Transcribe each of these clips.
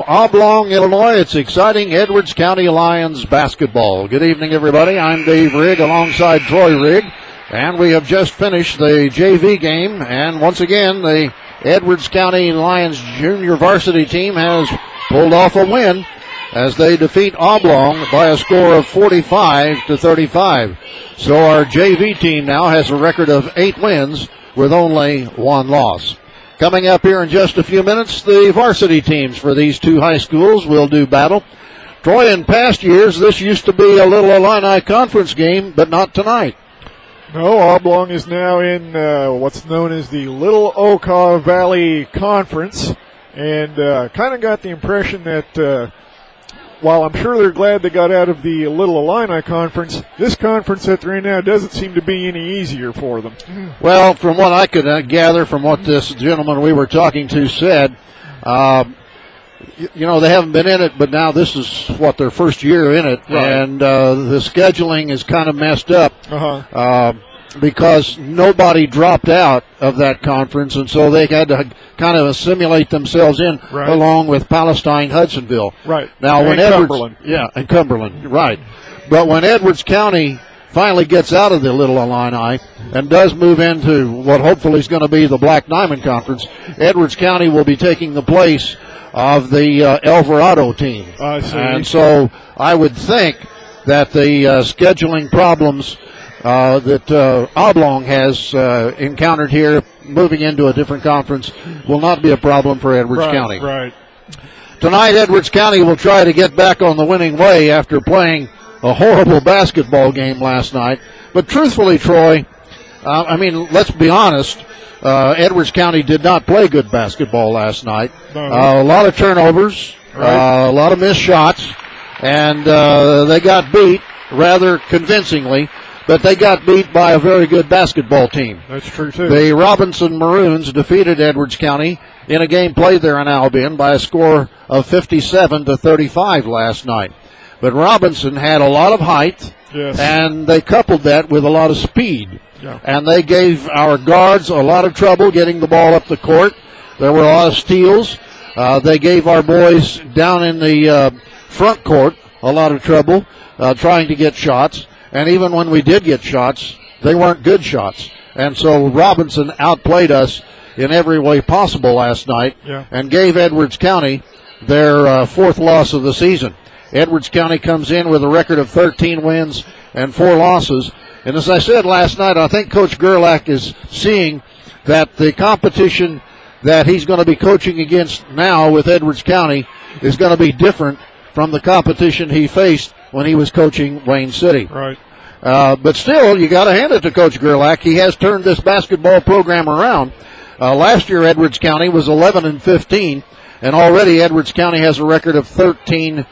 Oblong, Illinois. It's exciting Edwards County Lions basketball. Good evening, everybody. I'm Dave Rigg alongside Troy Rigg, and we have just finished the JV game. And once again, the Edwards County Lions junior varsity team has pulled off a win as they defeat Oblong by a score of 45-35. So our JV team now has a record of 8 wins with only 1 loss. Coming up here in just a few minutes, the varsity teams for these two high schools will do battle. Troy, in past years, this used to be a little Illini conference game, but not tonight. No, Oblong is now in what's known as the Little Okaw Valley Conference, and kind of got the impression that while I'm sure they're glad they got out of the Little Illini Conference, this conference that they're in now doesn't seem to be any easier for them. Well, from what I could gather from what this gentleman we were talking to said, you know, they haven't been in it, but now this is, their first year in it, right. And the scheduling is kind of messed up. Because nobody dropped out of that conference, and so they had to kind of assimilate themselves in, right. along with Palestine-Hudsonville. Right. Now, when Cumberland. And Cumberland, right. But when Edwards County finally gets out of the Little Illini and does move into what hopefully is going to be the Black Diamond Conference, Edwards County will be taking the place of the Alvarado team. I see. And so I would think that the scheduling problems that Oblong has encountered here, moving into a different conference, will not be a problem for Edwards County. Right. Tonight, Edwards County will try to get back on the winning way after playing a horrible basketball game last night. But truthfully, Troy, let's be honest, Edwards County did not play good basketball last night. No. A lot of turnovers, right. A lot of missed shots, and they got beat rather convincingly. But they got beat by a very good basketball team. That's true, too. The Robinson Maroons defeated Edwards County in a game played there in Albion by a score of 57-35 last night. But Robinson had a lot of height, yes. and they coupled that with a lot of speed. Yeah. And they gave our guards a lot of trouble getting the ball up the court. There were a lot of steals. They gave our boys down in the front court a lot of trouble trying to get shots. And even when we did get shots, they weren't good shots. And so Robinson outplayed us in every way possible last night, yeah. and gave Edwards County their 4th loss of the season. Edwards County comes in with a record of 13 wins and 4 losses. And as I said last night, I think Coach Gerlach is seeing that the competition that he's going to be coaching against now with Edwards County is going to be different from the competition he faced when he was coaching Wayne City. Right. But still, you got to hand it to Coach Gerlach. He has turned this basketball program around. Last year, Edwards County was 11-15, and already Edwards County has a record of 13-4.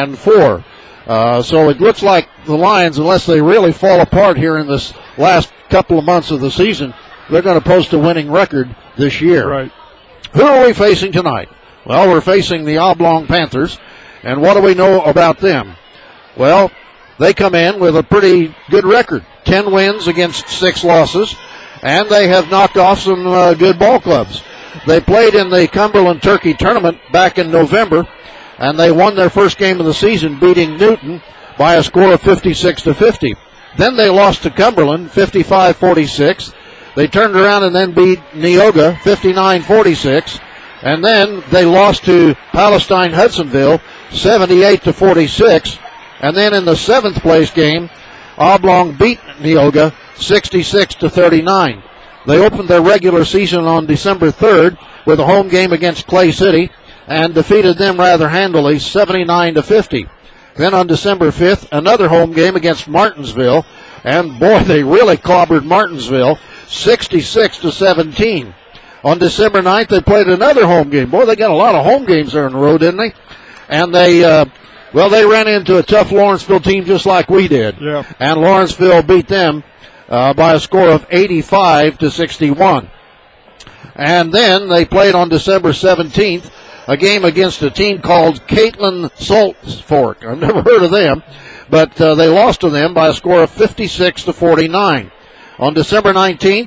So it looks like the Lions, unless they really fall apart here in this last couple of months of the season, they're going to post a winning record this year. Right. Who are we facing tonight? Well, we're facing the Oblong Panthers, and what do we know about them? Well, they come in with a pretty good record, 10 wins against 6 losses, and they have knocked off some good ball clubs. They played in the Cumberland Turkey Tournament back in November, and they won their first game of the season, beating Newton by a score of 56-50. Then they lost to Cumberland, 55-46. They turned around and then beat Neoga, 59-46. And then they lost to Palestine-Hudsonville, 78-46. And then in the 7th place game, Oblong beat Neoga 66-39. They opened their regular season on December 3rd with a home game against Clay City and defeated them rather handily 79-50. Then on December 5th, another home game against Martinsville, and boy, they really clobbered Martinsville 66-17. On December 9th, they played another home game. Boy, they got a lot of home games there in a row, didn't they? And they ran into a tough Lawrenceville team just like we did. Yeah. And Lawrenceville beat them by a score of 85-61. And then they played on December 17th a game against a team called Caitlin Salts Fork. I've never heard of them, but they lost to them by a score of 56-49. On December 19th,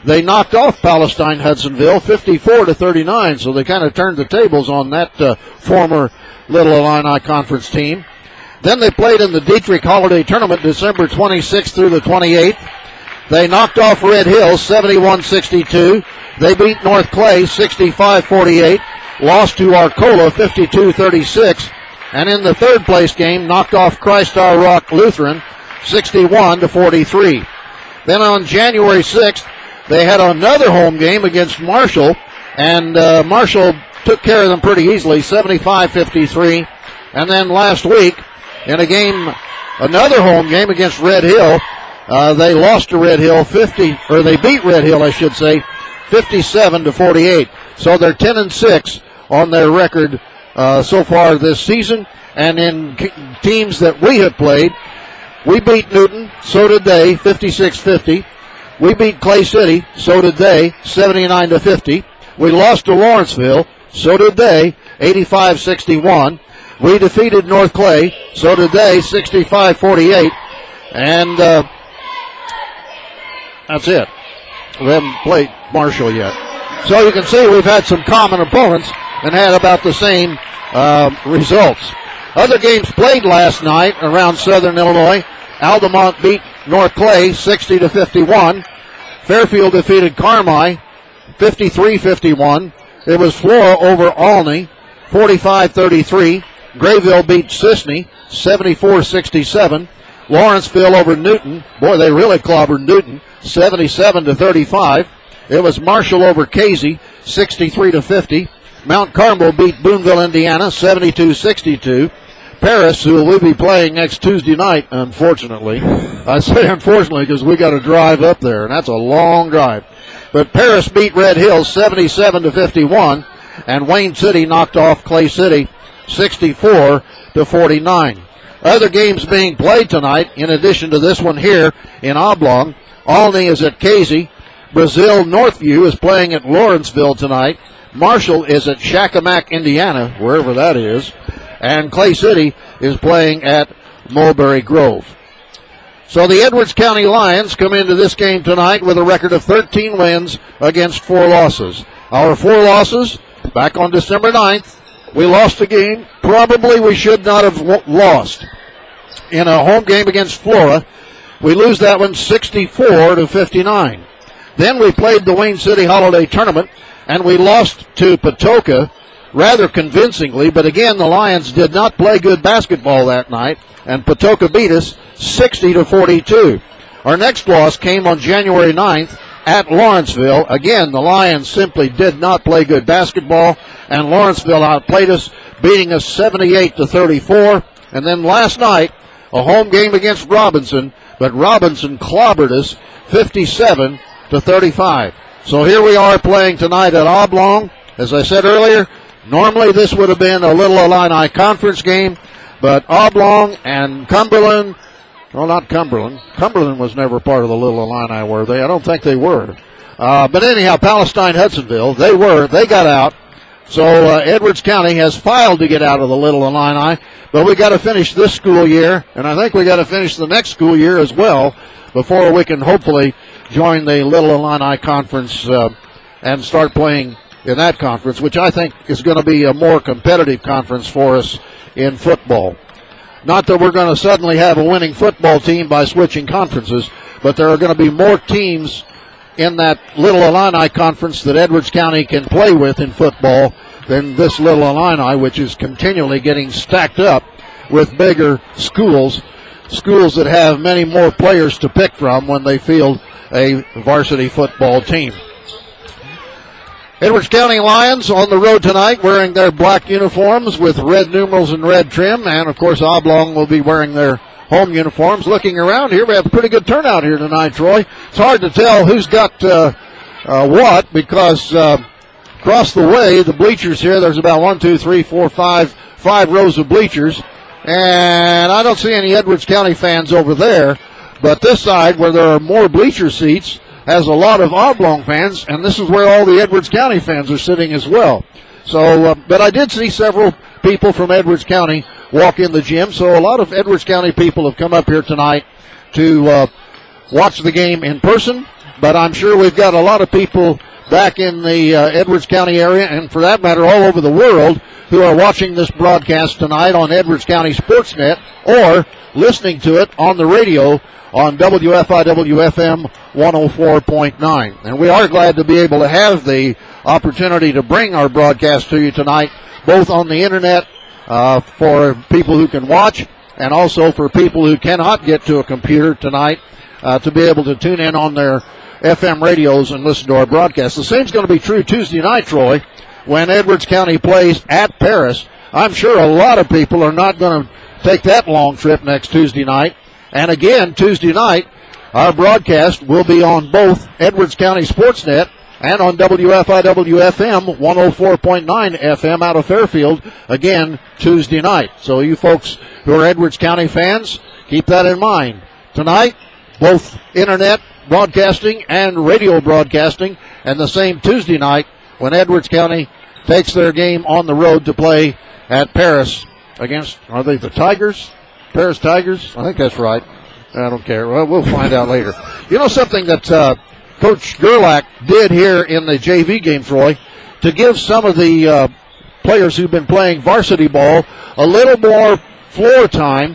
they knocked off Palestine Hudsonville 54-39, so they kind of turned the tables on that former Little Illini Conference team. Then they played in the Dietrich Holiday Tournament December 26th through the 28th. They knocked off Red Hill 71-62. They beat North Clay 65-48, lost to Arcola 52-36, and in the third place game knocked off Christ Our Rock Lutheran 61-43. Then on January 6th, they had another home game against Marshall, and Marshall took care of them pretty easily, 75-53. And then last week, in a game, another home game against Red Hill, they lost to Red Hill they beat Red Hill, I should say, 57-48. So they're 10-6 on their record so far this season. And in teams that we have played, we beat Newton, so did they, 56-50. We beat Clay City, so did they, 79-50. We lost to Lawrenceville, so did they, 85-61. We defeated North Clay, so did they, 65-48. And that's it. We haven't played Marshall yet. So you can see we've had some common opponents and had about the same results. Other games played last night around Southern Illinois. Altamont beat North Clay 60-51. Fairfield defeated Carmi 53-51. It was Flora over Olney 45-33. Grayville beat Sisney 74-67. Lawrenceville over Newton. Boy, they really clobbered Newton 77-35. It was Marshall over Casey 63-50. Mount Carmel beat Boonville, Indiana 72-62. Paris, who will be playing next Tuesday night, unfortunately. I say unfortunately because we got to drive up there, and that's a long drive. But Paris beat Red Hill 77-51, and Wayne City knocked off Clay City 64-49. Other games being played tonight, in addition to this one here in Oblong. Olney is at Casey. Brazil Northview is playing at Lawrenceville tonight. Marshall is at Shakamak, Indiana, wherever that is. And Clay City is playing at Mulberry Grove. So the Edwards County Lions come into this game tonight with a record of 13 wins against 4 losses. Our 4 losses, back on December 9th, we lost a game probably we should not have lost. In a home game against Flora, we lose that one 64-59. Then we played the Wayne City Holiday Tournament, and we lost to Patoka rather convincingly, but again, the Lions did not play good basketball that night, and Patoka beat us 60-42. Our next loss came on January 9th at Lawrenceville. Again, the Lions simply did not play good basketball, and Lawrenceville outplayed us, beating us 78-34. And then last night, a home game against Robinson, but Robinson clobbered us 57-35. So here we are playing tonight at Oblong. As I said earlier, normally this would have been a Little Illini Conference game, but Oblong and Cumberland, well, not Cumberland. Cumberland was never part of the Little Illini, were they? I don't think they were. But anyhow, Palestine Hudsonville, they got out. So Edwards County has filed to get out of the Little Illini, but we got to finish this school year, and I think we got to finish the next school year as well before we can hopefully join the Little Illini Conference and start playing in that conference, which I think is going to be a more competitive conference for us in football. Not that we're going to suddenly have a winning football team by switching conferences, but there are going to be more teams in that Little Illini Conference that Edwards County can play with in football than this Little Illini, which is continually getting stacked up with bigger schools that have many more players to pick from when they field a varsity football team. Edwards County Lions on the road tonight wearing their black uniforms with red numerals and red trim, and of course Oblong will be wearing their home uniforms. Looking around here, we have a pretty good turnout here tonight, Troy. It's hard to tell who's got what because across the way, the bleachers here, there's about 5 rows of bleachers, and I don't see any Edwards County fans over there, but this side where there are more bleacher seats has a lot of Oblong fans, and this is where all the Edwards County fans are sitting as well. So, but I did see several people from Edwards County walk in the gym, so a lot of Edwards County people have come up here tonight to watch the game in person. but I'm sure we've got a lot of people back in the Edwards County area, and for that matter, all over the world, who are watching this broadcast tonight on Edwards County Sports.net or listening to it on the radio on WFIW-FM 104.9. And we are glad to be able to have the opportunity to bring our broadcast to you tonight, both on the internet for people who can watch and also for people who cannot get to a computer tonight to be able to tune in on their FM radios and listen to our broadcast. The same is going to be true Tuesday night, Troy, when Edwards County plays at Paris. I'm sure a lot of people are not going to take that long trip next Tuesday night. And again, Tuesday night, our broadcast will be on both Edwards County Sportsnet and on WFIW-FM 104.9 FM out of Fairfield, again, Tuesday night. So you folks who are Edwards County fans, keep that in mind. Tonight, both internet broadcasting and radio broadcasting, and the same Tuesday night when Edwards County takes their game on the road to play at Paris against, are they the Tigers? Paris Tigers? I think that's right. I don't care. Well, we'll find out later. You know something that Coach Gerlach did here in the JV game, Troy, to give some of the players who've been playing varsity ball a little more floor time.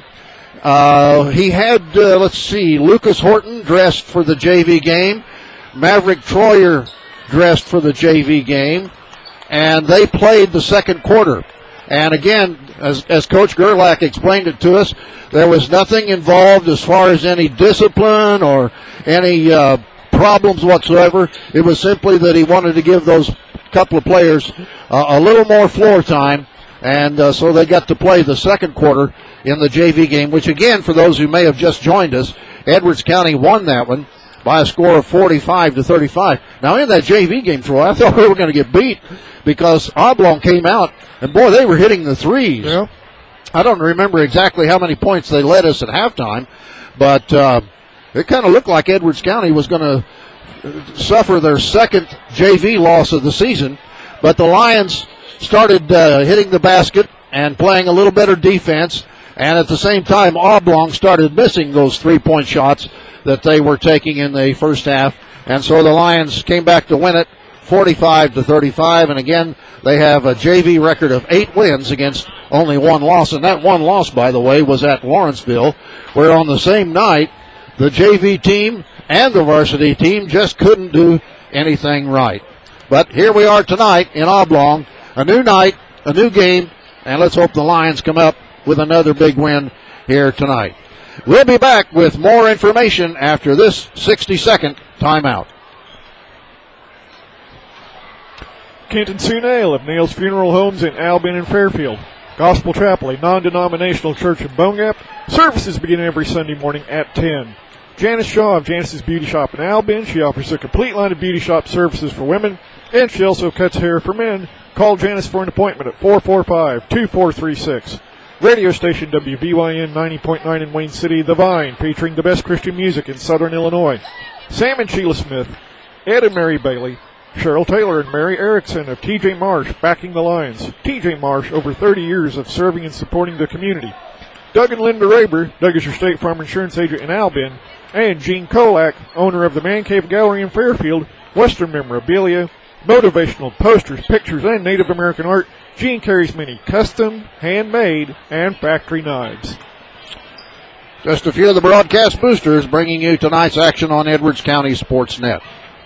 He had, Lucas Horton dressed for the JV game. Maverick Troyer dressed for the JV game. And they played the second quarter. And again, as Coach Gerlach explained it to us, there was nothing involved as far as any discipline or any problems whatsoever. It was simply that he wanted to give those couple of players a little more floor time. And so they got to play the second quarter in the JV game, which again, for those who may have just joined us, Edwards County won that one by a score of 45-35. Now in that JV game, Troy, I thought we were going to get beat because Oblong came out, and boy, they were hitting the threes. Yeah. I don't remember exactly how many points they led us at halftime, but it kind of looked like Edwards County was going to suffer their second JV loss of the season, but the Lions started hitting the basket and playing a little better defense, and at the same time, Oblong started missing those three-point shots that they were taking in the first half, and so the Lions came back to win it 45-35, and again, they have a JV record of 8 wins against only 1 loss, and that 1 loss, by the way, was at Lawrenceville, where on the same night, the JV team and the varsity team just couldn't do anything right. But here we are tonight in Oblong, a new night, a new game, and let's hope the Lions come up with another big win here tonight. We'll be back with more information after this 60-second timeout. Kenton Sue Nail of Nail's Funeral Homes in Albion and Fairfield. Gospel Chapel, a non-denominational church in Bone Gap. Services begin every Sunday morning at 10. Janice Shaw of Janice's Beauty Shop in Albion. She offers a complete line of beauty shop services for women, and she also cuts hair for men. Call Janice for an appointment at 445-2436. Radio station WVYN 90.9 in Wayne City, The Vine, featuring the best Christian music in Southern Illinois. Sam and Sheila Smith, Ed and Mary Bailey, Cheryl Taylor and Mary Erickson of TJ Marsh backing the Lions. TJ Marsh, over 30 years of serving and supporting the community. Doug and Linda Raber, Doug is your State Farm Insurance agent in Albion. And Gene Kolak, owner of the Man Cave Gallery in Fairfield, Western memorabilia, motivational posters, pictures, and Native American art. Gene carries many custom, handmade, and factory knives. Just a few of the broadcast boosters bringing you tonight's action on Edwards County Sports.net.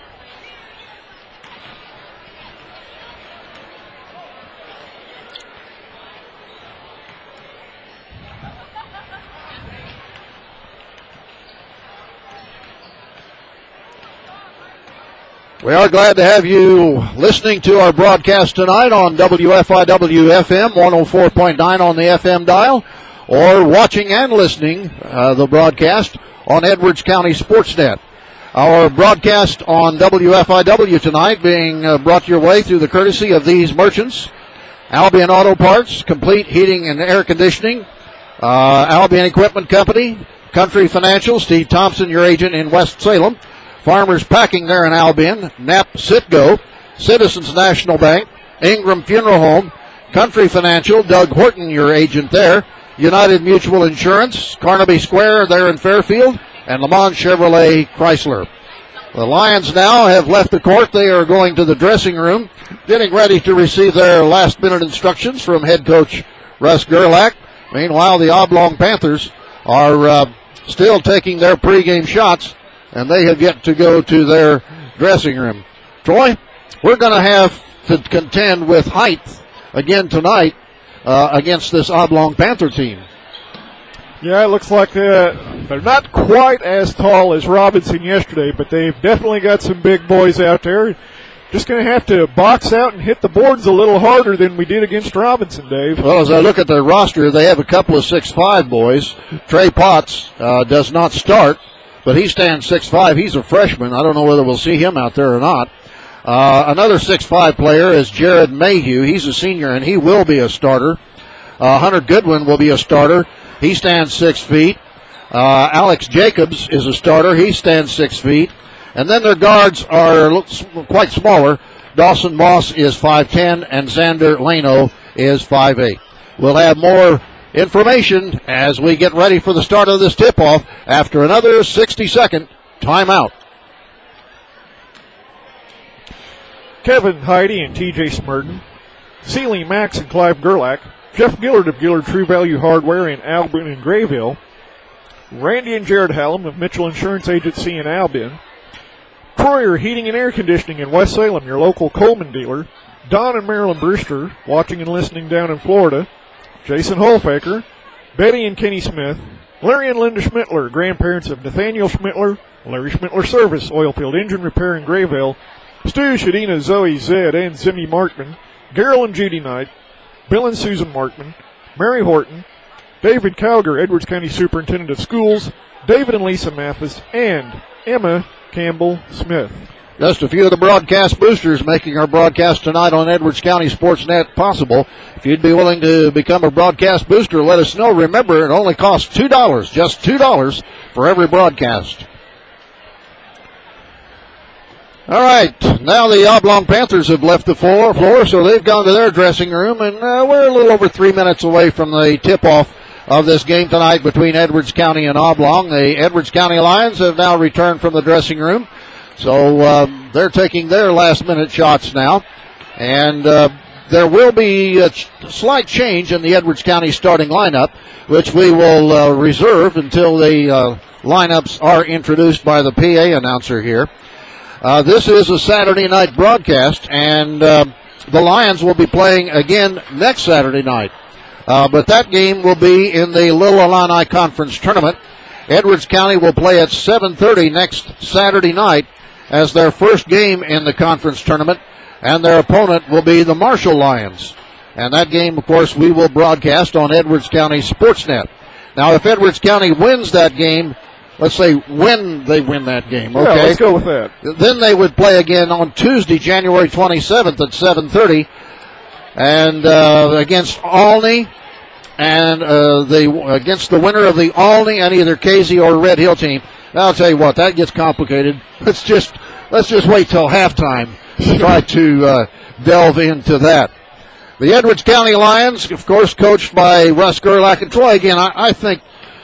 We are glad to have you listening to our broadcast tonight on WFIW-FM 104.9 on the FM dial, or watching and listening the broadcast on Edwards County Sports.net. Our broadcast on WFIW tonight being brought your way through the courtesy of these merchants: Albion Auto Parts, Complete Heating and Air Conditioning, Albion Equipment Company, Country Financial, Steve Thompson, your agent in West Salem, Farmers Packing there in Albion, Knapp Sitco, Citizens National Bank, Ingram Funeral Home, Country Financial, Doug Horton, your agent there, United Mutual Insurance, Carnaby Square there in Fairfield, and Lamont Chevrolet Chrysler. The Lions now have left the court. They are going to the dressing room, getting ready to receive their last-minute instructions from head coach Russ Gerlach. Meanwhile, the Oblong Panthers are still taking their pregame shots, and they have yet to go to their dressing room. Troy, we're going to have to contend with height again tonight against this Oblong Panther team. Yeah, it looks like they're not quite as tall as Robinson yesterday, but they've definitely got some big boys out there. Just going to have to box out and hit the boards a little harder than we did against Robinson, Dave. Well, as I look at their roster, they have a couple of 6'5" boys. Trey Potts does not start, but he stands 6'5". He's a freshman. I don't know whether we'll see him out there or not. Another 6'5" player is Jared Mayhew. He's a senior, and he will be a starter. Hunter Goodwin will be a starter. He stands 6 feet. Alex Jacobs is a starter. He stands 6 feet. And then their guards are quite smaller. Dawson Moss is 5'10", and Xander Lano is 5'8". We'll have more information as we get ready for the start of this tip-off after another 60-second timeout. Kevin Heide and TJ Smurden, Seeley Max and Clive Gerlach, Jeff Gillard of Gillard True Value Hardware in Albion and Grayville, Randy and Jared Hallam of Mitchell Insurance Agency in Albion, Troyer Heating and Air Conditioning in West Salem, your local Coleman dealer, Don and Marilyn Brewster, watching and listening down in Florida, Jason Holfaker, Betty and Kenny Smith, Larry and Linda Schmittler, grandparents of Nathaniel Schmittler, Larry Schmittler Service, Oilfield Engine Repair in Grayville, Stu, Shadina, Zoe, Zed, and Zimmy Markman, Gerald and Judy Knight, Bill and Susan Markman, Mary Horton, David Cowger, Edwards County Superintendent of Schools, David and Lisa Mathis, and Emma Campbell Smith. Just a few of the broadcast boosters making our broadcast tonight on Edwards County Sports.net possible. If you'd be willing to become a broadcast booster, let us know. Remember, it only costs $2, just $2 for every broadcast. All right, now the Oblong Panthers have left the floor, so they've gone to their dressing room, and we're a little over 3 minutes away from the tip-off of this game tonight between Edwards County and Oblong. The Edwards County Lions have now returned from the dressing room, so they're taking their last-minute shots now, and there will be a slight change in the Edwards County starting lineup, which we will reserve until the lineups are introduced by the PA announcer here. This is a Saturday night broadcast, and the Lions will be playing again next Saturday night. But that game will be in the Little Illini Conference Tournament. Edwards County will play at 7:30 next Saturday night as their first game in the conference tournament, and their opponent will be the Marshall Lions. And that game, of course, we will broadcast on Edwards County Sports.net. Now, if Edwards County wins that game, let's say when they win that game, okay? Yeah, let's go with that. Then they would play again on Tuesday, January 27th at 7:30, and against Olney, and against the winner of the Olney and either Casey or Red Hill team. Now, I'll tell you what, that gets complicated. Let's just wait till halftime to try to delve into that. The Edwards County Lions, of course, coached by Russ Gerlach. And Troy, again, I think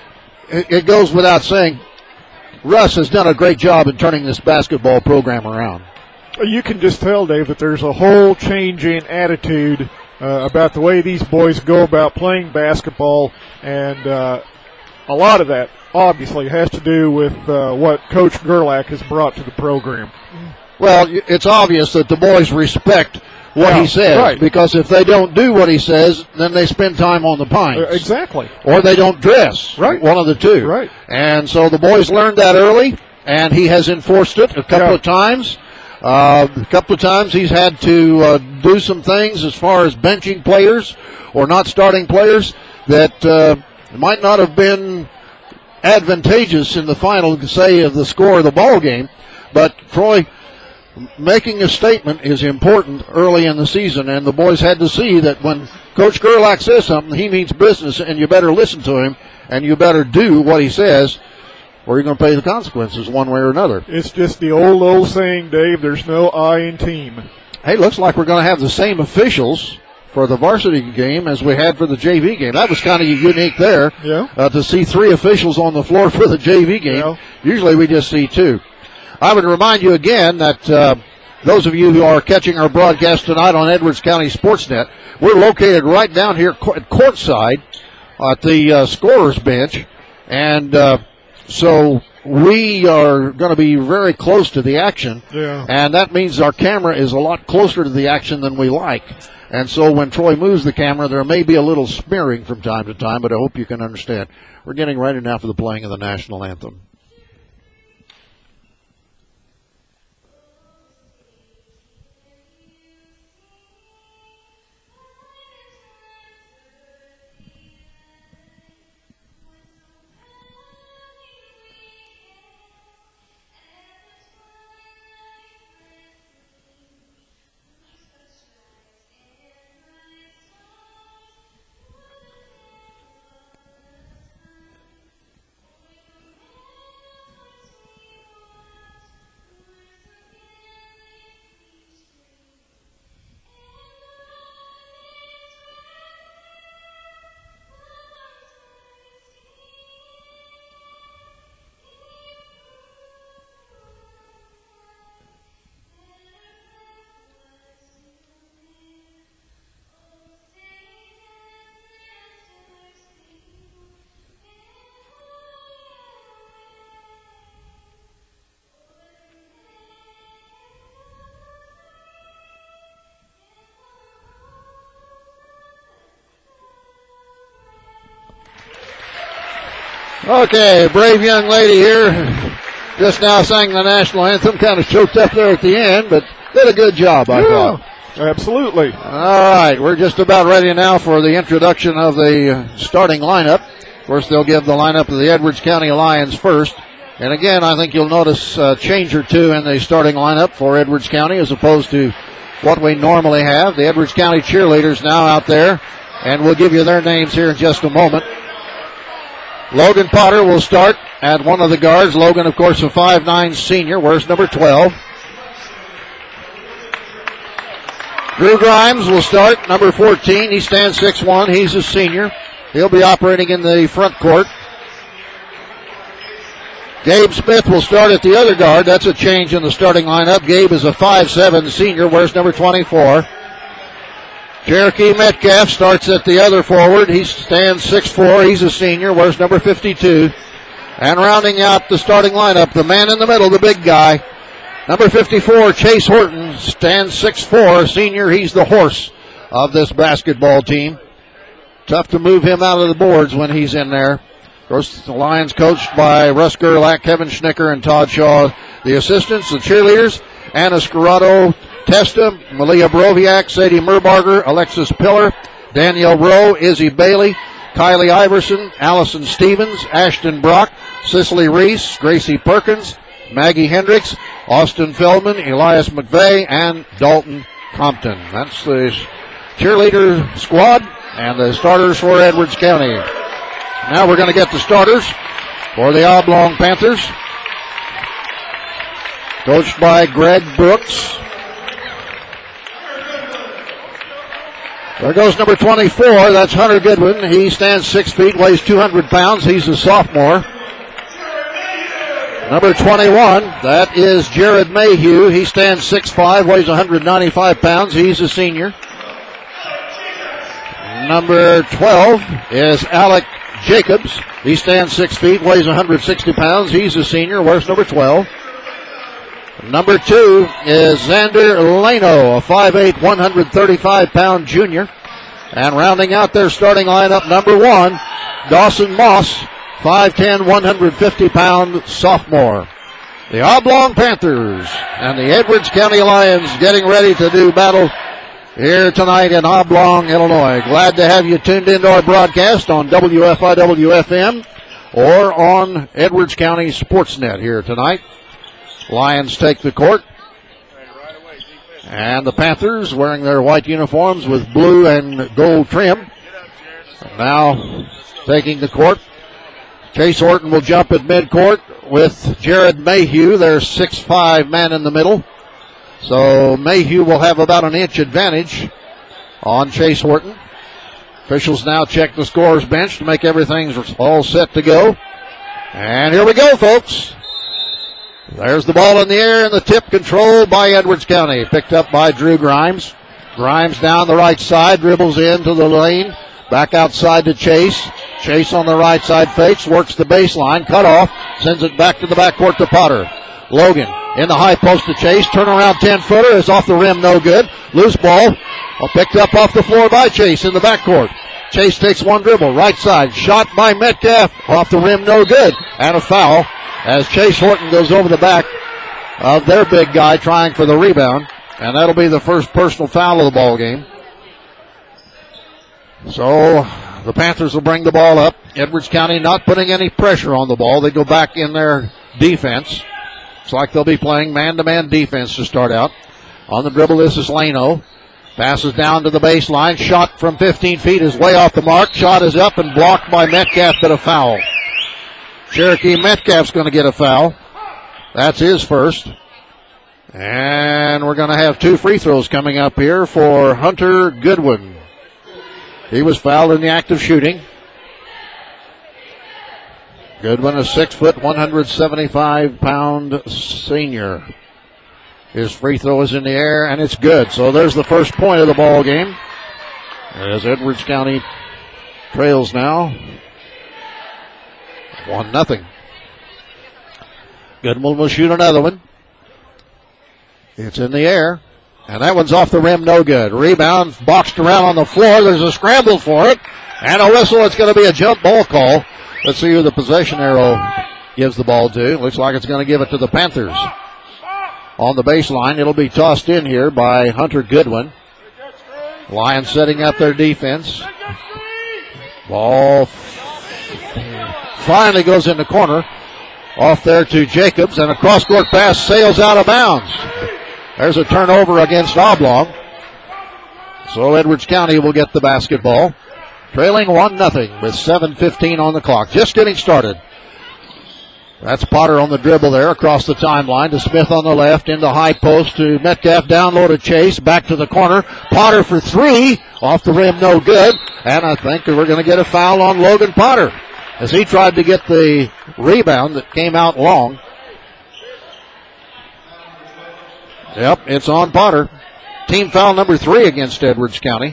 it goes without saying, Russ has done a great job in turning this basketball program around. You can just tell, Dave, that there's a whole change in attitude about the way these boys go about playing basketball, and a lot of that obviously has to do with what Coach Gerlach has brought to the program. Well, it's obvious that the boys respect what he says, right, because if they don't do what he says, then they spend time on the pines. Exactly. Or they don't dress. Right. One of the two. Right. And so the boys learned that early, and he has enforced it a couple of times. A couple of times he's had to do some things as far as benching players or not starting players that might not have been advantageous in the final, say, of the score of the ball game. But, Troy, making a statement is important early in the season, and the boys had to see that when Coach Gerlach says something, he means business, and you better listen to him, and you better do what he says, or you're going to pay the consequences one way or another. It's just the old saying, Dave, there's no I in team. Hey, looks like we're going to have the same officials for the varsity game as we had for the JV game. That was kind of unique there, to see three officials on the floor for the JV game. Yeah. Usually we just see two. I would remind you again that those of you who are catching our broadcast tonight on Edwards County Sportsnet, we're located right down here at courtside at the scorer's bench. And so we are going to be very close to the action. Yeah. And that means our camera is a lot closer to the action than we like. And so when Troy moves the camera, there may be a little smearing from time to time, but I hope you can understand. We're getting ready now for the playing of the national anthem. Okay, brave young lady here just now sang the national anthem, kind of choked up there at the end, but did a good job, I thought. Absolutely. All right, we're just about ready now for the introduction of the starting lineup. Of course, they'll give the lineup of the Edwards County Lions first. And again, I think you'll notice a change or two in the starting lineup for Edwards County as opposed to what we normally have. The Edwards County cheerleaders now out there, and we'll give you their names here in just a moment. Logan Potter will start at one of the guards. Logan, of course, a 5'9" senior, wears number 12. Drew Grimes will start, number 14. He stands 6'1". He's a senior. He'll be operating in the front court. Gabe Smith will start at the other guard. That's a change in the starting lineup. Gabe is a 5'7" senior, wears number 24. Cherokee Metcalf starts at the other forward. He stands 6'4". He's a senior, wears number 52. And rounding out the starting lineup, the man in the middle, the big guy, number 54, Chase Horton, stands 6'4", senior. He's the horse of this basketball team. Tough to move him out of the boards when he's in there. Of course, the Lions coached by Russ Gerlach, Kevin Schnicker, and Todd Shaw. The assistants, the cheerleaders, Anna Scarrato, Testa, Malia Broviak, Sadie Merbarger, Alexis Pillar, Danielle Rowe, Izzy Bailey, Kylie Iverson, Allison Stevens, Ashton Brock, Cicely Reese, Gracie Perkins, Maggie Hendricks, Austin Feldman, Elias McVeigh, and Dalton Compton. That's the cheerleader squad and the starters for Edwards County. Now we're going to get the starters for the Oblong Panthers, coached by Greg Brooks. There goes number 24. That's Hunter Goodwin. He stands 6 feet, weighs 200 pounds. He's a sophomore. Number 21, that is Jared Mayhew. He stands 6'5", weighs 195 pounds. He's a senior. Number 12 is Alec Jacobs. He stands 6 feet, weighs 160 pounds. He's a senior, wears number 12. Number 2 is Xander Lano, a 5'8", 135-pound junior. And rounding out their starting lineup, number 1, Dawson Moss, 5'10", 150-pound sophomore. The Oblong Panthers and the Edwards County Lions getting ready to do battle here tonight in Oblong, Illinois. Glad to have you tuned into our broadcast on WFIW-FM or on Edwards County Sportsnet here tonight. Lions take the court. And the Panthers wearing their white uniforms with blue and gold trim. Now taking the court. Chase Horton will jump at midcourt with Jared Mayhew, their 6'5" man in the middle. So Mayhew will have about an inch advantage on Chase Horton. Officials now check the scorer's bench to make everything all set to go. And here we go, folks. There's the ball in the air, and the tip controlled by Edwards County. Picked up by Drew Grimes. Grimes down the right side, dribbles into the lane. Back outside to Chase. Chase on the right side fakes, works the baseline, cut off, sends it back to the backcourt to Potter. Logan in the high post to Chase. Turnaround 10-footer is off the rim, no good. Loose ball picked up off the floor by Chase in the backcourt. Chase takes one dribble, right side. Shot by Metcalf, off the rim, no good. And a foul as Chase Horton goes over the back of their big guy trying for the rebound. And that'll be the first personal foul of the ball game. So the Panthers will bring the ball up. Edwards County not putting any pressure on the ball. They go back in their defense. It's like they'll be playing man-to-man defense to start out. On the dribble, this is Leno. Passes down to the baseline. Shot from 15 feet is way off the mark. Shot is up and blocked by Metcalf, but a foul. Cherokee Metcalf's going to get a foul. That's his first. And we're going to have 2 free throws coming up here for Hunter Goodwin. He was fouled in the act of shooting. Goodwin, a 6-foot, 175-pound senior. His free throw is in the air, and it's good. So there's the first point of the ball game. As Edwards County trails now 1-0. Goodwin will shoot another one. It's in the air. And that one's off the rim, no good. Rebound, boxed around on the floor. There's a scramble for it. And a whistle. It's going to be a jump ball call. Let's see who the possession arrow gives the ball to. Looks like it's going to give it to the Panthers. On the baseline, it'll be tossed in here by Hunter Goodwin. Lions setting up their defense. Ball finally goes in the corner. Off there to Jacobs, and a cross-court pass sails out of bounds. There's a turnover against Oblong. So Edwards County will get the basketball. Trailing 1-0 with 7:15 on the clock. Just getting started. That's Potter on the dribble there across the timeline to Smith on the left. In the high post to Metcalf. Down low to Chase. Back to the corner. Potter for 3. Off the rim, no good. And I think we're going to get a foul on Logan Potter as he tried to get the rebound that came out long. Yep, it's on Potter. Team foul number 3 against Edwards County.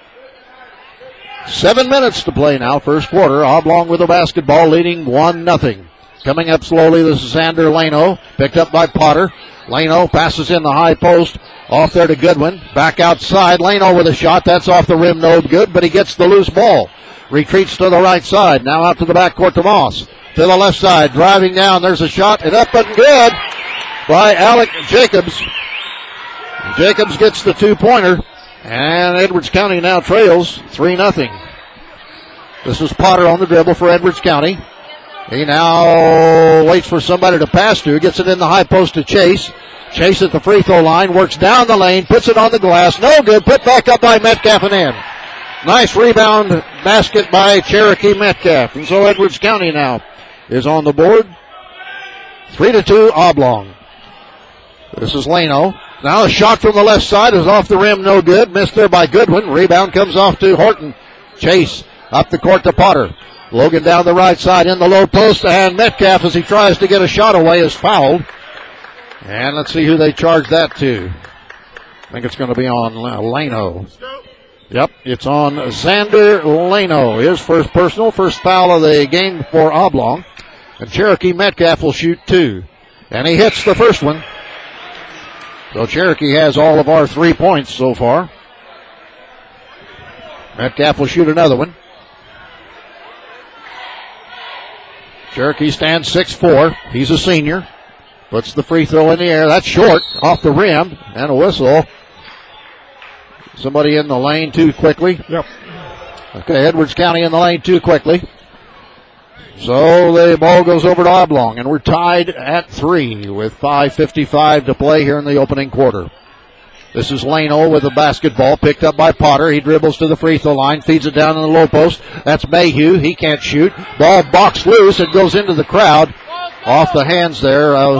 7 minutes to play now, first quarter. Oblong with the basketball, leading 1-0. Coming up slowly, this is Xander Leno, picked up by Potter. Leno passes in the high post, off there to Goodwin. Back outside, Leno with a shot. That's off the rim, no good, but he gets the loose ball. Retreats to the right side, now out to the backcourt to Moss. To the left side, driving down, there's a shot, and up and good by Alec Jacobs. Jacobs gets the 2-pointer, and Edwards County now trails 3-0. This is Potter on the dribble for Edwards County. He now waits for somebody to pass to, gets it in the high post to Chase. Chase at the free throw line, works down the lane, puts it on the glass, no good, put back up by Metcalf and in. Nice rebound basket by Cherokee Metcalf, and so Edwards County now is on the board. 3-2 Oblong. This is Leno. Now a shot from the left side is off the rim, no good. Missed there by Goodwin. Rebound comes off to Horton. Chase up the court to Potter. Logan down the right side in the low post, and Metcalf, as he tries to get a shot away, is fouled. And let's see who they charge that to. I think it's going to be on Leno. Yep, it's on Xander Leno. His first personal, first foul of the game for Oblong. And Cherokee Metcalf will shoot 2. And he hits the first one. So Cherokee has all of our 3 points so far. Metcalf will shoot another one. Cherokee stands 6'4". He's a senior. Puts the free throw in the air. That's short, off the rim, and a whistle. Somebody in the lane too quickly. Yep. Okay, Edwards County in the lane too quickly. So the ball goes over to Oblong, and we're tied at 3 with 5:55 to play here in the opening quarter. This is Leno with the basketball, picked up by Potter. He dribbles to the free throw line, feeds it down in the low post. That's Mayhew. He can't shoot. Ball boxed loose. It goes into the crowd. Off the hands there of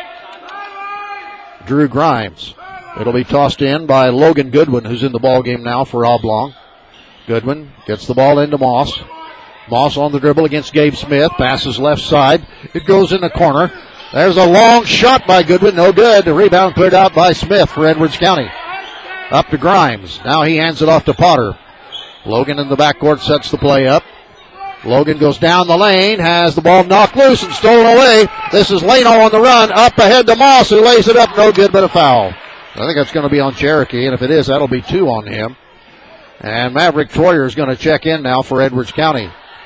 Drew Grimes. It'll be tossed in by Logan Goodwin, who's in the ball game now for Oblong. Goodwin gets the ball into Moss. Moss on the dribble against Gabe Smith. Passes left side. It goes in the corner. There's a long shot by Goodwin. No good. The rebound cleared out by Smith for Edwards County. Up to Grimes. Now he hands it off to Potter. Logan in the backcourt sets the play up. Logan goes down the lane, has the ball knocked loose and stolen away. This is Leno on the run. Up ahead to Moss, who lays it up. No good, but a foul. I think that's going to be on Cherokee, and if it is, that'll be 2 on him. And Maverick Troyer is going to check in now for Edwards County.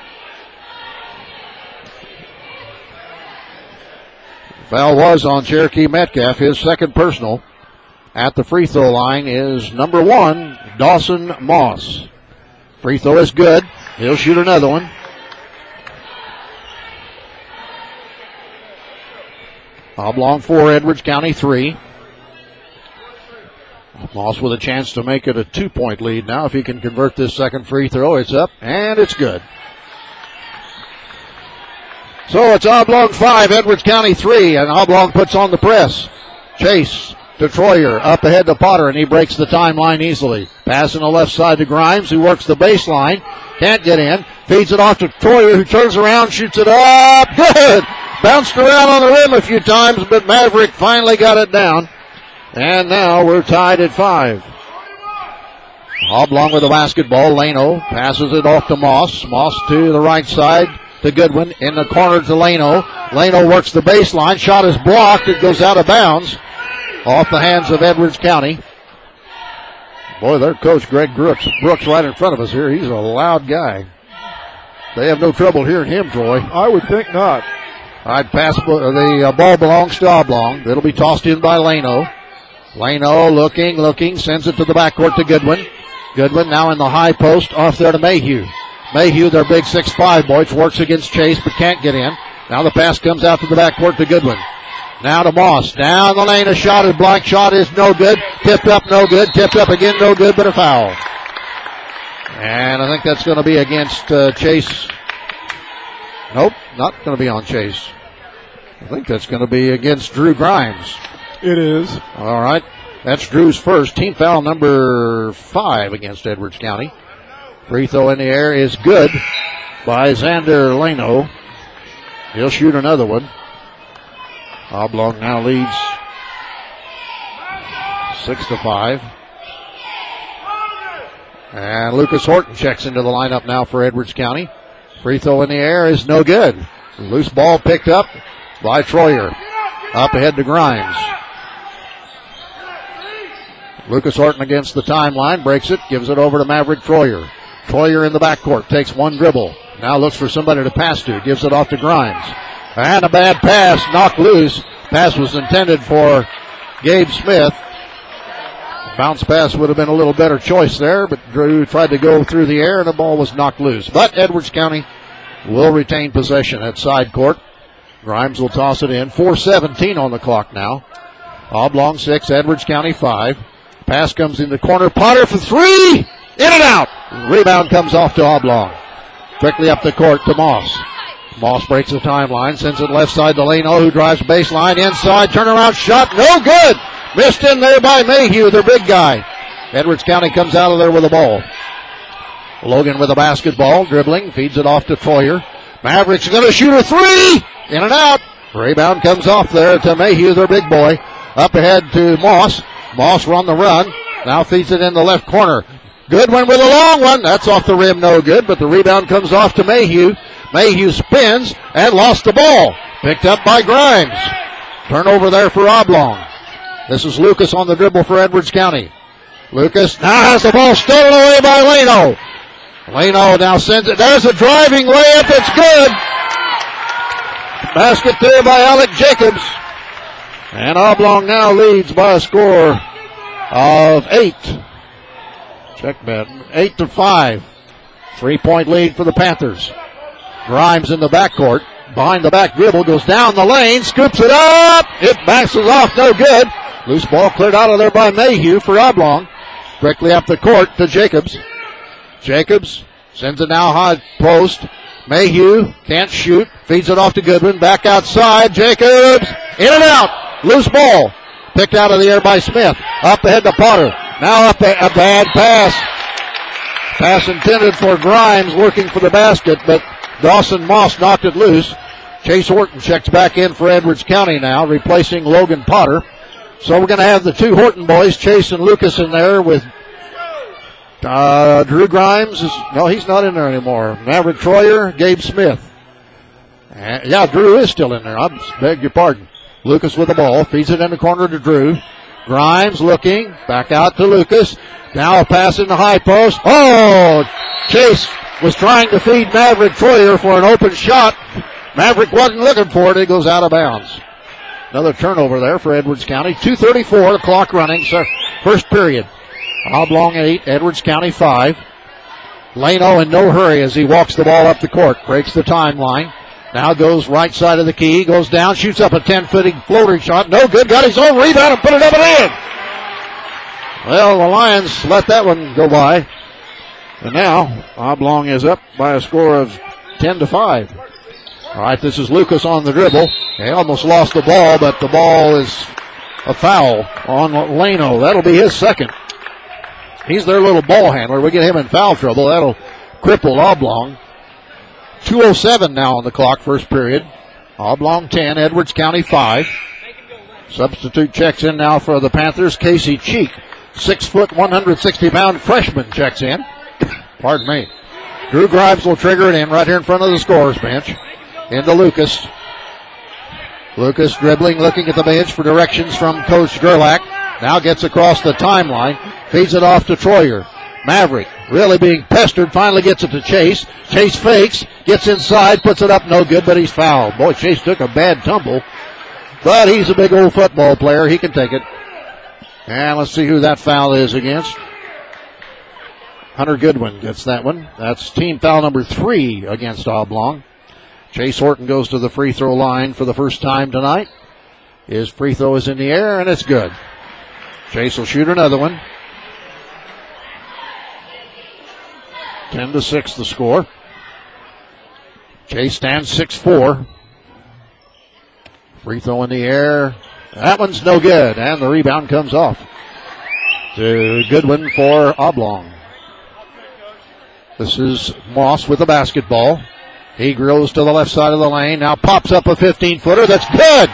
Foul was on Cherokee Metcalf, his second personal. At the free throw line is number 1, Dawson Moss. Free throw is good. He'll shoot another one. Oblong 4, Edwards County 3. Moss with a chance to make it a 2-point lead now. If he can convert this second free throw, it's up, and it's good. So it's Oblong 5, Edwards County 3, and Oblong puts on the press. Chase to Troyer, up ahead to Potter, and he breaks the timeline easily. Pass on the left side to Grimes, who works the baseline. Can't get in. Feeds it off to Troyer, who turns around, shoots it up. Good! Bounced around on the rim a few times, but Maverick finally got it down. And now we're tied at 5. Oblong with the basketball. Leno passes it off to Moss. Moss to the right side to Goodwin. In the corner to Leno. Leno works the baseline. Shot is blocked. It goes out of bounds. Off the hands of Edwards County. Boy, their coach, Greg Brooks, right in front of us here. He's a loud guy. They have no trouble hearing him, Troy. I would think not. All right, the ball belongs to Oblong. It'll be tossed in by Leno. Leno looking, sends it to the backcourt to Goodwin. Goodwin now in the high post, off there to Mayhew. Mayhew, their big 6'5" boy, works against Chase, but can't get in. Now the pass comes out to the backcourt to Goodwin. Now to Moss. Down the lane, a shot is blocked. Shot is no good. Tipped up, no good. Tipped up again, no good, but a foul. And I think that's going to be against Chase. Nope, not going to be on Chase. I think that's going to be against Drew Grimes. It is. All right. That's Drew's first. Team foul number 5 against Edwards County. Free throw in the air is good by Xander Leno. He'll shoot another one. Oblong now leads 6-5. And Lucas Horton checks into the lineup now for Edwards County. Free throw in the air is no good. Loose ball picked up by Troyer. Up ahead to Grimes. Lucas Horton against the timeline, breaks it, gives it over to Maverick Troyer. Troyer in the backcourt, takes one dribble. Now looks for somebody to pass to, gives it off to Grimes. And a bad pass, knocked loose. Pass was intended for Gabe Smith. Bounce pass would have been a little better choice there, but Drew tried to go through the air and the ball was knocked loose. But Edwards County will retain possession at side court. Grimes will toss it in. 4:17 on the clock now. Oblong 6, Edwards County 5. Pass comes in the corner. Potter for 3. In and out. Rebound comes off to Oblong. Quickly up the court to Moss. Moss breaks the timeline. Sends it left side to Leno, who drives baseline. Inside. Turnaround shot. No good. Missed in there by Mayhew, their big guy. Edwards County comes out of there with the ball. Logan with the basketball. Dribbling. Feeds it off to Troyer. Mavericks going to shoot a 3. In and out. Rebound comes off there to Mayhew, their big boy. Up ahead to Moss. Moss on the run. Now feeds it in the left corner. Goodwin with a long one. That's off the rim, no good, but the rebound comes off to Mayhew. Mayhew spins and lost the ball. Picked up by Grimes. Turnover there for Oblong. This is Lucas on the dribble for Edwards County. Lucas now has the ball stolen away by Leno. Leno now sends it. There's a driving layup. It's good. Basket there by Alec Jacobs. And Oblong now leads by a score of 8. Check that. 8-5. 3-point lead for the Panthers. Grimes in the backcourt. Behind the back dribble. Goes down the lane. Scoops it up. It bounces off. No good. Loose ball cleared out of there by Mayhew for Oblong. Quickly up the court to Jacobs. Jacobs sends it now high post. Mayhew can't shoot. Feeds it off to Goodwin. Back outside. Jacobs. In and out. Loose ball. Picked out of the air by Smith. Up ahead to Potter. Now up a bad pass. Pass intended for Grimes working for the basket, but Dawson Moss knocked it loose. Chase Horton checks back in for Edwards County now, replacing Logan Potter. So we're going to have the two Horton boys, Chase and Lucas, in there with Drew Grimes. No, he's not in there anymore. Maverick Troyer, Gabe Smith. Drew is still in there. I beg your pardon. Lucas with the ball, feeds it in the corner to Drew. Grimes looking, back out to Lucas. Now a pass in the high post. Oh, Chase was trying to feed Maverick Troyer for an open shot. Maverick wasn't looking for it. It goes out of bounds. Another turnover there for Edwards County. 2:34, the clock running. So first period. Oblong 8, Edwards County 5. Lano in no hurry as he walks the ball up the court. Breaks the timeline. Now goes right side of the key. Goes down, shoots up a 10-footing floating shot. No good. Got his own rebound and put it up and in. Well, the Lions let that one go by. And now Oblong is up by a score of 10-5. All right, this is Lucas on the dribble. He almost lost the ball, but the ball is a foul on Lano. That'll be his second. He's their little ball handler. We get him in foul trouble. That'll cripple Oblong. 2:07 now on the clock, first period. Oblong 10, Edwards County 5. Substitute checks in now for the Panthers. Casey Cheek, 6 foot, 160-pound freshman checks in. Pardon me. Drew Grimes will trigger it in right here in front of the scorer's bench. Into Lucas. Lucas dribbling, looking at the bench for directions from Coach Gerlach. Now gets across the timeline. Feeds it off to Troyer. Maverick really being pestered. Finally gets it to Chase. Chase fakes. Gets inside. Puts it up. No good, but he's fouled. Boy, Chase took a bad tumble. But he's a big old football player. He can take it. And let's see who that foul is against. Hunter Goodwin gets that one. That's team foul number 3 against Oblong. Chase Horton goes to the free throw line for the first time tonight. His free throw is in the air, and it's good. Chase will shoot another one. 10-6 the score. Chase stands 6'4". Free throw in the air. That one's no good, and the rebound comes off to Goodwin for Oblong. This is Moss with the basketball. He grows to the left side of the lane. Now pops up a 15-footer. That's good.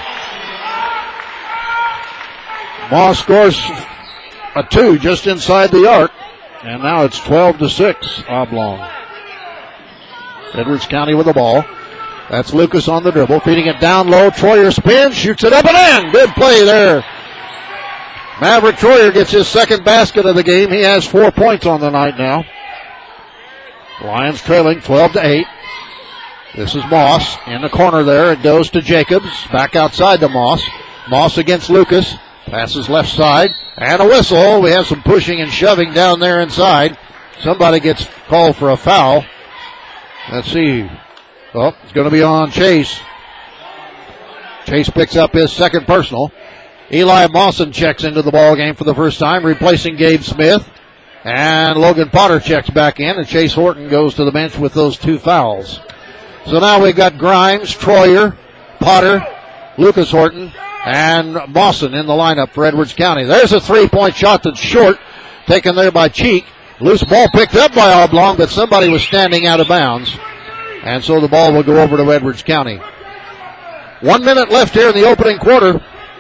Moss scores a 2 just inside the arc. And now it's 12-6, Oblong. Edwards County with the ball. That's Lucas on the dribble, feeding it down low. Troyer spins, shoots it up and in. Good play there. Maverick Troyer gets his second basket of the game. He has 4 points on the night now. Lions trailing 12-8. This is Moss in the corner there. It goes to Jacobs. Back outside to Moss. Moss against Lucas. Passes left side. And a whistle. We have some pushing and shoving down there inside. Somebody gets called for a foul. Let's see. Oh, it's going to be on Chase. Chase picks up his second personal. Eli Mawson checks into the ball game for the first time, replacing Gabe Smith. And Logan Potter checks back in, and Chase Horton goes to the bench with those 2 fouls. So now we've got Grimes, Troyer, Potter, Lucas Horton, and Mawson in the lineup for Edwards County. There's a 3-point shot that's short, taken there by Cheek. Loose ball picked up by Oblong, but somebody was standing out of bounds. And so the ball will go over to Edwards County. 1 minute left here in the opening quarter.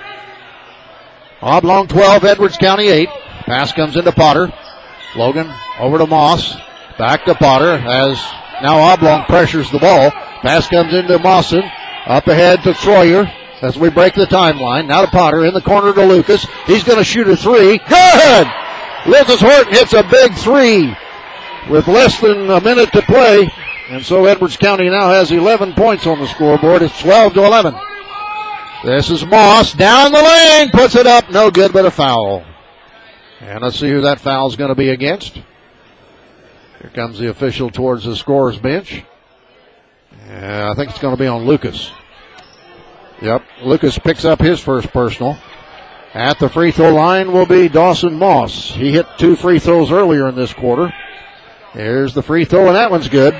Oblong 12, Edwards County 8. Pass comes into Potter. Logan over to Moss. Back to Potter as now Oblong pressures the ball. Pass comes into Mawson. Up ahead to Troyer as we break the timeline. Now to Potter in the corner to Lucas. He's going to shoot a 3. Good! Lucas Horton hits a big 3 with less than a minute to play. And so Edwards County now has 11 points on the scoreboard. It's 12-11. This is Moss down the lane. Puts it up. No good, but a foul. And let's see who that foul is going to be against. Here comes the official towards the scorer's bench. I think it's going to be on Lucas. Yep, Lucas picks up his first personal. At the free throw line will be Dawson Moss. He hit 2 free throws earlier in this quarter. Here's the free throw, and that one's good.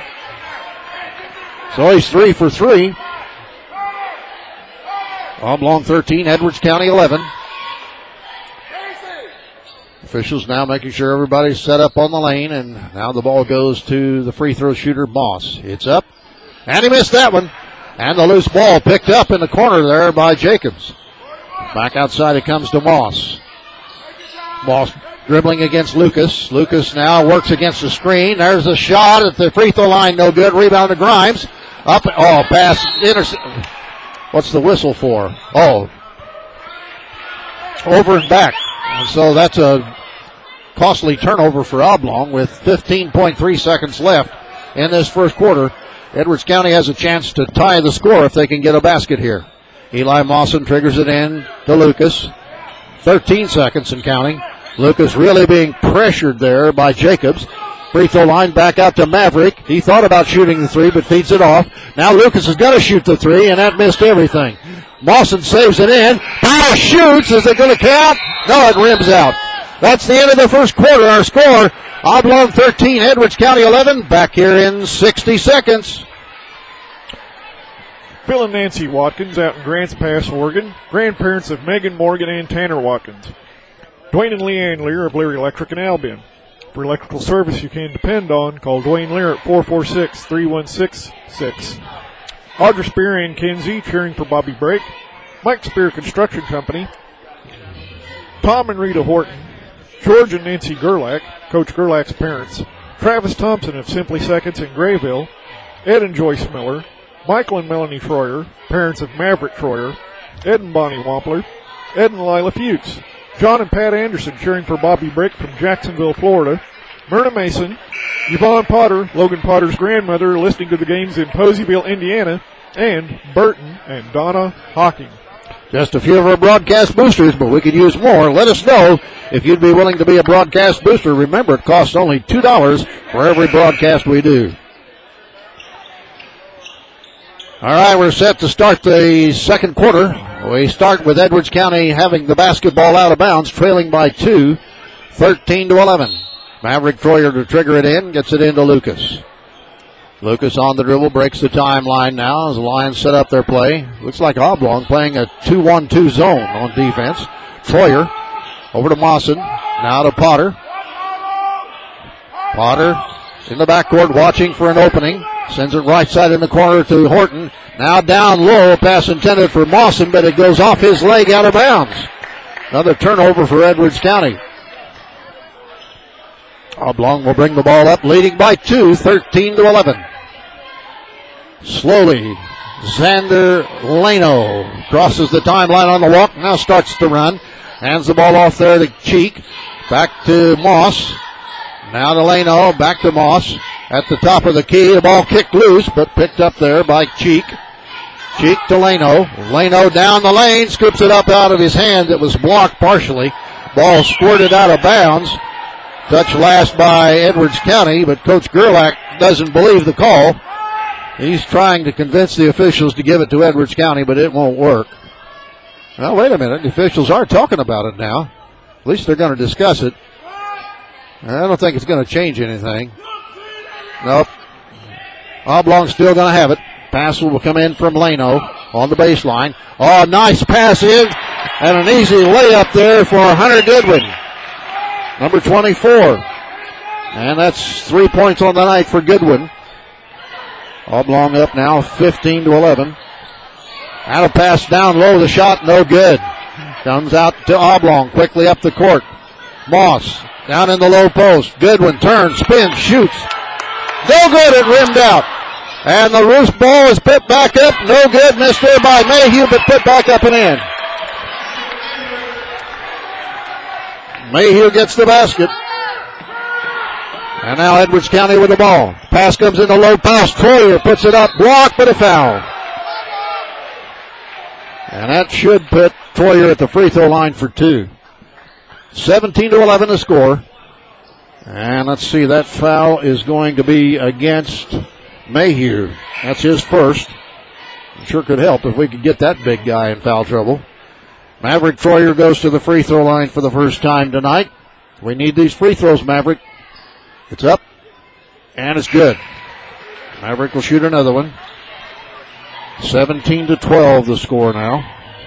So he's 3 for 3. Oblong 13, Edwards County 11. Officials now making sure everybody's set up on the lane, and now the ball goes to the free throw shooter, Moss. It's up, and he missed that one. And the loose ball picked up in the corner there by Jacobs. Back outside it comes to Moss. Moss dribbling against Lucas. Lucas now works against the screen. There's a shot at the free throw line. No good. Rebound to Grimes. Up. Oh, pass. What's the whistle for? Oh. Over and back. So that's a costly turnover for Oblong with 15.3 seconds left in this first quarter. Edwards County has a chance to tie the score if they can get a basket here. Eli Mawson triggers it in to Lucas. 13 seconds and counting. Lucas really being pressured there by Jacobs. Free throw line back out to Maverick. He thought about shooting the three, but feeds it off. Now Lucas is going to shoot the three, and that missed everything. Mawson saves it in. Powell shoots. Is it going to count? No, it rims out. That's the end of the first quarter. Our score, Oblong 13, Edwards County 11. Back here in 60 seconds. Phil and Nancy Watkins out in Grants Pass, Oregon. Grandparents of Megan Morgan and Tanner Watkins. Dwayne and Leanne Lear of Lear Electric in Albion. For electrical service you can depend on, call Dwayne Lear at 446-3166. Audra Spear and Kenzie cheering for Bobby Brake. Mike Spear Construction Company. Tom and Rita Horton. George and Nancy Gerlach, Coach Gerlach's parents. Travis Thompson of Simply Seconds in Grayville. Ed and Joyce Miller. Michael and Melanie Troyer, parents of Maverick Troyer. Ed and Bonnie Wampler. Ed and Lila Futes. John and Pat Anderson cheering for Bobby Brick from Jacksonville, Florida. Myrna Mason. Yvonne Potter, Logan Potter's grandmother, listening to the games in Poseyville, Indiana. And Burton and Donna Hawking. Just a few of our broadcast boosters, but we could use more. Let us know if you'd be willing to be a broadcast booster. Remember, it costs only $2 for every broadcast we do. All right, we're set to start the second quarter. We start with Edwards County having the basketball out of bounds, trailing by 2, 13-11. Maverick Troyer to trigger it in, gets it into Lucas. Lucas on the dribble, breaks the timeline now as the Lions set up their play. Looks like Oblong playing a 2-1-2 zone on defense. Troyer over to Mawson, now to Potter. Potter in the backcourt watching for an opening. Sends it right side in the corner to Horton. Now down low, pass intended for Mawson, but it goes off his leg out of bounds. Another turnover for Edwards County. Oblong will bring the ball up, leading by 2, 13-11. Slowly, Xander Leno crosses the timeline on the walk, now starts to run. Hands the ball off there to Cheek. Back to Moss. Now to Leno, back to Moss. At the top of the key, the ball kicked loose, but picked up there by Cheek. Cheek to Leno. Leno down the lane, scoops it up out of his hand. It was blocked partially. Ball squirted out of bounds. Touch last by Edwards County, but Coach Gerlach doesn't believe the call. He's trying to convince the officials to give it to Edwards County, but it won't work. Well, wait a minute. The officials are talking about it now. At least they're going to discuss it. I don't think it's going to change anything. Nope. Oblong's still going to have it. Pass will come in from Leno on the baseline. Oh, nice pass in, and an easy layup there for Hunter Goodwin, number 24. And that's 3 points on the night for Goodwin. Oblong up now 15-11. Out of pass down low, the shot no good. Comes out to Oblong, quickly up the court. Moss down in the low post. Goodwin turns, spins, shoots. No good, it rimmed out. And the loose ball is put back up. No good, missed there by Mayhew, but put back up and in. Mayhew gets the basket. And now Edwards County with the ball. Pass comes in the low post. Troyer puts it up, blocked, but a foul. And that should put Troyer at the free throw line for 2. 17-11 the score. And let's see, that foul is going to be against Mayhew. That's his first. Sure could help if we could get that big guy in foul trouble. Maverick Troyer goes to the free throw line for the first time tonight. We need these free throws, Maverick. It's up, and it's good. Maverick will shoot another one. 17-12 the score now.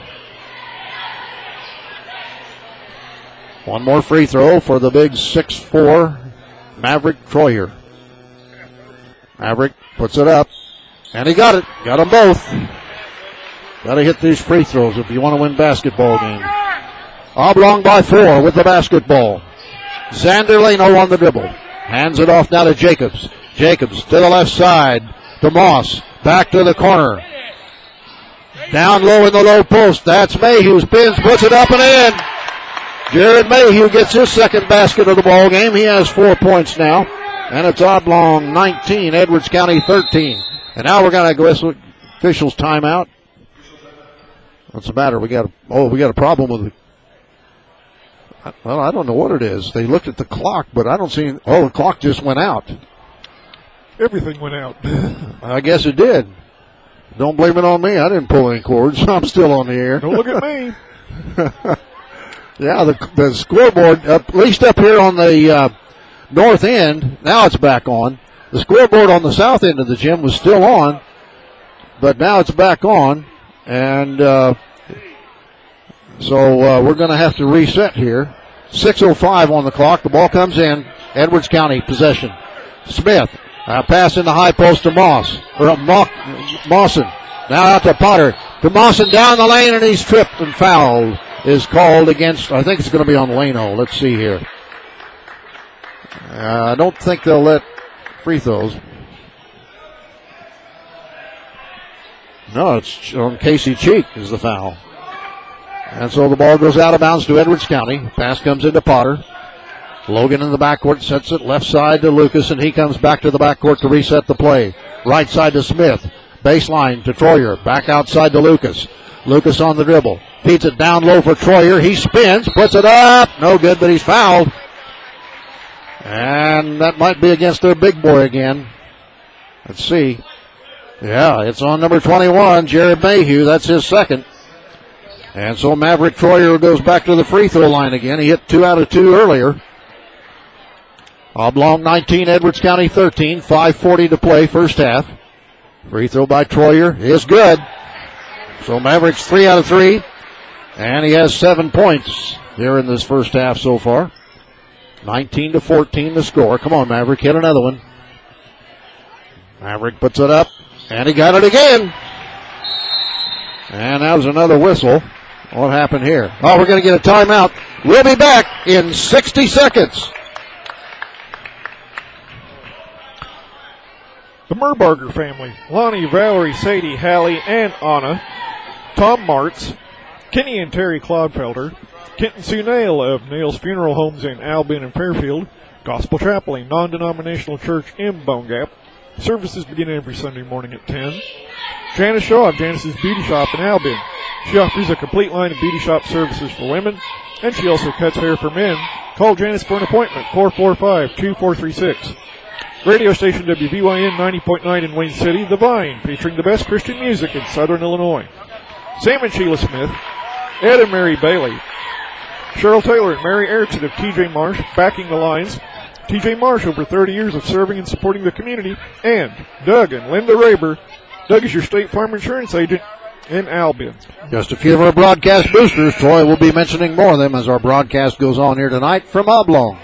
One more free throw for the big 6'4" Maverick Troyer. Maverick puts it up, And he got it. Got them both. Got to hit these free throws if you want to win basketball game. Oblong by 4 with the basketball. Xander Leno on the dribble. Hands it off now to Jacobs. Jacobs to the left side. To Moss. Back to the corner. Down low in the low post. That's Mayhew. Spins, puts it up and in. Jared Mayhew gets his second basket of the ball game. He has 4 points now. And it's Oblong 19, Edwards County 13. And now we're going to go officials timeout. What's the matter? We got a problem with well, I don't know what it is. They looked at the clock, but I don't see. The clock just went out. Everything went out. I guess it did. Don't blame it on me. I didn't pull any cords. I'm still on the air. Don't look at me. Yeah, the scoreboard, at least up here on the north end, now it's back on. The scoreboard on the south end of the gym was still on, but now it's back on. And so we're going to have to reset here. 6:05 on the clock. The ball comes in. Edwards County possession. Smith. Pass in the high post to Mawson. Now out to Potter. To Mawson down the lane, and he's tripped and fouled. Is called against, I think it's going to be on Leno. Let's see here. I don't think they'll let free throws. No, it's on Casey Cheek is the foul. And so the ball goes out of bounds to Edwards County. Pass comes into Potter. Logan in the backcourt sets it left side to Lucas, and he comes back to the backcourt to reset the play. Right side to Smith. Baseline to Troyer. Back outside to Lucas. Lucas on the dribble. Feeds it down low for Troyer. He spins, puts it up. No good, but he's fouled. And that might be against their big boy again. Let's see. Yeah, it's on number 21, Jared Mayhew. That's his second. And so Maverick Troyer goes back to the free throw line again. He hit 2 out of 2 earlier. Oblong 19, Edwards County 13. 5:40 to play, first half. Free throw by Troyer is good. So Mavericks 3 out of 3. And he has 7 points here in this first half so far. 19-14 the score. Come on, Maverick, hit another one. Maverick puts it up, and he got it again. And that was another whistle. What happened here? Oh, we're going to get a timeout. We'll be back in 60 seconds. The Merbarger family, Lonnie, Valerie, Sadie, Hallie, and Anna, Tom Martz, Kenny and Terry Cloudfelder, Kenton Sue Nail of Nail's Funeral Homes in Albion and Fairfield, Gospel Chapel, a non-denominational church in Bone Gap. Services begin every Sunday morning at 10. Janice Shaw of Janice's Beauty Shop in Albion. She offers a complete line of beauty shop services for women, and she also cuts hair for men. Call Janice for an appointment, 445-2436. Radio station WVYN 90.9 in Wayne City, The Vine, featuring the best Christian music in Southern Illinois. Sam and Sheila Smith, Ed and Mary Bailey, Cheryl Taylor and Mary Erickson of TJ Marsh, backing the lines. TJ Marsh, over 30 years of serving and supporting the community. And Doug and Linda Raber. Doug is your State Farm Insurance agent in Albion. Just a few of our broadcast boosters. Troy will be mentioning more of them as our broadcast goes on here tonight from Oblong.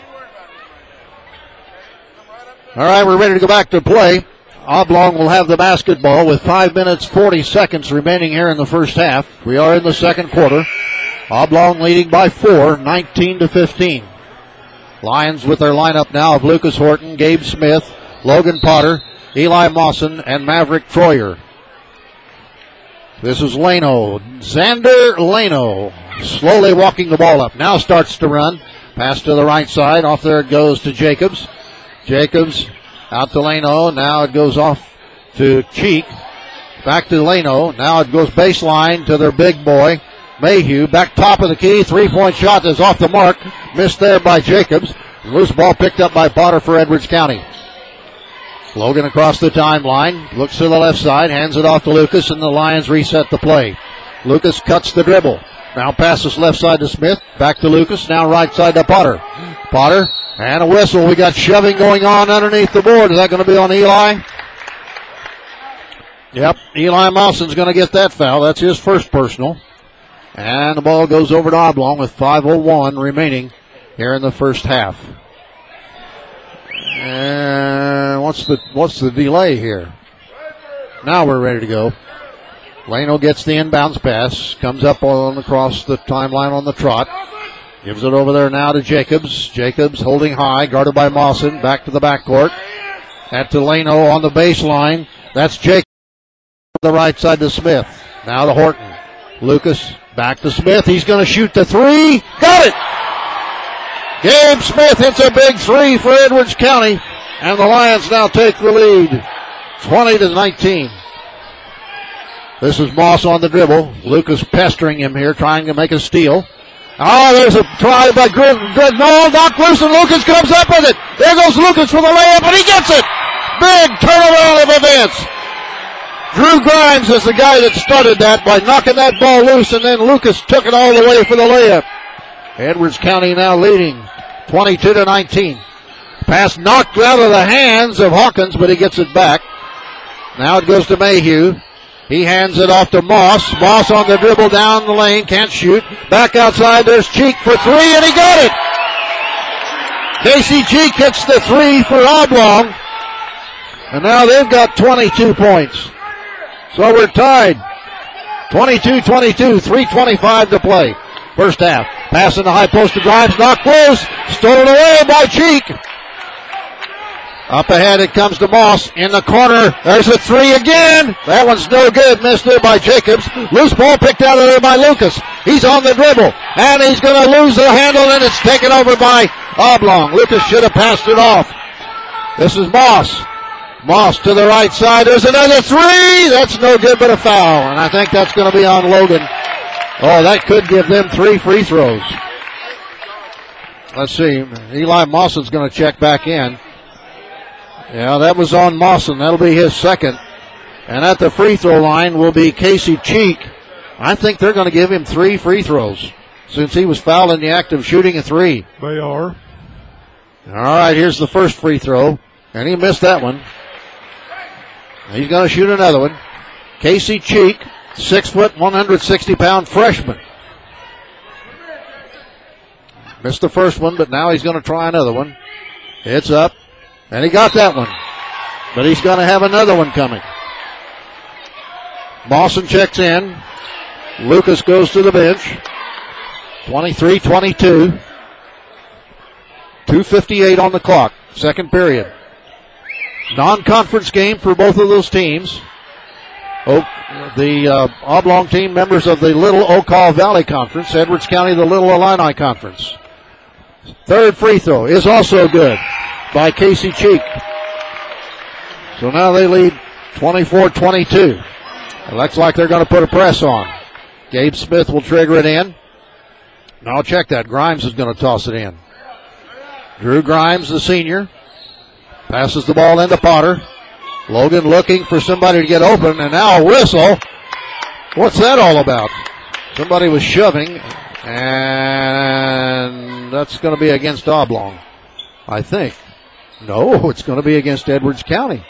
All right, we're ready to go back to play. Oblong will have the basketball with 5 minutes, 40 seconds remaining here in the first half. We are in the second quarter. Oblong leading by 4, 19-15. Lions with their lineup now of Lucas Horton, Gabe Smith, Logan Potter, Eli Mawson, and Maverick Troyer. This is Leno. Xander Leno slowly walking the ball up. Now starts to run. Pass to the right side. Off there it goes to Jacobs. Jacobs out to Leno. Now it goes off to Cheek. Back to Leno. Now it goes baseline to their big boy, Mayhew. Back top of the key. 3-point shot is off the mark. Missed there by Jacobs. Loose ball picked up by Potter for Edwards County. Logan across the timeline. Looks to the left side. Hands it off to Lucas, and the Lions reset the play. Lucas cuts the dribble. Now passes left side to Smith. Back to Lucas. Now right side to Potter. Potter. And a whistle. We got shoving going on underneath the board. Is that going to be on Eli? Yep. Eli Mawson's going to get that foul. That's his first personal. And the ball goes over to Oblong with 5:01 remaining here in the first half. And what's the delay here? Now we're ready to go. Lano gets the inbounds pass. Comes up on across the timeline on the trot. Gives it over there now to Jacobs. Jacobs holding high, guarded by Mawson. Back to the backcourt. At to Lano on the baseline. That's Jacobs. The right side to Smith. Now to Horton. Lucas back to Smith. He's going to shoot the three. Got it! Gabe Smith hits a big three for Edwards County. And the Lions now take the lead. 20-19. This is Moss on the dribble. Lucas pestering him here, trying to make a steal. Oh, there's a try by Good. No, knocked loose, and Lucas comes up with it. There goes Lucas for the layup, and he gets it. Big turnaround of events. Drew Grimes is the guy that started that by knocking that ball loose, and then Lucas took it all the way for the layup. Edwards County now leading 22-19. Pass knocked out of the hands of Hawkins, but he gets it back. Now it goes to Mayhew. He hands it off to Moss. Moss on the dribble down the lane. Can't shoot. Back outside. There's Cheek for three, and he got it. Casey Cheek hits the three for Oblong. And now they've got 22 points. So we're tied. 22-22. 3:25 to play. First half. Pass in the high post to Grimes. Knocked loose. Stolen away by Cheek. Up ahead it comes to Moss in the corner. There's a three again. That one's no good. Missed there by Jacobs. Loose ball picked out of there by Lucas. He's on the dribble. And he's going to lose the handle, and it's taken over by Oblong. Lucas should have passed it off. This is Moss. Moss to the right side. There's another three. That's no good but a foul. And I think that's going to be on Logan. Oh, that could give them 3 free throws. Let's see. Eli Mawson's going to check back in. Yeah, that was on Mawson. That'll be his second. And at the free throw line will be Casey Cheek. I think they're going to give him 3 free throws since he was fouled in the act of shooting a three. They are. All right, here's the first free throw. And he missed that one. He's going to shoot another one. Casey Cheek, 6 foot, 160-pound freshman. Missed the first one, but now he's going to try another one. It's up. And he got that one. But he's going to have another one coming. Mawson checks in. Lucas goes to the bench. 23-22. 2:58 on the clock. Second period. Non-conference game for both of those teams. The Oblong team, members of the Little Okaw Valley Conference. Edwards County, the Little Illini Conference. Third free throw is also good by Casey Cheek. So now they lead 24-22. It looks like they're going to put a press on. Gabe Smith will trigger it in. Now check that. Grimes is going to toss it in. Drew Grimes, the senior, passes the ball into Potter. Logan looking for somebody to get open, and now a whistle. What's that all about? Somebody was shoving, and that's going to be against Oblong, I think. No, it's going to be against Edwards County.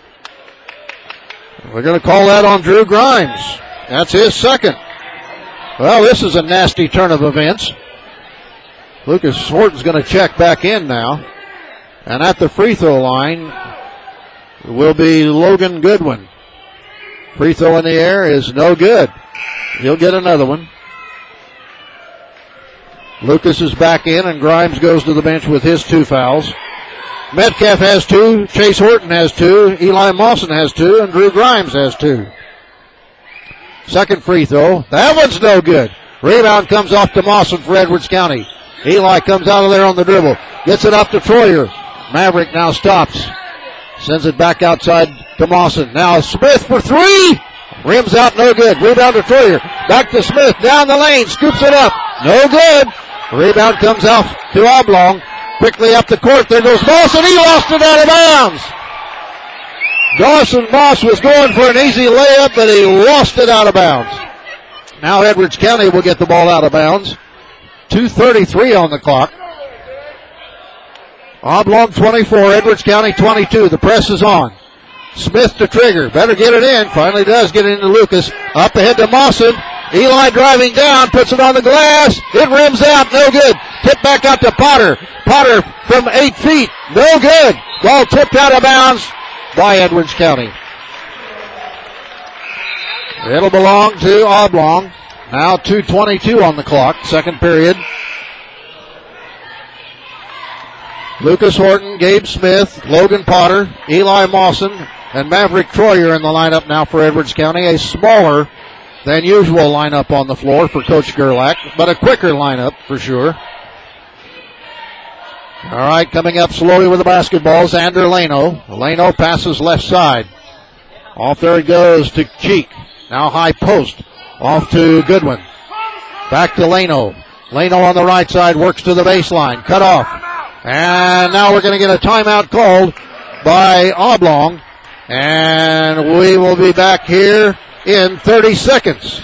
We're going to call that on Drew Grimes. That's his second. Well, this is a nasty turn of events. Lucas Horton's going to check back in now. And at the free throw line will be Logan Goodwin. Free throw in the air is no good. He'll get another one. Lucas is back in, and Grimes goes to the bench with his 2 fouls. Metcalf has 2, Chase Horton has 2, Eli Mawson has 2, and Drew Grimes has 2. Second free throw. That one's no good. Rebound comes off to Mawson for Edwards County. Eli comes out of there on the dribble. Gets it up to Troyer. Maverick now stops. Sends it back outside to Mawson. Now Smith for 3. Rims out, no good. Rebound to Troyer. Back to Smith. Down the lane. Scoops it up. No good. Rebound comes off to Oblong. Quickly up the court. There goes Moss, and he lost it out of bounds. Dawson Moss was going for an easy layup, but he lost it out of bounds. Now Edwards County will get the ball out of bounds. 2:33 on the clock. Oblong 24, Edwards County 22. The press is on. Smith to trigger. Better get it in. Finally does get it into Lucas. Up ahead to Mawson. Eli driving down, puts it on the glass. It rims out, no good. Tip back out to Potter. Potter from 8 feet, no good. Ball tipped out of bounds by Edwards County. It'll belong to Oblong. Now 2:22 on the clock, second period. Lucas Horton, Gabe Smith, Logan Potter, Eli Mawson, and Maverick Troyer in the lineup now for Edwards County. A smaller than usual lineup on the floor for Coach Gerlach, but a quicker lineup for sure. All right, coming up slowly with the basketball, Xander Leno. Leno passes left side. Off there it goes to Cheek. Now high post. Off to Goodwin. Back to Leno. Leno on the right side works to the baseline. Cut off. And now we're going to get a timeout called by Oblong. And we will be back here in 30 seconds.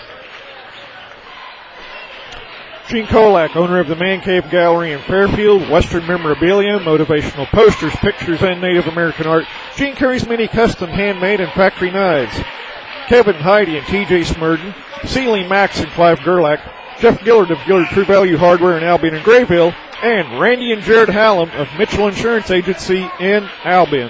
Gene Kolak, owner of the Man Cave Gallery in Fairfield, Western memorabilia, motivational posters, pictures, and Native American art. Gene carries many custom handmade and factory knives. Kevin, Heidi, and TJ Smurden, Sealy, Max, and Clive Gerlach, Jeff Gillard of Gillard True Value Hardware in Albion and Grayville, and Randy and Jared Hallam of Mitchell Insurance Agency in Albion.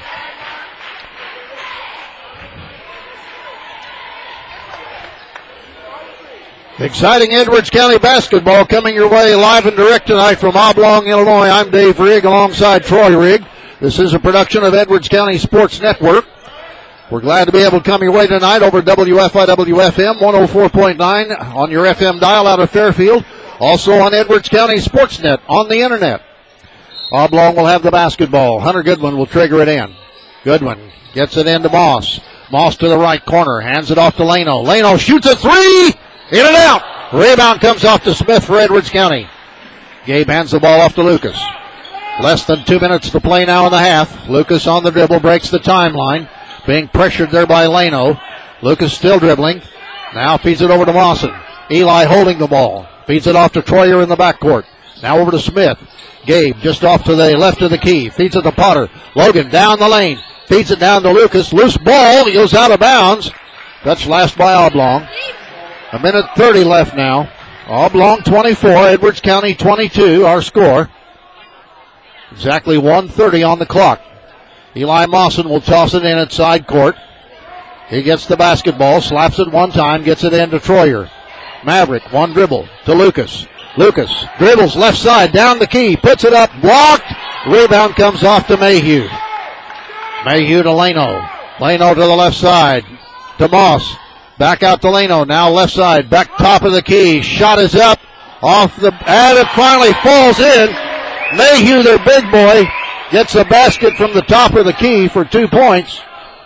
Exciting Edwards County basketball coming your way live and direct tonight from Oblong, Illinois. I'm Dave Rigg alongside Troy Rigg. This is a production of Edwards County Sports Network. We're glad to be able to come your way tonight over WFIW-FM 104.9 on your FM dial out of Fairfield. Also on Edwards County Sportsnet on the internet. Oblong will have the basketball. Hunter Goodwin will trigger it in. Goodwin gets it into Moss. Moss to the right corner. Hands it off to Leno. Leno shoots a three. In and out. Rebound comes off to Smith for Edwards County. Gabe hands the ball off to Lucas. Less than 2 minutes to play now in the half. Lucas on the dribble breaks the timeline. Being pressured there by Leno. Lucas still dribbling. Now feeds it over to Mawson. Eli holding the ball. Feeds it off to Troyer in the backcourt. Now over to Smith. Gabe just off to the left of the key. Feeds it to Potter. Logan down the lane. Feeds it down to Lucas. Loose ball. He goes out of bounds. Touch last by Oblong. A minute 30 left now. Oblong 24, Edwards County 22, our score. Exactly 1:30 on the clock. Eli Mawson will toss it in at side court. He gets the basketball, slaps it one time, gets it in to Troyer. Maverick, one dribble to Lucas. Lucas dribbles left side, down the key, puts it up, blocked. Rebound comes off to Mayhew. Mayhew to Leno. Leno to the left side, to Moss. Back out to Leno, now left side, back top of the key. Shot is up, and it finally falls in. Mayhew, their big boy, gets a basket from the top of the key for 2 points.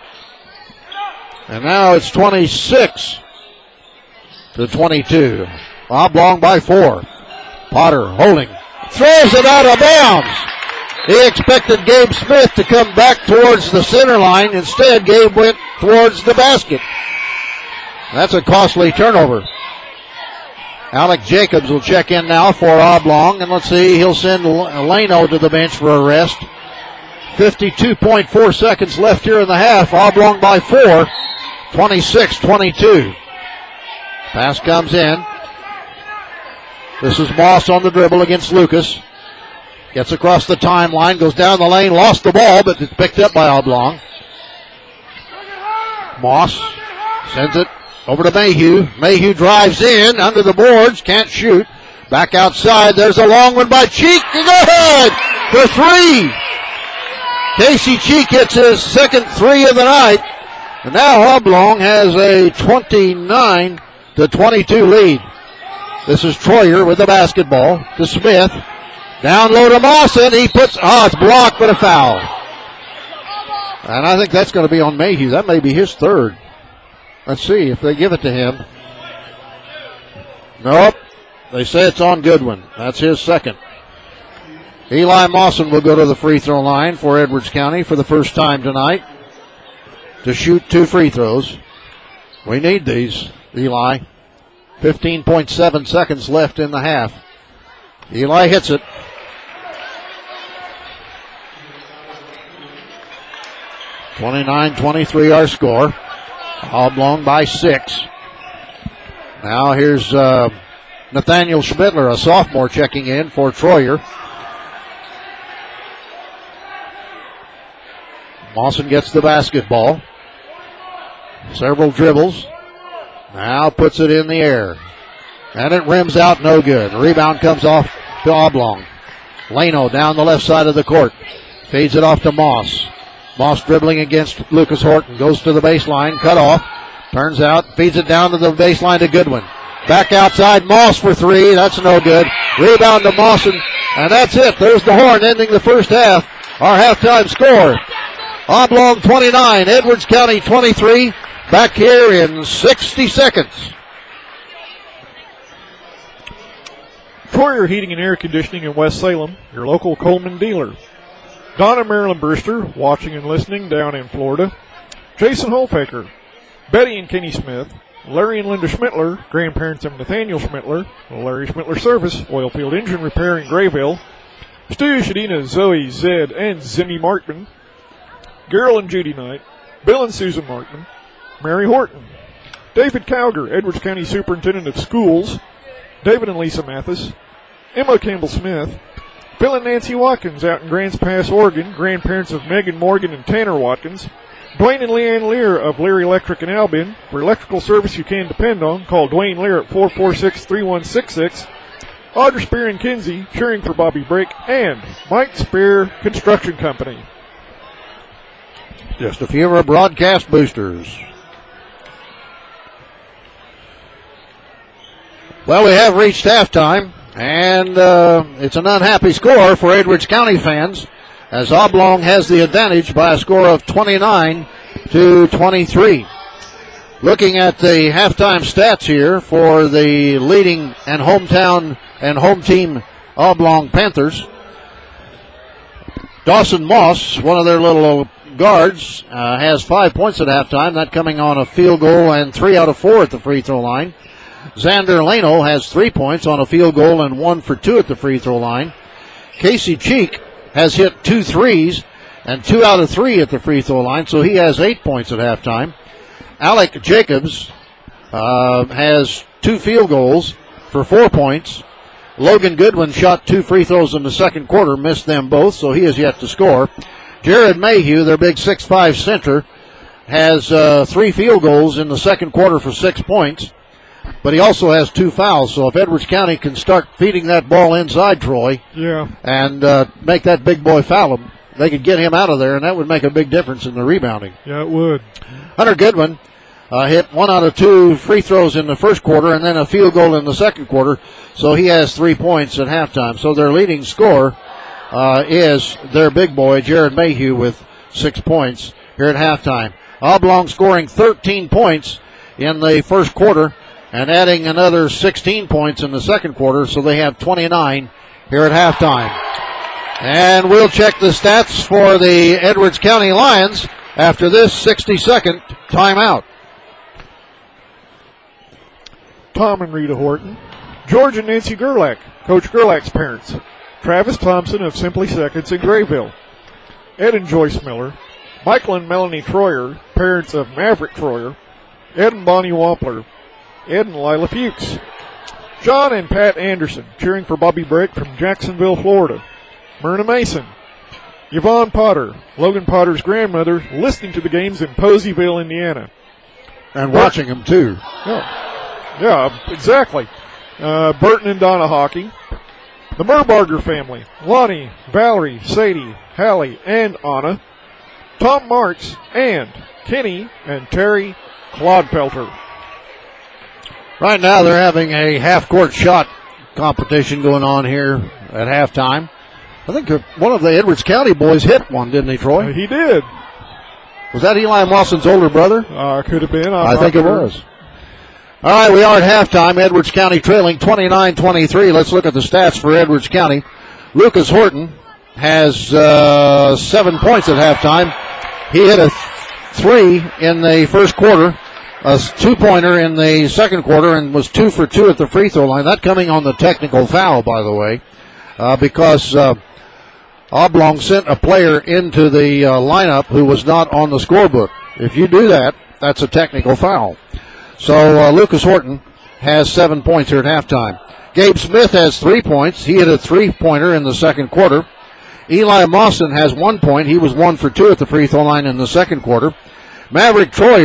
And now it's 26-22. Oblong by 4. Potter holding, throws it out of bounds. He expected Gabe Smith to come back towards the center line. Instead, Gabe went towards the basket. That's a costly turnover. Alec Jacobs will check in now for Oblong, and let's see, he'll send Leno to the bench for a rest. 52.4 seconds left here in the half. Oblong by 4, 26-22. Pass comes in. This is Moss on the dribble against Lucas. Gets across the timeline, goes down the lane, lost the ball, but it's picked up by Oblong. Moss sends it over to Mayhew. Mayhew drives in under the boards, can't shoot. Back outside, there's a long one by Cheek. Good for 3. Casey Cheek hits his second 3 of the night. And now Oblong has a 29-22 lead. This is Troyer with the basketball to Smith. Down low to Mawson. He puts, it's blocked, but a foul. And I think that's going to be on Mayhew. That may be his third. Let's see if they give it to him. Nope. They say it's on Goodwin. That's his second. Eli Mawson will go to the free throw line for Edwards County for the first time tonight to shoot 2 free throws. We need these, Eli. 15.7 seconds left in the half. Eli hits it. (29-23) our score. Oblong by 6. Now here's Nathaniel Schmidtler, a sophomore, checking in for Troyer. Mawson gets the basketball. Several dribbles. Now puts it in the air. And it rims out, no good. Rebound comes off to Oblong. Leno down the left side of the court. Feeds it off to Moss. Moss dribbling against Lucas Horton. Goes to the baseline, cut off. Turns out, feeds it down to the baseline to Goodwin. Back outside, Moss for three. That's no good. Rebound to Moss, and that's it. There's the horn ending the first half. Our halftime score. Oblong 29, Edwards County 23. Back here in 60 seconds. Troyer Heating and Air Conditioning in West Salem, your local Coleman dealer. Donna Marilyn Brewster, watching and listening down in Florida. Jason Holfaker. Betty and Kenny Smith. Larry and Linda Schmittler, grandparents of Nathaniel Schmittler. Larry Schmittler Service, Oilfield Engine Repair in Grayville. Stu, Shadina, Zoe, Zed, and Zimmy Markman. Gerald and Judy Knight. Bill and Susan Markman. Mary Horton. David Cowger, Edwards County Superintendent of Schools. David and Lisa Mathis. Emma Campbell Smith. Phil and Nancy Watkins out in Grants Pass, Oregon, grandparents of Megan Morgan and Tanner Watkins. Dwayne and Leanne Lear of Lear Electric in Albion. For electrical service you can depend on, call Dwayne Lear at 446-3166. Audrey Spear and Kinsey, cheering for Bobby Brake, and Mike Spear Construction Company. Just a few of our broadcast boosters. Well, we have reached halftime, and it's an unhappy score for Edwards County fans, as Oblong has the advantage by a score of 29-23. Looking at the halftime stats here for the leading and hometown and home team Oblong Panthers, Dawson Moss, one of their little guards, has 5 points at halftime, that coming on a field goal and 3 out of 4 at the free throw line. Xander Leno has 3 points on a field goal and 1 for 2 at the free throw line. Casey Cheek has hit 2 threes and 2 out of 3 at the free throw line, so he has 8 points at halftime. Alec Jacobs has 2 field goals for 4 points. Logan Goodwin shot 2 free throws in the second quarter, missed them both, so he is yet to score. Jared Mayhew, their big 6'5 center, has 3 field goals in the second quarter for 6 points. But he also has 2 fouls, so if Edwards County can start feeding that ball inside Troy and make that big boy foul him, they could get him out of there, and that would make a big difference in the rebounding. Yeah, it would. Hunter Goodwin hit 1 out of 2 free throws in the first quarter and then a field goal in the second quarter, so he has 3 points at halftime. So their leading scorer is their big boy, Jared Mayhew, with 6 points here at halftime. Oblong scoring 13 points in the first quarter and adding another 16 points in the second quarter, so they have 29 here at halftime. And we'll check the stats for the Edwards County Lions after this 60-second timeout. Tom and Rita Horton. George and Nancy Gerlach, Coach Gerlach's parents. Travis Thompson of Simply Seconds in Grayville. Ed and Joyce Miller. Michael and Melanie Troyer, parents of Maverick Troyer. Ed and Bonnie Wampler. Ed and Lila Fuchs. John and Pat Anderson, cheering for Bobby Brake from Jacksonville, Florida. Myrna Mason. Yvonne Potter, Logan Potter's grandmother, listening to the games in Poseyville, Indiana. And watching them, too. Yeah, exactly. Burton and Donna Hockey. The Merbarger family, Lonnie, Valerie, Sadie, Hallie, and Anna. Tom Marks and Kenny and Terry Clodfelter. Right now they're having a half-court shot competition going on here at halftime. I think one of the Edwards County boys hit one, didn't he, Troy? He did. Was that Eli Mawson's older brother? Could have been. I think it was. All right, we are at halftime. Edwards County trailing 29-23. Let's look at the stats for Edwards County. Lucas Horton has 7 points at halftime. He hit a 3 in the first quarter, a 2-pointer in the second quarter, and was 2 for 2 at the free throw line. That coming on the technical foul, by the way, because Oblong sent a player into the lineup who was not on the scorebook. If you do that, that's a technical foul. So Lucas Horton has 7 points here at halftime. Gabe Smith has 3 points. He hit a 3-pointer in the second quarter. Eli Mawson has 1 point. He was 1 for 2 at the free throw line in the second quarter. Maverick Troyer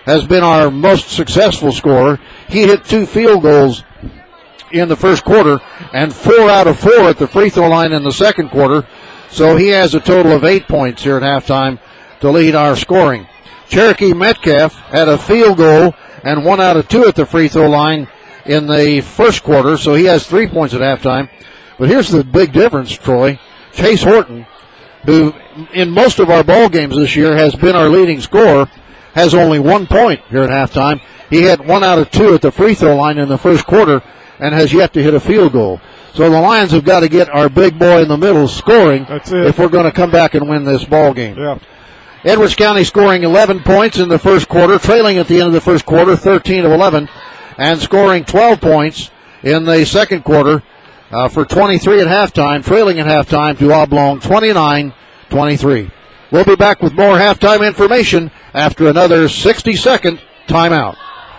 has been our most successful scorer. He hit 2 field goals in the first quarter and 4 out of 4 at the free throw line in the second quarter. So he has a total of 8 points here at halftime to lead our scoring. Cherokee Metcalf had a field goal and 1 out of 2 at the free throw line in the first quarter, so he has 3 points at halftime. But here's the big difference, Troy. Chase Horton, who in most of our ball games this year has been our leading scorer, has only 1 point here at halftime. He had 1 out of 2 at the free throw line in the first quarter and has yet to hit a field goal. So the Lions have got to get our big boy in the middle scoring if we're going to come back and win this ball game. Yeah. Edwards County scoring 11 points in the first quarter, trailing at the end of the first quarter, 13 of 11, and scoring 12 points in the second quarter for 23 at halftime, trailing at halftime to Oblong 29-23. We'll be back with more halftime information after another 60-second timeout.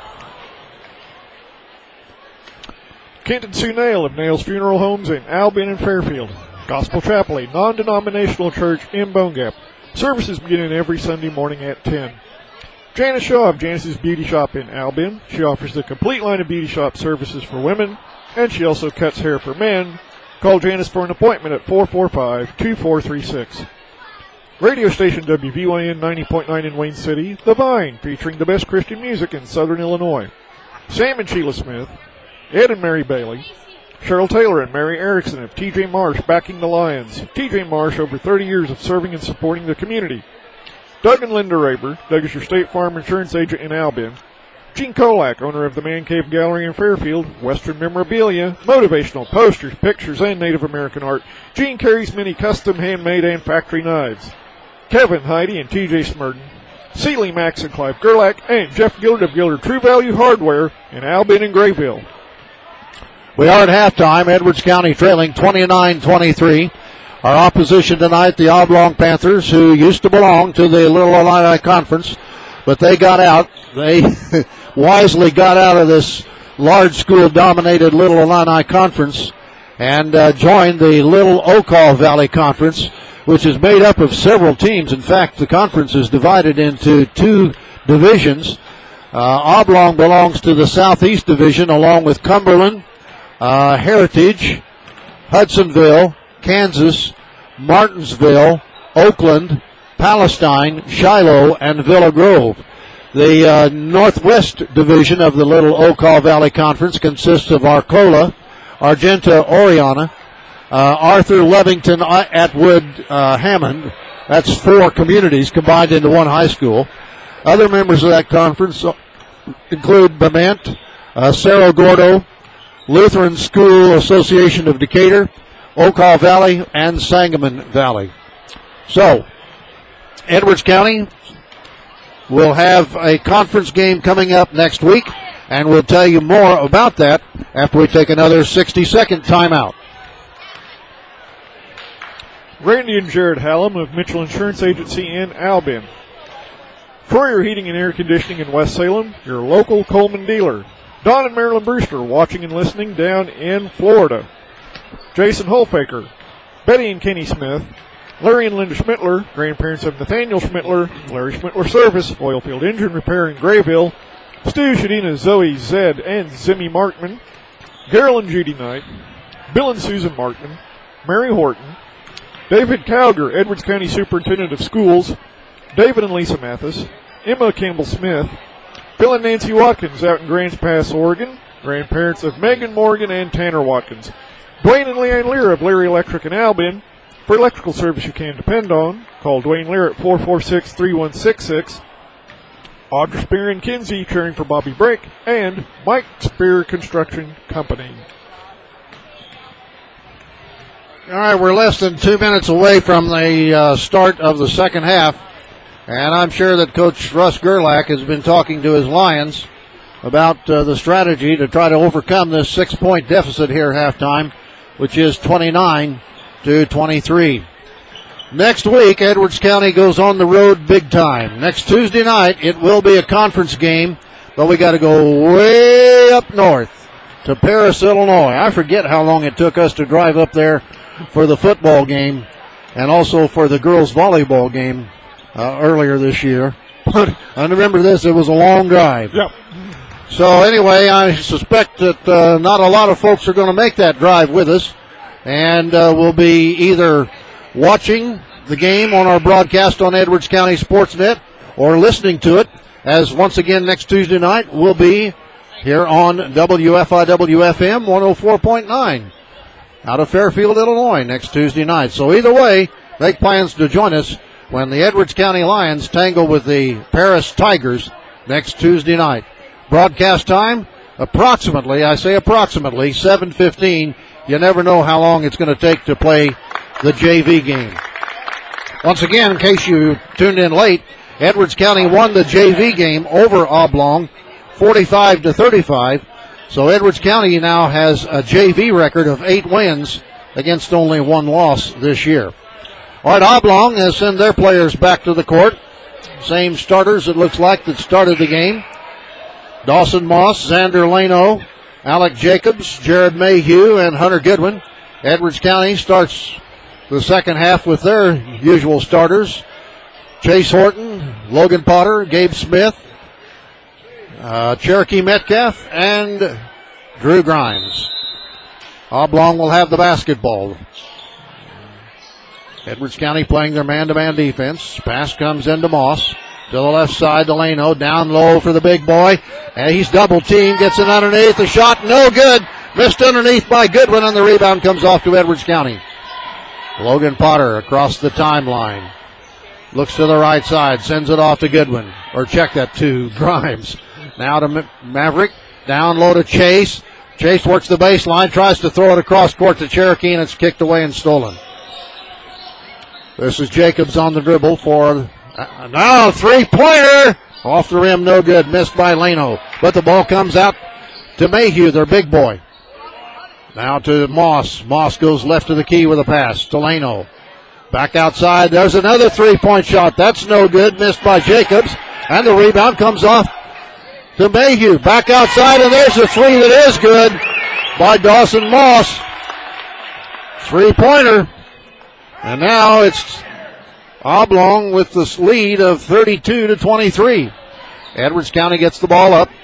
Kenton Sue Nail of Nail's Funeral Homes in Albion and Fairfield. Gospel Chapel, a non-denominational church in Bone Gap. Services beginning every Sunday morning at 10. Janice Shaw of Janice's Beauty Shop in Albion. She offers the complete line of beauty shop services for women, and she also cuts hair for men. Call Janice for an appointment at 445-2436. Radio station WVYN 90.9 in Wayne City, The Vine, featuring the best Christian music in Southern Illinois. Sam and Sheila Smith, Ed and Mary Bailey, Cheryl Taylor and Mary Erickson of TJ Marsh backing the Lions. TJ Marsh, over 30 years of serving and supporting the community. Doug and Linda Raber, Doug is your State Farm Insurance agent in Albion. Gene Kolak, owner of the Man Cave Gallery in Fairfield, Western Memorabilia, motivational posters, pictures, and Native American art. Gene carries many custom, handmade, and factory knives. Kevin, Heidi, and TJ Smurden. Seeley, Max, and Clive Gerlach, and Jeff Gillard of Gillard True Value Hardware in Albion and Grayville. We are at halftime. Edwards County trailing 29-23. Our opposition tonight, the Oblong Panthers, who used to belong to the Little Illini Conference, but they got out. They wisely got out of this large school-dominated Little Illini Conference and joined the Little Okaw Valley Conference, which is made up of several teams. In fact, the conference is divided into 2 divisions. Oblong belongs to the Southeast Division along with Cumberland, Heritage, Hudsonville, Kansas, Martinsville, Oakland, Palestine, Shiloh, and Villa Grove. The Northwest Division of the Little Okaw Valley Conference consists of Arcola, Argenta, Oriana, Arthur, Levington, Atwood, Hammond. That's 4 communities combined into 1 high school. Other members of that conference include Bement, Cerro Gordo, Lutheran School Association of Decatur, Okaw Valley, and Sangamon Valley. So, Edwards County will have a conference game coming up next week, and we'll tell you more about that after we take another 60-second timeout. Randy and Jared Hallam of Mitchell Insurance Agency in Albion. Troyer Heating and Air Conditioning in West Salem, your local Coleman dealer. Don and Marilyn Brewster watching and listening down in Florida. Jason Holfaker, Betty and Kenny Smith, Larry and Linda Schmittler, grandparents of Nathaniel Schmittler, Larry Schmittler Service, Oilfield Engine Repair in Grayville, Stu, Shadina, Zoe, Zed, and Zimmy Markman, Carol and Judy Knight, Bill and Susan Markman, Mary Horton, David Cowger, Edwards County Superintendent of Schools, David and Lisa Mathis, Emma Campbell Smith, Phil and Nancy Watkins out in Grants Pass, Oregon, grandparents of Megan Morgan and Tanner Watkins. Dwayne and Leanne Lear of Leary Electric in Albion. For electrical service you can depend on, call Dwayne Lear at 446-3166. Audra Spear and Kinsey cheering for Bobby Brake, and Mike Spear Construction Company. All right, we're less than 2 minutes away from the start of the second half, and I'm sure that Coach Russ Gerlach has been talking to his Lions about the strategy to try to overcome this 6-point deficit here at halftime, which is 29-23. Next week, Edwards County goes on the road big time. Next Tuesday night, it will be a conference game, but we got to go way up north to Paris, Illinois. I forget how long it took us to drive up there for the football game and also for the girls volleyball game earlier this year. But I remember this, it was a long drive. Yep. So anyway, I suspect that not a lot of folks are going to make that drive with us. And we'll be either watching the game on our broadcast on Edwards County Sportsnet or listening to it, as once again next Tuesday night we'll be here on WFIW-FM 104.9 out of Fairfield, Illinois next Tuesday night. So either way, make plans to join us when the Edwards County Lions tangle with the Paris Tigers next Tuesday night. Broadcast time, approximately 7:15. You never know how long it's going to take to play the JV game. Once again, in case you tuned in late, Edwards County won the JV game over Oblong 45-35. So Edwards County now has a JV record of 8 wins against only 1 loss this year. All right, Oblong has sent their players back to the court. Same starters, it looks like, that started the game. Dawson Moss, Xander Lano, Alec Jacobs, Jared Mayhew, and Hunter Goodwin. Edwards County starts the second half with their usual starters. Chase Horton, Logan Potter, Gabe Smith, Cherokee Metcalf, and Drew Grimes. Oblong will have the basketball. Edwards County playing their man-to-man defense. Pass comes into Moss. To the left side, Delano, down low for the big boy. And he's double-teamed, gets it underneath. The shot, no good. Missed underneath by Goodwin, and the rebound comes off to Edwards County. Logan Potter across the timeline. Looks to the right side, sends it off to Goodwin. Or check that to Grimes. Now to Maverick, down low to Chase. Chase works the baseline, tries to throw it across court to Cherokee, and it's kicked away and stolen. This is Jacobs on the dribble for... now three-pointer! Off the rim, no good. Missed by Lano. But the ball comes out to Mayhew, their big boy. Now to Moss. Moss goes left of the key with a pass to Lano. Back outside. There's another three-point shot. That's no good. Missed by Jacobs. And the rebound comes off to Mayhew. Back outside, and there's a three that is good by Dawson Moss. Three-pointer. And now it's Oblong with this lead of 32-23. Edwards County gets the ball up.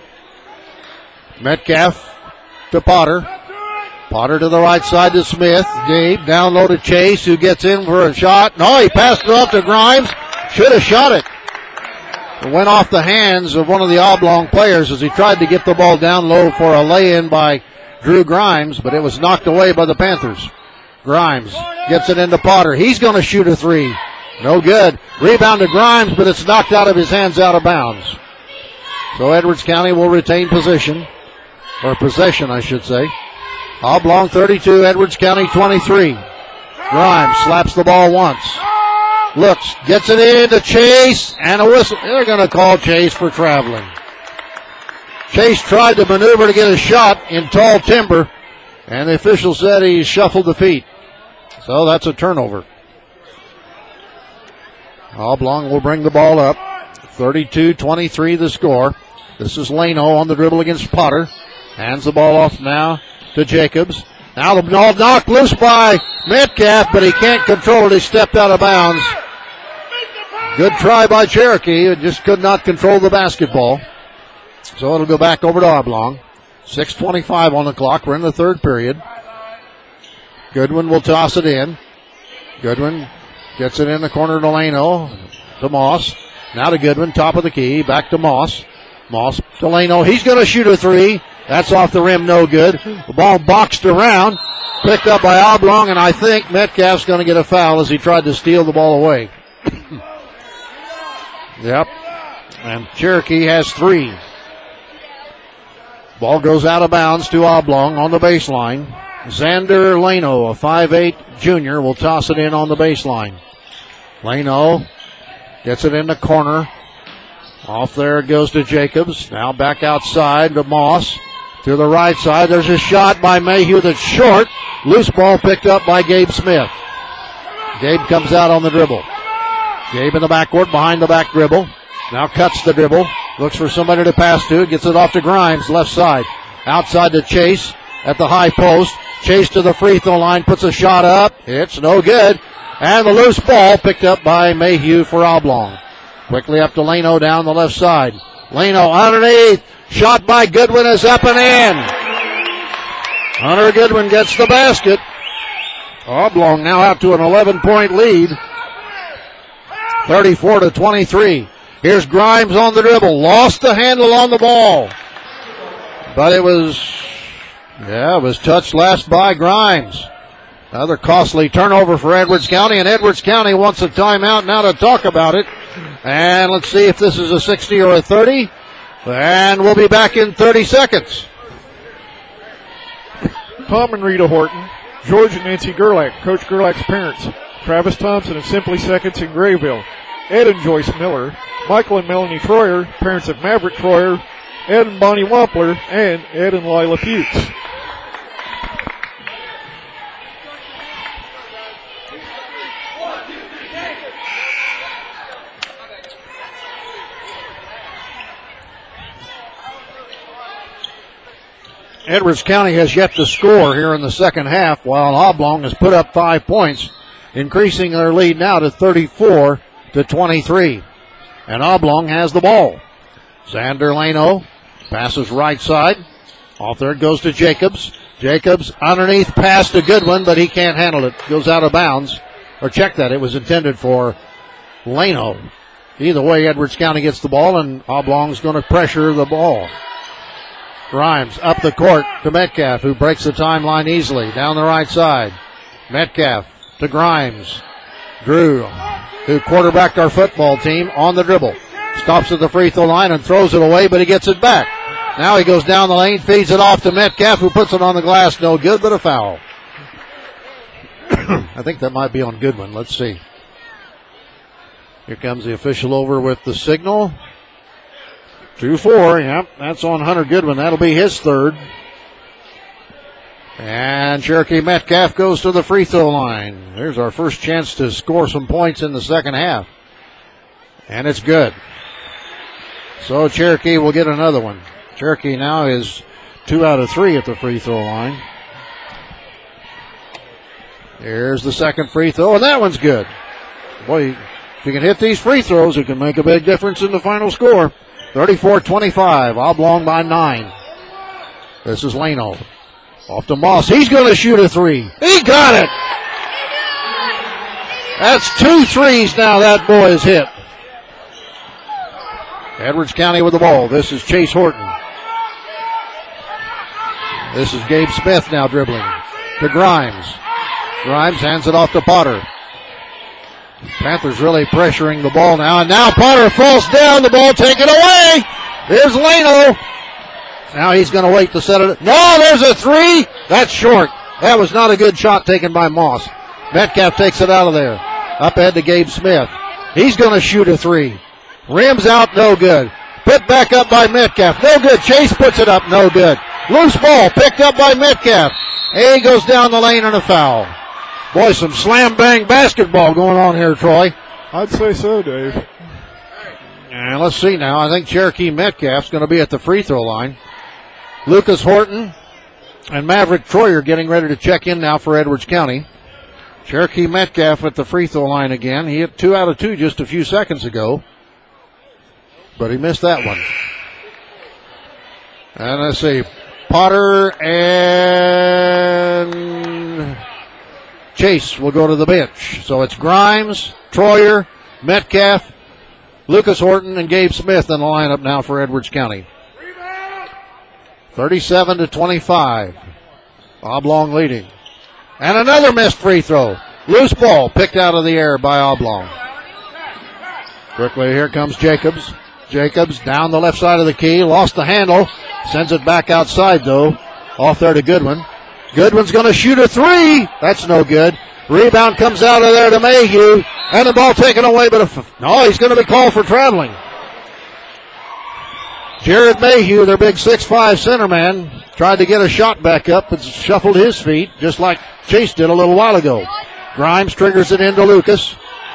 Metcalf to Potter. Potter to the right side to Smith. Gabe down low to Chase, who gets in for a shot. No, he passed it off to Grimes. Should have shot it. It went off the hands of one of the Oblong players as he tried to get the ball down low for a lay-in by Drew Grimes, but it was knocked away by the Panthers. Grimes gets it into Potter. He's going to shoot a three. No good. Rebound to Grimes, but it's knocked out of his hands, out of bounds. So Edwards County will retain possession, I should say. Oblong 32, Edwards County 23. Grimes slaps the ball once. Looks, gets it into Chase, and a whistle. They're going to call Chase for traveling. Chase tried to maneuver to get a shot in tall timber, and the official said he shuffled the feet. So that's a turnover. Oblong will bring the ball up. 32-23 the score. This is Lano on the dribble against Potter. Hands the ball off now to Jacobs. Now the ball knocked loose by Metcalf, but he can't control it. He stepped out of bounds. Good try by Cherokee. It just could not control the basketball. So it'll go back over to Oblong. 6:25 on the clock. We're in the third period. Goodwin will toss it in. Goodwin gets it in the corner to Lano, to Moss. Now to Goodwin, top of the key. Back to Moss. Moss to Lano. He's going to shoot a three. That's off the rim, no good. The ball boxed around. Picked up by Oblong, and I think Metcalf's going to get a foul as he tried to steal the ball away. Yep. And Cherokee has 3. Ball goes out of bounds to Oblong on the baseline. Xander Lano, a 5'8 junior, will toss it in on the baseline. Lano gets it in the corner. Off there it goes to Jacobs. Now back outside to Moss. To the right side, there's a shot by Mayhew that's short. Loose ball picked up by Gabe Smith. Gabe comes out on the dribble. Gabe in the backcourt, behind the back dribble. Now cuts the dribble. Looks for somebody to pass to. Gets it off to Grimes, left side. Outside to Chase at the high post. Chase to the free throw line, puts a shot up. It's no good. And the loose ball picked up by Mayhew for Oblong. Quickly up to Leno down the left side. Leno underneath. Shot by Goodwin is up and in. Hunter Goodwin gets the basket. Oblong now out to an 11-point lead. 34-23. Here's Grimes on the dribble. Lost the handle on the ball. But it was touched last by Grimes. Another costly turnover for Edwards County, and Edwards County wants a timeout now to talk about it. And let's see if this is a 60 or a 30. And we'll be back in 30 seconds. Tom and Rita Horton, George and Nancy Gerlach, Coach Gerlach's parents, Travis Thompson of Simply Seconds in Grayville, Ed and Joyce Miller, Michael and Melanie Troyer, parents of Maverick Troyer, Ed and Bonnie Wampler, and Ed and Lila Fuchs. Edwards County has yet to score here in the second half, while Oblong has put up 5 points, increasing their lead now to 34-23. And Oblong has the ball. Xander Leno passes right side. Off there it goes to Jacobs. Jacobs underneath pass to Goodwin, but he can't handle it. Goes out of bounds. Or check that. It was intended for Leno. Either way, Edwards County gets the ball, and Oblong's going to pressure the ball. Grimes up the court to Metcalf, who breaks the timeline easily down the right side. Metcalf to Grimes. Drew, who quarterbacked our football team, on the dribble. Stops at the free throw line and throws it away, but he gets it back. Now he goes down the lane, feeds it off to Metcalf, who puts it on the glass. No good, but a foul. I think that might be on Goodwin. Let's see. Here comes the official over with the signal. 2-4, yep, that's on Hunter Goodwin. That'll be his third. And Cherokee Metcalf goes to the free throw line. There's our first chance to score some points in the second half. And it's good. So Cherokee will get another one. Cherokee now is 2 out of 3 at the free throw line. Here's the second free throw, and that one's good. Boy, if you can hit these free throws, it can make a big difference in the final score. 34-25, Oblong by 9. This is Leno. Off to Moss. He's going to shoot a 3. He got it! That's 2 threes now that boy has hit. Edwards County with the ball. This is Chase Horton. This is Gabe Smith now dribbling to Grimes. Grimes hands it off to Potter. Panthers really pressuring the ball now, and now Potter falls down, the ball taken away. There's Leno. Now he's going to wait to set it. No, there's a 3. That's short. That was not a good shot taken by Moss. Metcalf takes it out of there. Up ahead to Gabe Smith. He's going to shoot a 3. Rims out, no good. Put back up by Metcalf, no good. Chase puts it up, no good. Loose ball picked up by Metcalf. He goes down the lane and a foul. Boy, some slam-bang basketball going on here, Troy. I'd say so, Dave. And let's see now. I think Cherokee Metcalf's going to be at the free throw line. Lucas Horton and Maverick Troyer getting ready to check in now for Edwards County. Cherokee Metcalf at the free throw line again. He hit 2 out of 2 just a few seconds ago, but he missed that one. And let's see. Potter and Chase will go to the bench. So it's Grimes, Troyer, Metcalf, Lucas Horton, and Gabe Smith in the lineup now for Edwards County. 37-25. Oblong leading. And another missed free throw. Loose ball picked out of the air by Oblong. Quickly, here comes Jacobs. Jacobs down the left side of the key. Lost the handle. Sends it back outside, though. Off there to Goodwin. Goodwin's going to shoot a 3. That's no good. Rebound comes out of there to Mayhew. And the ball taken away, but no, he's going to be called for traveling. Jared Mayhew, their big 6'5" center man, tried to get a shot back up, but shuffled his feet, just like Chase did a little while ago. Grimes triggers it into Lucas.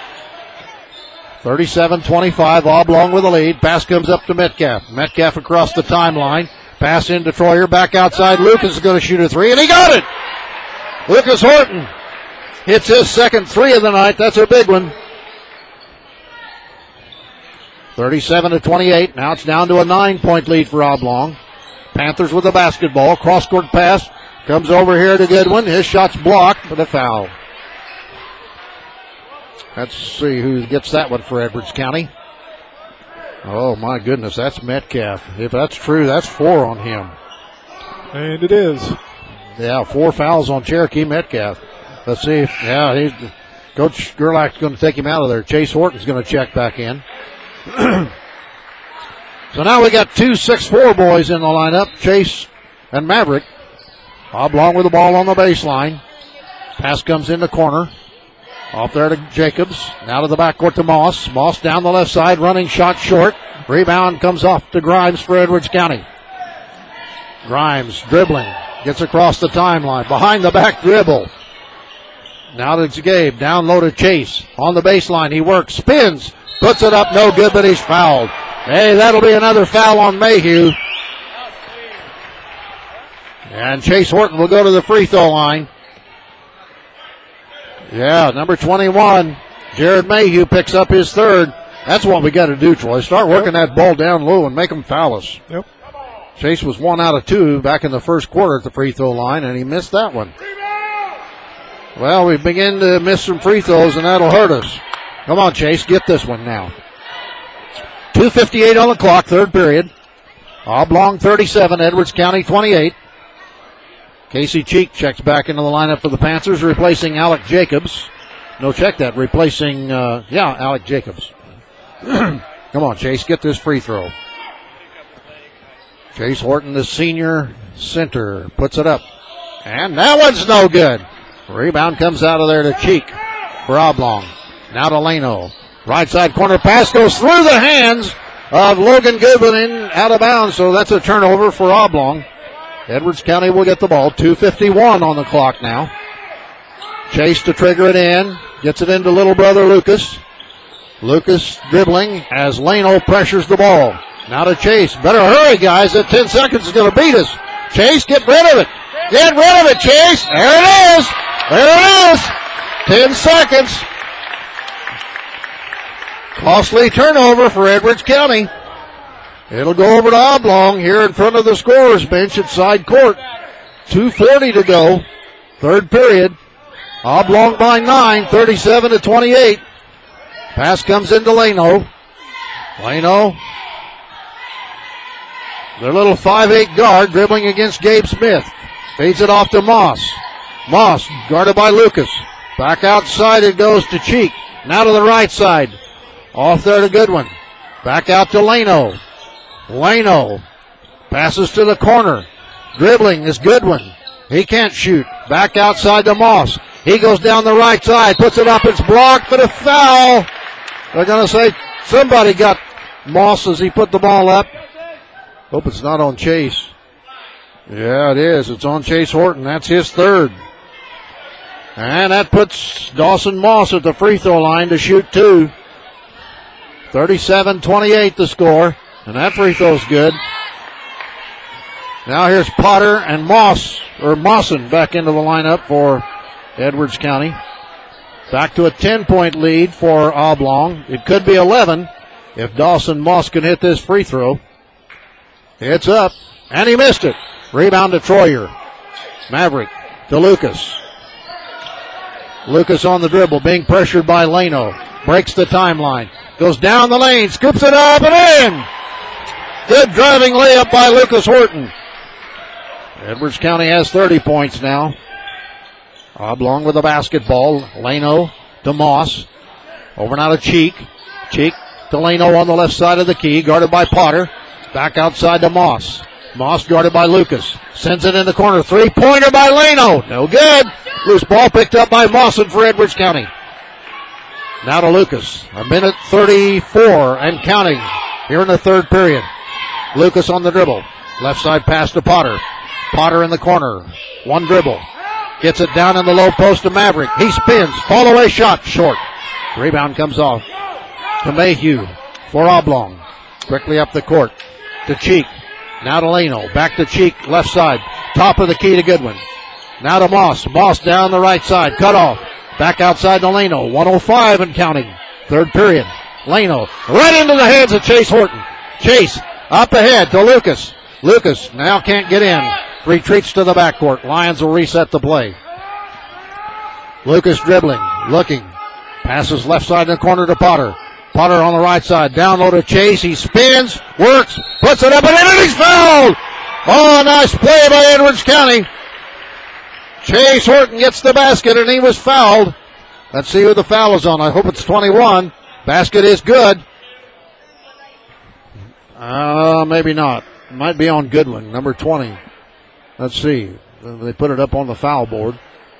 37-25, Oblong with the lead. Pass comes up to Metcalf. Metcalf across the timeline. Pass into Troyer, back outside. Lucas is going to shoot a 3, and he got it! Lucas Horton hits his second 3 of the night. That's a big one. 37-28. Now it's down to a 9-point lead for Oblong. Panthers with the basketball. Cross-court pass. Comes over here to Goodwin. His shot's blocked for the foul. Let's see who gets that one for Edwards County. Oh, my goodness, that's Metcalf. If that's true, that's 4 on him. And it is. Yeah, 4 fouls on Cherokee Metcalf. Let's see if, Coach Gerlach's going to take him out of there. Chase Horton's going to check back in. So now we got 2 6'4" boys in the lineup, Chase and Maverick. Oblong with the ball on the baseline. Pass comes in the corner. Off there to Jacobs. Now to the backcourt to Moss. Moss down the left side, running shot short. Rebound comes off to Grimes for Edwards County. Grimes dribbling. Gets across the timeline. Behind the back dribble. Now to Gabe. Down low to Chase. On the baseline. He works. Spins. Puts it up. No good, but he's fouled. Hey, that'll be another foul on Mayhew. And Chase Horton will go to the free throw line. Yeah, number 21, Jared Mayhew picks up his third. That's what we got to do, Troy. Start working that ball down low and make them foul us. Yep. Chase was 1 out of 2 back in the first quarter at the free throw line, and he missed that one. Well, we begin to miss some free throws, and that'll hurt us. Come on, Chase, get this one now. 2:58 on the clock, third period. Oblong 37, Edwards County 28. Casey Cheek checks back into the lineup for the Panthers, replacing Alec Jacobs. No, check that. Replacing, Alec Jacobs. Come on, Chase, get this free throw. Chase Horton, the senior center, puts it up. And that one's no good. Rebound comes out of there to Cheek for Oblong. Now to Leno. Right side corner pass goes through the hands of Logan Goodwin out of bounds, so that's a turnover for Oblong. Edwards County will get the ball. 2:51 on the clock now. Chase to trigger it in. Gets it into little brother Lucas. Lucas dribbling as Leno pressures the ball. Now to Chase. Better hurry, guys. That 10 seconds is going to beat us. Chase, get rid of it. Get rid of it, Chase. There it is. There it is. 10 seconds. Costly turnover for Edwards County. It'll go over to Oblong here in front of the scorer's bench at side court. 2:40 to go. Third period. Oblong by 9, 37-28. Pass comes into Leno. Leno. Their little 5'8" guard dribbling against Gabe Smith. Feeds it off to Moss. Moss guarded by Lucas. Back outside it goes to Cheek. Now to the right side. Off there to Goodwin. Back out to Leno. Leno passes to the corner. Dribbling is Goodwin. He can't shoot. Back outside to Moss. He goes down the right side. Puts it up. It's blocked, but a foul. They're going to say somebody got Moss as he put the ball up. Hope it's not on Chase. Yeah, it is. It's on Chase Horton. That's his third. And that puts Dawson Moss at the free throw line to shoot 2. 37-28 the score. And that free throw's good. Now here's Potter and Mawson back into the lineup for Edwards County. Back to a 10-point lead for Oblong. It could be 11 if Dawson Moss can hit this free throw. It's up, and he missed it. Rebound to Troyer. Maverick to Lucas. Lucas on the dribble, being pressured by Leno. Breaks the timeline. Goes down the lane, scoops it up and in. Good driving layup by Lucas Horton. Edwards County has 30 points now. Oblong with the basketball. Leno to Moss. Over now to Cheek. Cheek to Leno on the left side of the key, guarded by Potter. Back outside to Moss. Moss guarded by Lucas. Sends it in the corner. Three-pointer by Leno. No good. Loose ball picked up by Mawson for Edwards County. Now to Lucas. 1:34 and counting here in the third period. Lucas on the dribble. Left side pass to Potter. Potter in the corner. One dribble. Gets it down in the low post to Maverick. He spins. Fall away shot. Short. Rebound comes off to Mayhew for Oblong. Quickly up the court to Cheek. Now to Leno. Back to Cheek. Left side. Top of the key to Goodwin. Now to Moss. Moss down the right side. Cut off. Back outside to Leno. 1:05 and counting. Third period. Leno right into the hands of Chase Horton. Chase up ahead to Lucas. Lucas now can't get in. Retreats to the backcourt. Lions will reset the play. Lucas dribbling, looking. Passes left side in the corner to Potter. Potter on the right side. Down low to Chase. He spins, works, puts it up and in, and he's fouled. Oh, nice play by Edwards County. Chase Horton gets the basket and he was fouled. Let's see who the foul is on. I hope it's 21. Basket is good. Maybe not. Might be on Goodwin, number 20. Let's see. They put it up on the foul board.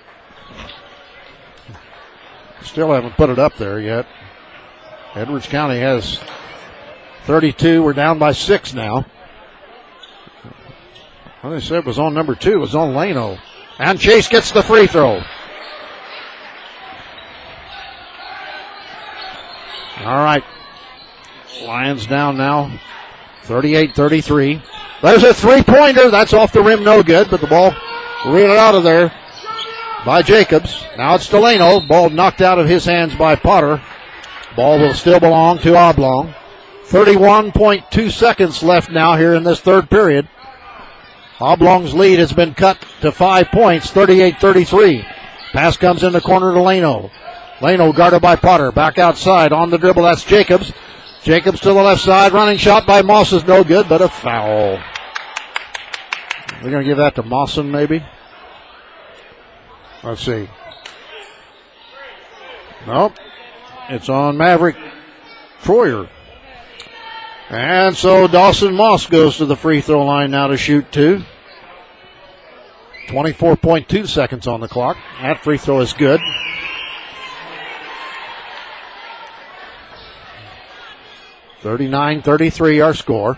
Still haven't put it up there yet. Edwards County has 32. We're down by 6 now. Well, they said it was on number 2. It was on Leno. And Chase gets the free throw. All right. Lions down now. 38-33. There's a three-pointer. That's off the rim, no good, but the ball reeled out of there by Jacobs. Now it's Delano. Ball knocked out of his hands by Potter. Ball will still belong to Oblong. 31.2 seconds left now here in this third period. Oblong's lead has been cut to 5 points, 38-33. Pass comes in the corner to Leno. Leno guarded by Potter. Back outside on the dribble. That's Jacobs. Jacobs to the left side. Running shot by Moss is no good, but a foul. We're going to give that to Mawson maybe. Let's see. Nope. It's on Maverick Troyer. And so Dawson Moss goes to the free throw line now to shoot 2. 24.2 seconds on the clock. That free throw is good. (39-33) our score.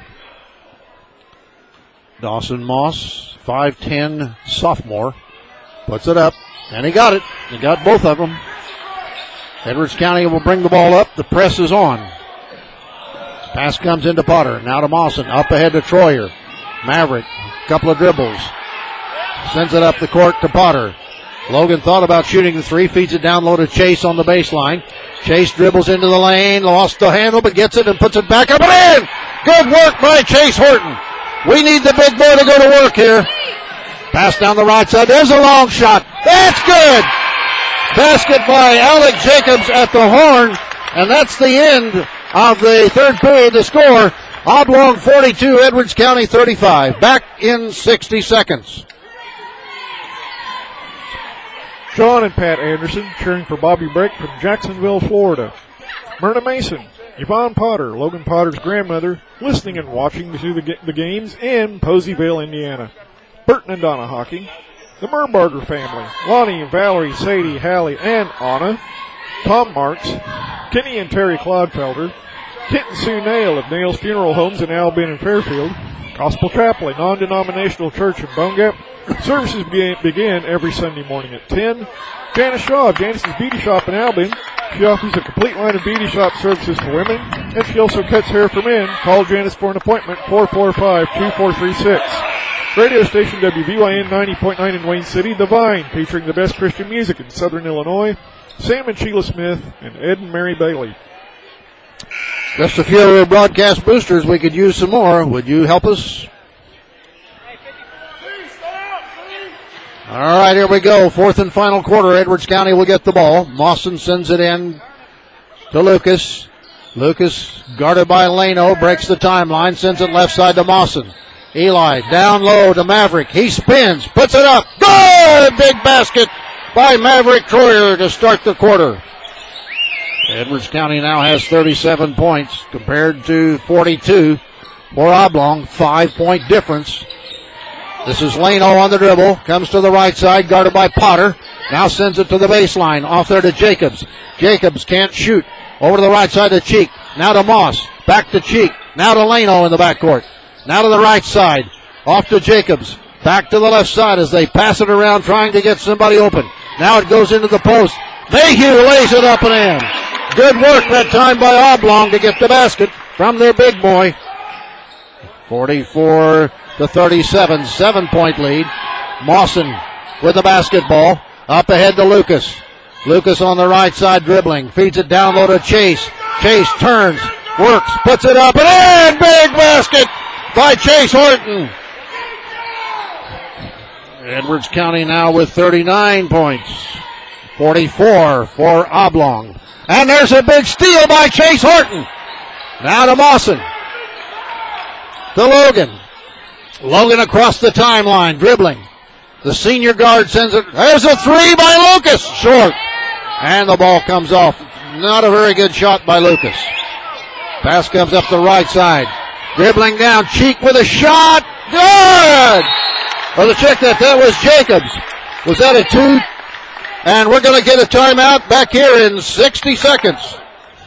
Dawson Moss, 5'10" sophomore, puts it up, and he got it. He got both of them. Edwards County will bring the ball up. The press is on. Pass comes into Potter. Now to Mawson. Up ahead to Troyer. Maverick. Couple of dribbles. Sends it up the court to Potter. Logan thought about shooting the three. Feeds it down low to Chase on the baseline. Chase dribbles into the lane. Lost the handle, but gets it and puts it back up and in. Good work by Chase Horton. We need the big boy to go to work here. Pass down the right side. There's a long shot. That's good. Basket by Alec Jacobs at the horn. And that's the end of the third period. The score, Oblong 42, Edwards County 35. Back in 60 seconds. Sean and Pat Anderson cheering for Bobby Breck from Jacksonville, Florida. Myrna Mason, Yvonne Potter, Logan Potter's grandmother, listening and watching the games in Poseyville, Indiana. Burton and Donna Hawking. The Mernbarger family, Lonnie, Valerie, Sadie, Hallie, and Anna. Tom Marks, Kenny and Terry Clodfelder, Kent and Sue Nail of Nail's Funeral Homes in Albion and Fairfield, Gospel Chapel, a non-denominational church in Bone Gap. Services begin every Sunday morning at 10. Janice Shaw of Janice's Beauty Shop in Albion. She offers a complete line of beauty shop services for women, and she also cuts hair for men. Call Janice for an appointment, 445-2436. Radio station WVYN 90.9 in Wayne City, The Vine, featuring the best Christian music in Southern Illinois. Sam and Sheila Smith, and Ed and Mary Bailey. Just a few of our broadcast boosters. We could use some more. Would you help us? All right, here we go. Fourth and final quarter. Edwards County will get the ball. Mawson sends it in to Lucas. Lucas, guarded by Leno, breaks the timeline, sends it left side to Mawson. Eli, down low to Maverick. He spins, puts it up. Good! Big basket by Maverick Troyer to start the quarter. Edwards County now has 37 points compared to 42 for Oblong. 5-point difference. This is Leno on the dribble. Comes to the right side, guarded by Potter. Now sends it to the baseline. Off there to Jacobs. Jacobs can't shoot. Over to the right side to Cheek. Now to Moss. Back to Cheek. Now to Leno in the backcourt. Now to the right side. Off to Jacobs. Back to the left side as they pass it around trying to get somebody open. Now it goes into the post. Mayhew lays it up and in. Good work that time by Oblong to get the basket from their big boy. 44-37, 7-point lead. Mawson with the basketball. Up ahead to Lucas. Lucas on the right side dribbling. Feeds it down low to Chase. Chase turns, works, puts it up, and in! Big basket by Chase Horton. Edwards County now with 39 points. 44 for Oblong. And there's a big steal by Chase Horton. Now to Mawson. To Logan. Logan across the timeline, dribbling. The senior guard sends it. There's a three by Lucas. Short. And the ball comes off. Not a very good shot by Lucas. Pass comes up the right side. Dribbling down. Cheek with a shot. Good! Well, to check that was Jacobs. Was that a two? And we're going to get a timeout back here in 60 seconds.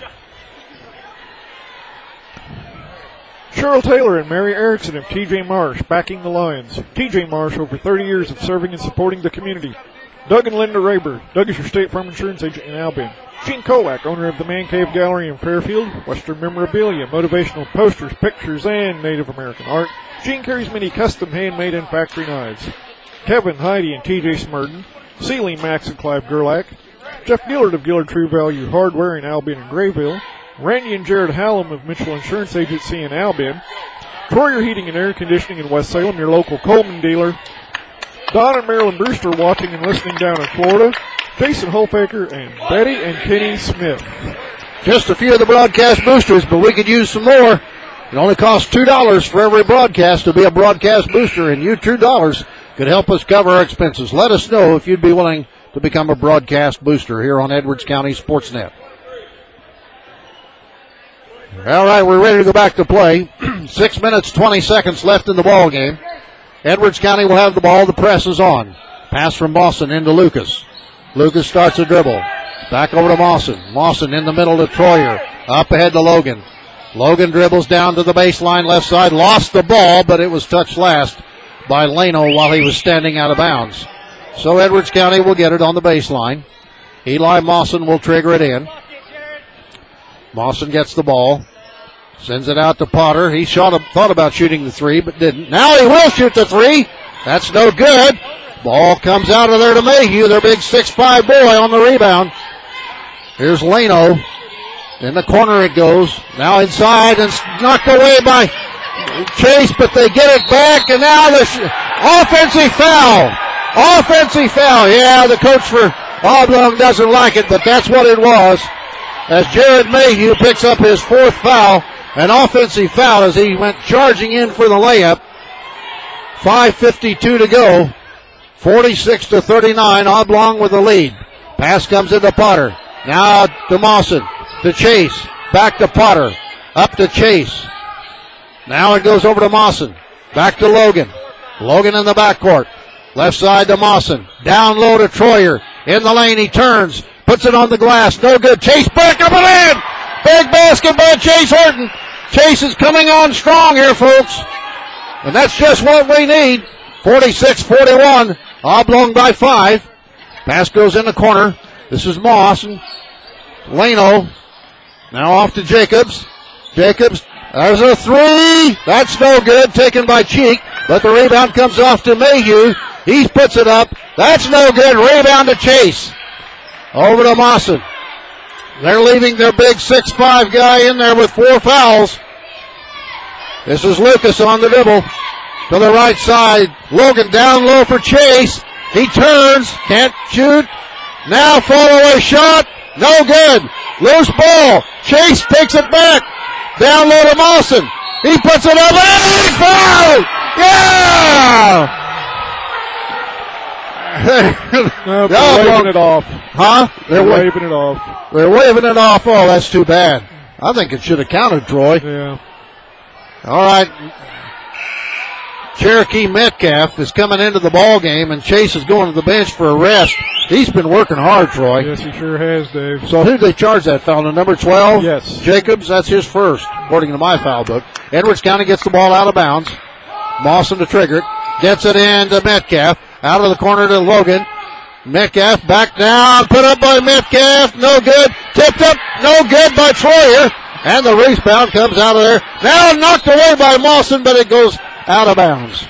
Cheryl Taylor and Mary Erickson of TJ Marsh backing the Lions. TJ Marsh, over 30 years of serving and supporting the community. Doug and Linda Rayber. Doug is your State Farm Insurance agent in Albion. Gene Kolak, owner of the Man Cave Gallery in Fairfield. Western memorabilia, motivational posters, pictures, and Native American art. Gene carries many custom handmade and factory knives. Kevin, Heidi, and TJ Smurden. Sealy, Max, and Clive Gerlach. Jeff Gillard of Gillard True Value Hardware in Albion and Grayville. Randy and Jared Hallam of Mitchell Insurance Agency in Albion. Troyer Heating and Air Conditioning in West Salem, your local Coleman dealer. Don and Marilyn Brewster watching and listening down in Florida. Jason Holfaker and Betty and Kenny Smith. Just a few of the broadcast boosters, but we could use some more. It only costs $2 for every broadcast to be a broadcast booster, and you $2 could help us cover our expenses. Let us know if you'd be willing to become a broadcast booster here on Edwards County Sportsnet. All right, we're ready to go back to play. 6 minutes, 20 seconds left in the ball game. Edwards County will have the ball. The press is on. Pass from Mawson into Lucas. Lucas starts a dribble. Back over to Mawson. Mawson in the middle to Troyer. Up ahead to Logan. Logan dribbles down to the baseline left side. Lost the ball, but it was touched last by Leno while he was standing out of bounds. So Edwards County will get it on the baseline. Eli Mawson will trigger it in. Mawson gets the ball. Sends it out to Potter. He thought about shooting the three, but didn't. Now he will shoot the three. That's no good. Ball comes out of there to Mayhew, their big 6'5" boy on the rebound. Here's Leno. In the corner it goes. Now inside and knocked away by Chase, but they get it back, and now the offensive foul. Offensive foul. Yeah, the coach for Oblong doesn't like it, but that's what it was. As Jared Mayhew picks up his fourth foul, an offensive foul as he went charging in for the layup. 5:52 to go. 46-39, Oblong with the lead. Pass comes into Potter. Now to Mawson, to Chase, back to Potter, up to Chase. Now it goes over to Mawson, back to Logan. Logan in the backcourt. Left side to Mawson. Down low to Troyer. In the lane, he turns, puts it on the glass. No good. Chase back up and in. Big basket by Chase Horton. Chase is coming on strong here, folks. And that's just what we need. 46-41. Oblong by 5. Pass goes in the corner. This is Mawson. Leno. Now off to Jacobs. Jacobs. There's a three. That's no good. Taken by Cheek. But the rebound comes off to Mayhew. He puts it up. That's no good. Rebound to Chase. Over to Mawson. They're leaving their big 6'5" guy in there with 4 fouls. This is Lucas on the dribble. To the right side. Logan down low for Chase. He turns. Can't shoot. Now fall away shot. No good. Loose ball. Chase takes it back. Down low to Mawson. He puts it up. And foul! Yeah! No, they're waving it off. Huh? They're waving it off. They're waving it off. Oh, that's too bad. I think it should have counted, Troy. Yeah. All right. Cherokee Metcalf is coming into the ball game, and Chase is going to the bench for a rest. He's been working hard, Troy. Yes, he sure has, Dave. So who did they charge that foul? To number 12? Yes. Jacobs, that's his first, according to my foul book. Edwards County gets the ball out of bounds. Mawson to trigger it. Gets it in to Metcalf. Out of the corner to Logan. Metcalf back down. Put up by Metcalf. No good. Tipped up. No good by Troyer. And the rebound comes out of there. Now knocked away by Mawson, but it goes out of bounds.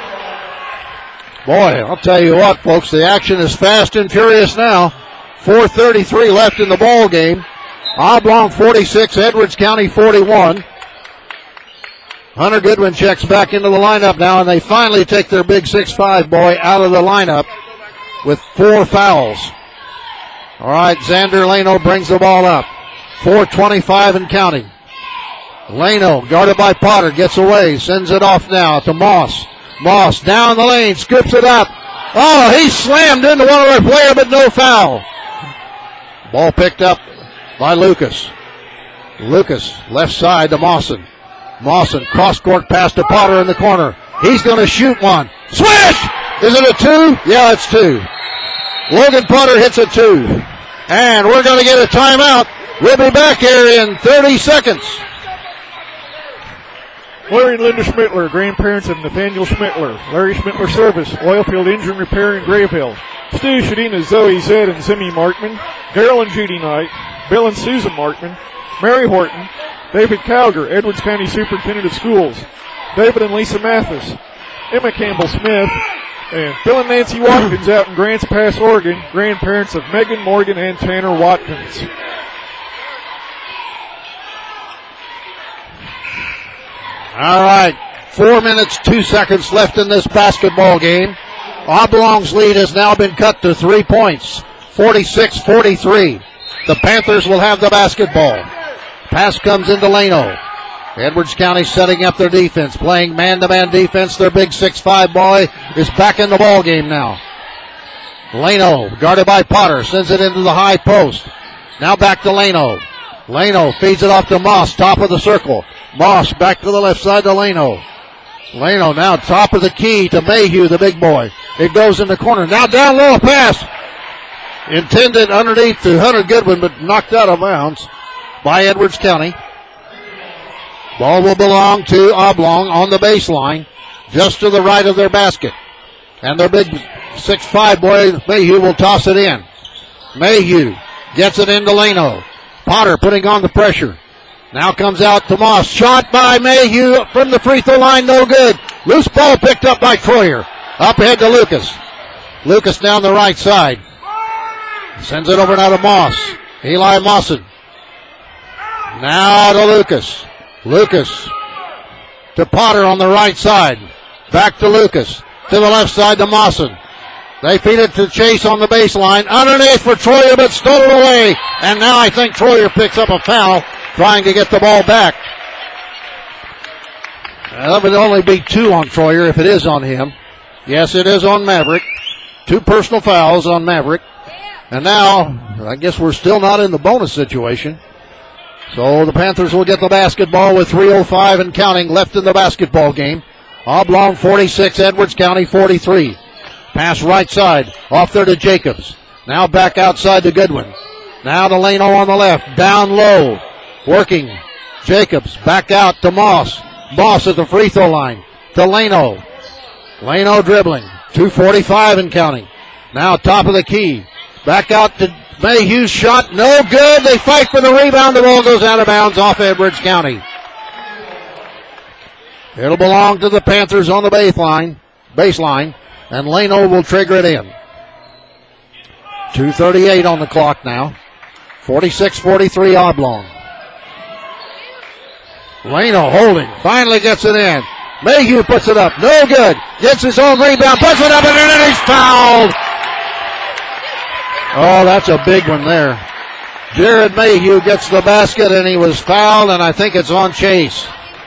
Boy, I'll tell you what, folks, the action is fast and furious now. 4:33 left in the ball game. Oblong 46, Edwards County 41. Hunter Goodwin checks back into the lineup now, and they finally take their big 6'5" boy out of the lineup with 4 fouls. All right, Xander Leno brings the ball up. 4:25 and counting. Leno, guarded by Potter, gets away, sends it off now to Moss. Moss down the lane, scoops it up. Oh, he slammed into one of our players, but no foul. Ball picked up by Lucas. Lucas, left side to Mawson. Mawson, cross-court pass to Potter in the corner. He's going to shoot one. Swish! Is it a 2? Yeah, it's 2. Logan Potter hits a 2. And we're going to get a timeout. We'll be back here in 30 seconds. Larry and Linda Schmittler, grandparents of Nathaniel Schmittler. Larry Schmittler Service, Oilfield Engine Repair in Grayville. Stu, Shadina, Zoe, Zed, and Zimmy Markman. Daryl and Judy Knight. Bill and Susan Markman. Mary Horton. David Cowger, Edwards County Superintendent of Schools. David and Lisa Mathis. Emma Campbell Smith. And Phil and Nancy Watkins out in Grants Pass, Oregon. Grandparents of Megan Morgan and Tanner Watkins. All right, 4 minutes, 2 seconds left in this basketball game. Oblong's lead has now been cut to 3 points, 46-43. The Panthers will have the basketball. Pass comes into Leno. Edwards County setting up their defense, playing man-to-man defense. Their big 6'5" boy is back in the ball game now. Leno, guarded by Potter, sends it into the high post. Now back to Leno. Leno feeds it off to Moss, top of the circle. Moss back to the left side to Leno. Leno now top of the key to Mayhew, the big boy. It goes in the corner. Now down low pass. Intended underneath to Hunter Goodwin, but knocked out of bounds by Edwards County. Ball will belong to Oblong on the baseline, just to the right of their basket. And their big 6'5" boy, Mayhew, will toss it in. Mayhew gets it into Leno. Potter putting on the pressure. Now comes out to Moss. Shot by Mayhew from the free throw line, no good. Loose ball picked up by Troyer. Up ahead to Lucas. Lucas down the right side. Sends it over now to Moss. Eli Mawson. Now to Lucas. Lucas to Potter on the right side. Back to Lucas. To the left side to Mawson. They feed it to Chase on the baseline. Underneath for Troyer, but stolen away. And now I think Troyer picks up a foul, trying to get the ball back. That would only be 2 on Troyer if it is on him. Yes, it is on Maverick. 2 personal fouls on Maverick. And now, I guess we're still not in the bonus situation. So the Panthers will get the basketball with 3:05 and counting left in the basketball game. Oblong 46, Edwards County 43. Pass right side, off there to Jacobs. Now back outside to Goodwin. Now to Leno on the left, down low. Working, Jacobs, back out to Moss. Moss at the free throw line, to Leno. Leno dribbling, 2:45 and counting. Now top of the key, back out to Mayhew's shot, no good. They fight for the rebound, the ball goes out of bounds off Edwards County. It'll belong to the Panthers on the baseline. And Leno will trigger it in. 2:38 on the clock now. 46-43 Oblong. Leno holding. Finally gets it in. Mayhew puts it up. No good. Gets his own rebound. Puts it up and then he's fouled. Oh, that's a big one there. Jared Mayhew gets the basket and he was fouled, and I think it's on Chase.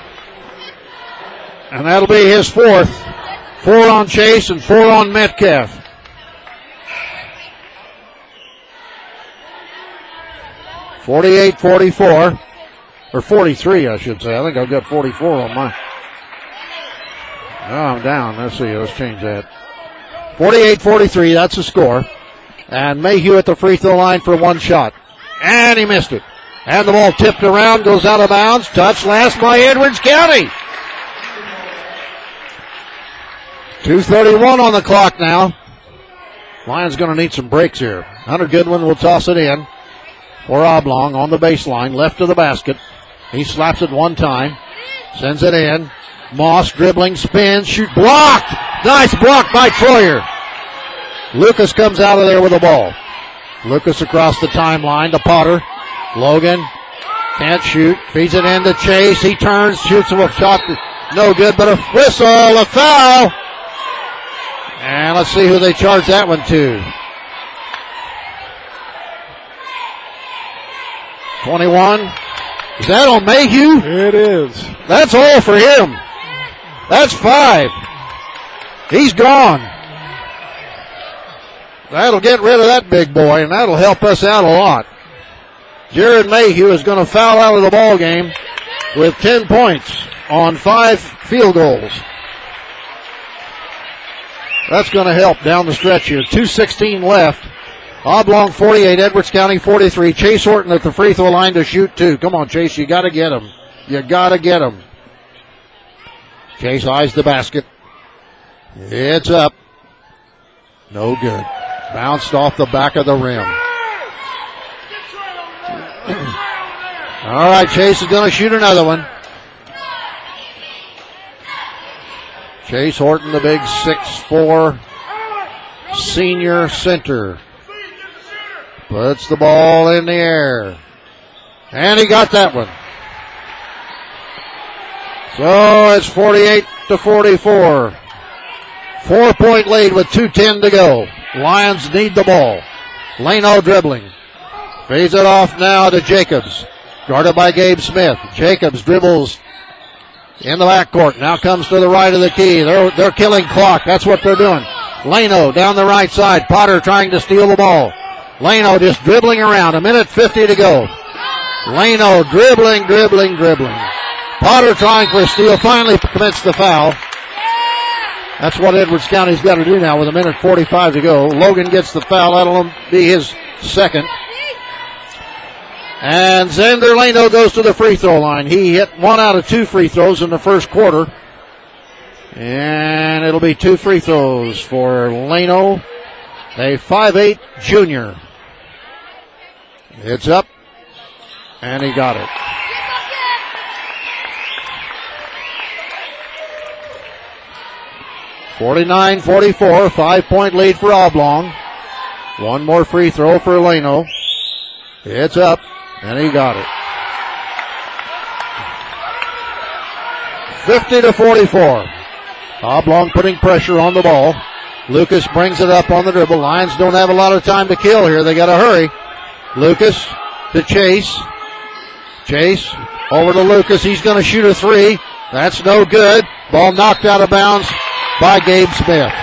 And that'll be his 4th. 4 on Chase and 4 on Metcalf. (48-44), or 43, I should say. I think I've got 44 on mine. Oh, I'm down. Let's see. Let's change that. 48-43. That's the score. And Mayhew at the free throw line for 1 shot, and he missed it. And the ball tipped around, goes out of bounds. Touch last by Edwards County. 2:31 on the clock now. Lions going to need some breaks here. Hunter Goodwin will toss it in for Oblong on the baseline, left of the basket. He slaps it 1 time, sends it in. Moss dribbling, spins, shoot, blocked. Nice block by Troyer. Lucas comes out of there with the ball. Lucas across the timeline to Potter. Logan can't shoot. Feeds it in to Chase. He turns, shoots a shot. No good, but a whistle, a foul. And let's see who they charge that one to. 21. Is that on Mayhew? It is. That's all for him. That's 5. He's gone. That'll get rid of that big boy, and that'll help us out a lot. Jared Mayhew is going to foul out of the ball game with 10 points on 5 field goals. That's going to help down the stretch here. 2:16 left. Oblong 48, Edwards County 43. Chase Horton at the free throw line to shoot 2. Come on, Chase, you got to get him. You got to get him. Chase eyes the basket. It's up. No good. Bounced off the back of the rim. All right, Chase is going to shoot another one. Chase Horton, the big 6'4" senior center. Puts the ball in the air. And he got that one. So it's 48-44. 4-point lead with 2:10 to go. Lions need the ball. Leno dribbling. Fades it off now to Jacobs. Guarded by Gabe Smith. Jacobs dribbles in the backcourt. Now comes to the right of the key. They're killing clock. That's what they're doing. Leno down the right side. Potter trying to steal the ball. Leno just dribbling around. 1:50 to go. Leno dribbling. Potter trying for a steal. Finally commits the foul. That's what Edwards County's got to do now with 1:45 to go. Logan gets the foul. That'll be his second. And Xander Leno goes to the free throw line. He hit 1 out of 2 free throws in the first quarter. And it'll be 2 free throws for Leno, a 5'8" junior. It's up, and he got it. (49-44), 5-point lead for Oblong. 1 more free throw for Leno. It's up, and he got it. 50-44. Oblong putting pressure on the ball. Lucas brings it up on the dribble. Lions don't have a lot of time to kill here. They got to hurry. Lucas to Chase. Chase over to Lucas. He's going to shoot a 3. That's no good. Ball knocked out of bounds by Gabe Smith.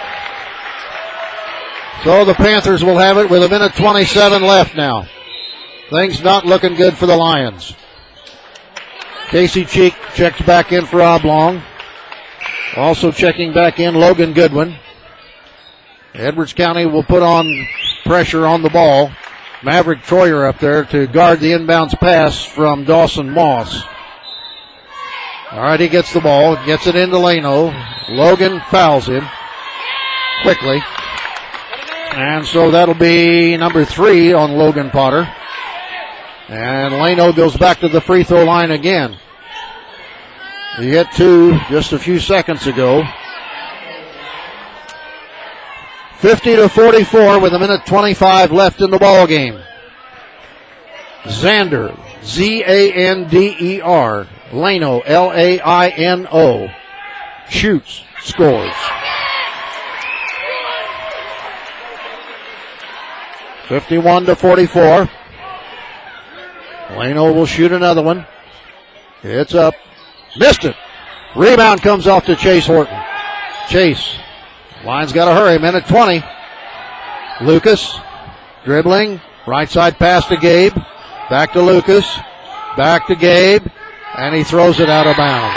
So the Panthers will have it with 1:27 left now. Things not looking good for the Lions. Casey Cheek checks back in for Oblong. Also checking back in Logan Goodwin. Edwards County will put on pressure on the ball. Maverick Troyer up there to guard the inbounds pass from Dawson Moss. All right, he gets the ball, gets it into Leno. Logan fouls him quickly. And so that'll be number 3 on Logan Potter. And Leno goes back to the free throw line again. He hit 2 just a few seconds ago. 50-44 with 1:25 left in the ball game. Xander, Zander. Leno, Laino. Shoots, scores. 51-44. Leno will shoot another one. It's up. Missed it. Rebound comes off to Chase Horton. Chase. Lions got to hurry. 1:20. Lucas dribbling. Right side pass to Gabe. Back to Lucas. Back to Gabe. And he throws it out of bounds.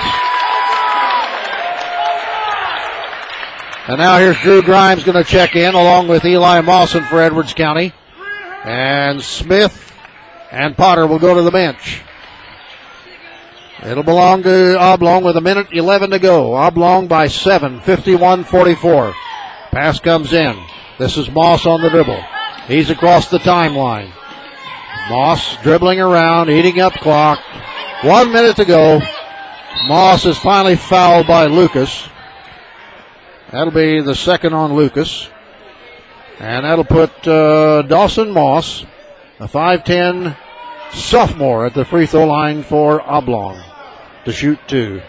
And now here's Drew Grimes going to check in along with Eli Mawson for Edwards County. And Smith and Potter will go to the bench. It'll belong to Oblong with 1:11 to go. Oblong by 7, 51-44. Pass comes in. This is Moss on the dribble. He's across the timeline. Moss dribbling around, eating up clock. 1 minute to go. Moss is finally fouled by Lucas. That'll be the second on Lucas. And that'll put Dawson Moss, a 5'10" sophomore, at the free throw line for Oblong to shoot 2.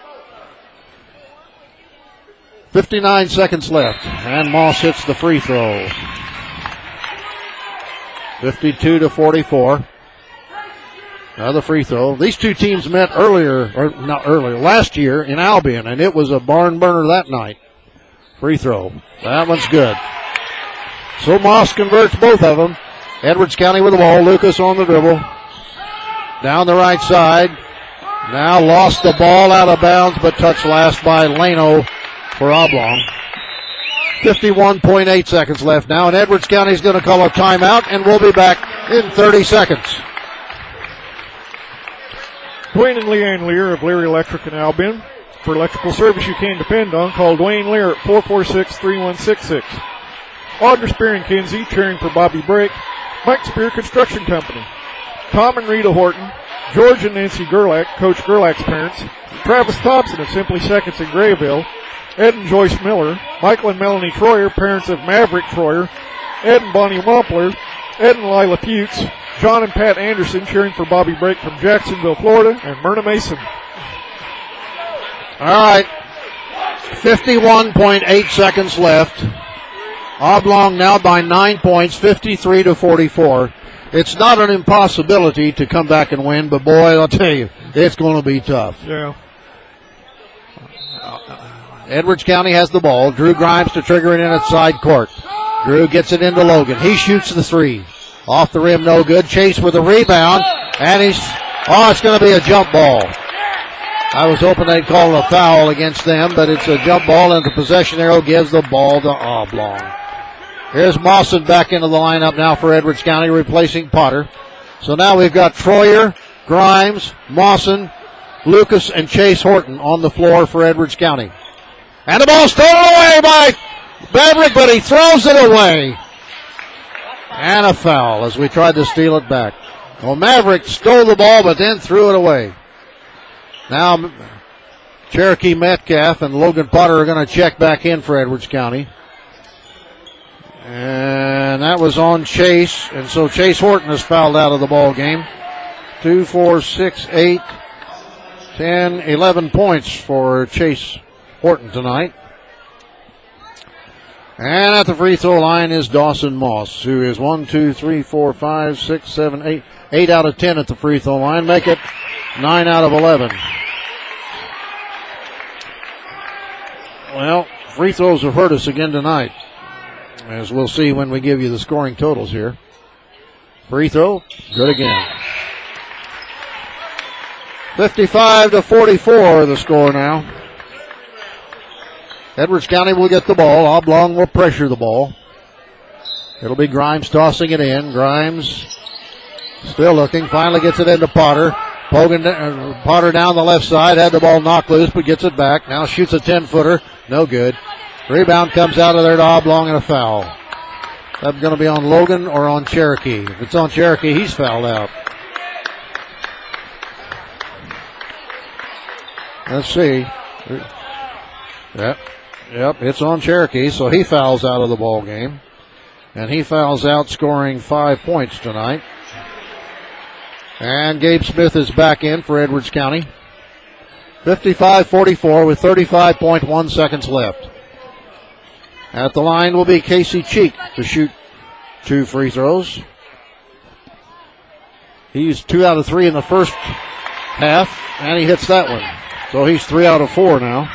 59 seconds left, and Moss hits the free throw. 52-44. Another free throw. These two teams met last year in Albion, and it was a barn burner that night. Free throw. That one's good. So Moss converts both of them. Edwards County with the ball. Lucas on the dribble. Down the right side. Now lost the ball out of bounds, but touched last by Leno for Oblong. 51.8 seconds left now, and Edwards County is going to call a timeout, and we'll be back in 30 seconds. Dwayne and Leanne Lear of Lear Electric in Albion. For electrical service you can depend on, call Dwayne Lear at 446-3166. Audrey Spear and Kinsey cheering for Bobby Brake. Mike Spear Construction Company. Tom and Rita Horton. George and Nancy Gerlach, Coach Gerlach's parents. Travis Thompson of Simply Seconds in Grayville. Ed and Joyce Miller. Michael and Melanie Troyer, parents of Maverick Troyer. Ed and Bonnie Wampler. Ed and Lila Fuchs. John and Pat Anderson cheering for Bobby Brake from Jacksonville, Florida, and Myrna Mason. All right. 51.8 seconds left. Oblong now by 9 points, 53-44. It's not an impossibility to come back and win, but boy, I'll tell you, it's going to be tough. Yeah. Edwards County has the ball. Drew Grimes to trigger it in at side court. Drew gets it into Logan. He shoots the 3. Off the rim, no good. Chase with a rebound, and it's going to be a jump ball. I was hoping they'd call a foul against them, but it's a jump ball, and the possession arrow gives the ball to Oblong. Here's Mawson back into the lineup now for Edwards County, replacing Potter. So now we've got Troyer, Grimes, Mawson, Lucas, and Chase Horton on the floor for Edwards County. And the ball stolen away by Maverick, but he throws it away. And a foul as we tried to steal it back. Well, Maverick stole the ball, but then threw it away. Now, Cherokee Metcalf and Logan Potter are going to check back in for Edwards County. And that was on Chase, and so Chase Horton is fouled out of the ball game. 2, 4, 6, 8, 10, 11 points for Chase Horton tonight. And at the free throw line is Dawson Moss, who is 1, 2, 3, 4, 5, 6, 7, 8. 8 out of 10 at the free throw line. Make it 9 out of 11. Well, free throws have hurt us again tonight, as we'll see when we give you the scoring totals here. Free throw, good again. 55-44 the score now. Edwards County will get the ball. Oblong will pressure the ball. It'll be Grimes tossing it in. Grimes still looking. Finally gets it into Potter. Potter down the left side. Had the ball knocked loose, but gets it back. Now shoots a 10-footer. No good. Rebound comes out of there to Oblong and a foul. That's going to be on Logan or on Cherokee. If it's on Cherokee, he's fouled out. Let's see. Yep, it's on Cherokee, so he fouls out of the ball game. And he fouls out, scoring 5 points tonight. And Gabe Smith is back in for Edwards County. 55-44 with 35.1 seconds left. At the line will be Casey Cheek to shoot 2 free throws. He's 2 out of 3 in the first half, and he hits that one. So he's 3 out of 4 now.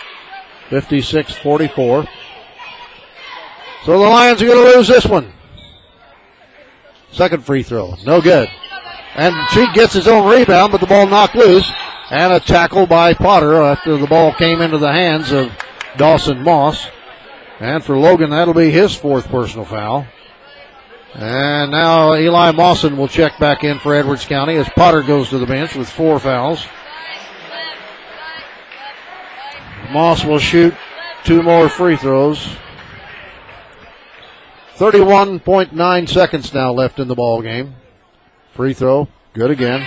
56-44. So the Lions are going to lose this one. Second free throw, no good. And Cheek gets his own rebound, but the ball knocked loose. And a tackle by Potter after the ball came into the hands of Dawson Moss. And for Logan, that'll be his 4th personal foul. And now Eli Mawson will check back in for Edwards County as Potter goes to the bench with 4 fouls. Moss will shoot 2 more free throws. 31.9 seconds now left in the ball game. Free throw, good again.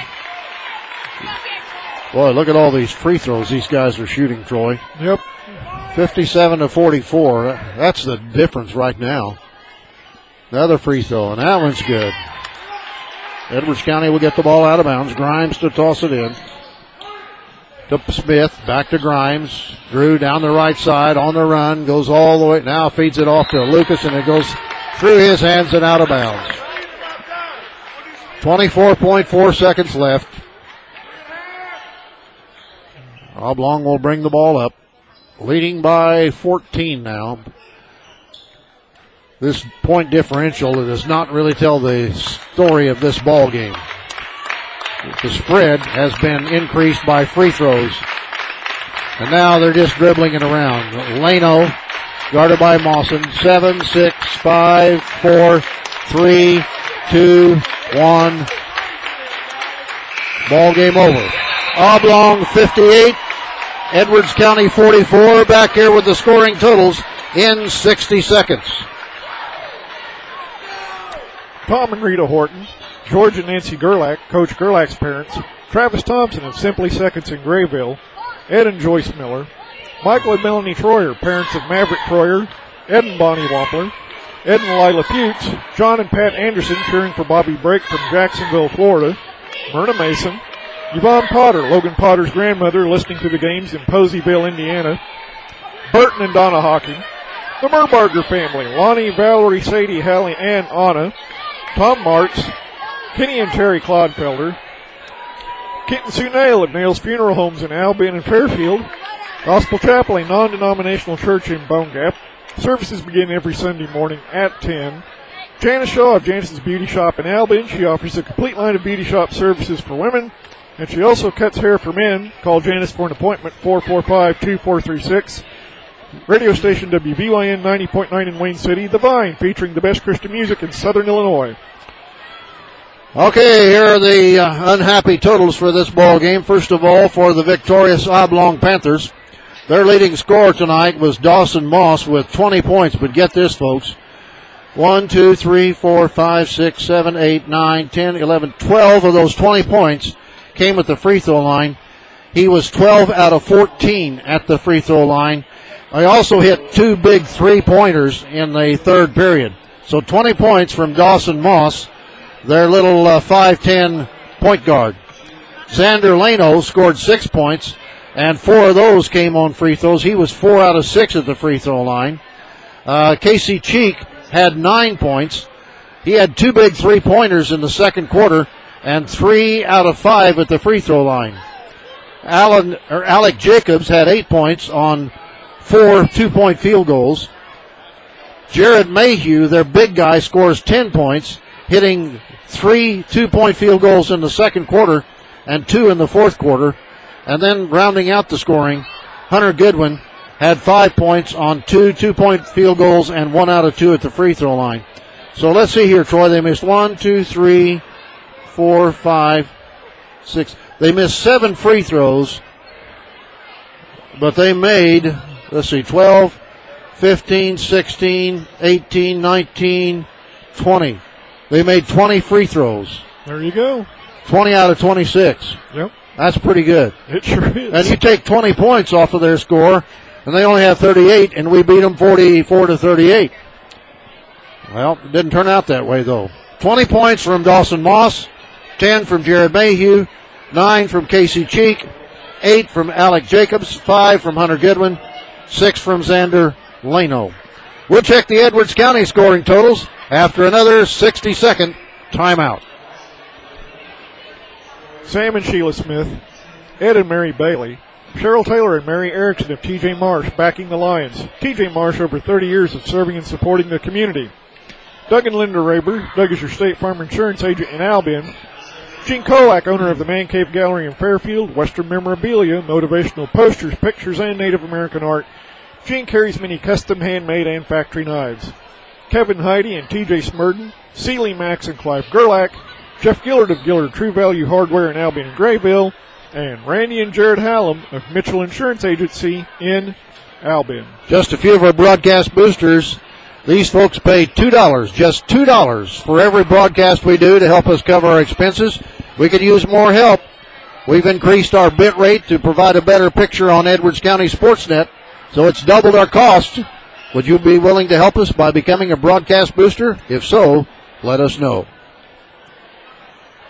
Boy, look at all these free throws these guys are shooting, Troy. Yep. 57-44. That's the difference right now. Another free throw, and that one's good. Edwards County will get the ball out of bounds. Grimes to toss it in. To Smith, back to Grimes. Drew down the right side on the run, goes all the way, now feeds it off to Lucas, and it goes through his hands and out of bounds. 24.4 seconds left. Oblong will bring the ball up, leading by 14 now. This point differential does not really tell the story of this ball game. The spread has been increased by free throws. And now they're just dribbling it around. Leno, guarded by Mawson. 7, 6, 5, 4, 3, 2, 1. Ball game over. Oblong 58. Edwards County 44. Back here with the scoring totals in 60 seconds. Tom and Rita Horton, George and Nancy Gerlach, Coach Gerlach's parents, Travis Thompson of Simply Seconds in Grayville, Ed and Joyce Miller, Michael and Melanie Troyer, parents of Maverick Troyer, Ed and Bonnie Wampler, Ed and Lila Fuchs, John and Pat Anderson cheering for Bobby Brake from Jacksonville, Florida, Myrna Mason, Yvonne Potter, Logan Potter's grandmother, listening to the games in Poseyville, Indiana, Burton and Donna Hawking, the Merbarger family, Lonnie, Valerie, Sadie, Hallie, and Anna, Tom Martz, Kenny and Terry Clodfelder, Kit and Sue Nail of Nail's Funeral Homes in Albion and Fairfield, Gospel Chapel, a non-denominational church in Bone Gap. Services begin every Sunday morning at 10. Janice Shaw of Janice's Beauty Shop in Albion. She offers a complete line of beauty shop services for women, and she also cuts hair for men. Call Janice for an appointment, 445-2436. Radio station WVYN 90.9 in Wayne City. The Vine, featuring the best Christian music in Southern Illinois. Okay, here are the unhappy totals for this ball game. First of all, for the victorious Oblong Panthers, their leading scorer tonight was Dawson Moss with 20 points. But get this, folks. 1, 2, 3, 4, 5, 6, 7, 8, 9, 10, 11, 12 of those 20 points came at the free throw line. He was 12 out of 14 at the free throw line. I also hit 2 big three-pointers in the third period. So 20 points from Dawson Moss, their little 5'10 point guard. Xander Leno scored 6 points, and 4 of those came on free throws. He was 4 out of 6 at the free throw line. Casey Cheek had 9 points. He had 2 big three-pointers in the second quarter, and 3 out of 5 at the free throw line. Alec Jacobs had 8 points on 4 2-point field goals. Jared Mayhew, their big guy, scores 10 points, hitting 3 2-point field goals in the second quarter and 2 in the fourth quarter. And then rounding out the scoring, Hunter Goodwin had 5 points on 2 2-point field goals and 1 out of 2 at the free throw line. So let's see here, Troy. They missed 1, 2, 3, 4, 5, 6. They missed 7 free throws, but they made, 12, 15, 16, 18, 19, 20. They made 20 free throws. There you go. 20 out of 26. Yep. That's pretty good. It sure is. And you take 20 points off of their score, and they only have 38, and we beat them 44-38. Well, it didn't turn out that way, though. 20 points from Dawson Moss, 10 from Jared Mayhew, 9 from Casey Cheek, 8 from Alec Jacobs, 5 from Hunter Goodwin, 6 from Xander Leno. We'll check the Edwards County scoring totals after another 60-second timeout. Sam and Sheila Smith, Ed and Mary Bailey, Cheryl Taylor and Mary Erickson of T.J. Marsh backing the Lions. T.J. Marsh, over 30 years of serving and supporting the community. Doug and Linda Raber. Doug is your State Farm Insurance agent in Albion. Gene Kolak, owner of the Man Cave Gallery in Fairfield. Western Memorabilia, motivational posters, pictures, and Native American art. Gene carries many custom, handmade, and factory knives. Kevin Heidi and T.J. Smurden. Seeley Max and Clive Gerlach. Jeff Gillard of Gillard True Value Hardware in Albion and Grayville. And Randy and Jared Hallam of Mitchell Insurance Agency in Albion. Just a few of our broadcast boosters. These folks pay $2, just $2 for every broadcast we do to help us cover our expenses. We could use more help. We've increased our bit rate to provide a better picture on Edwards County Sports.net, so it's doubled our cost. Would you be willing to help us by becoming a broadcast booster? If so, let us know.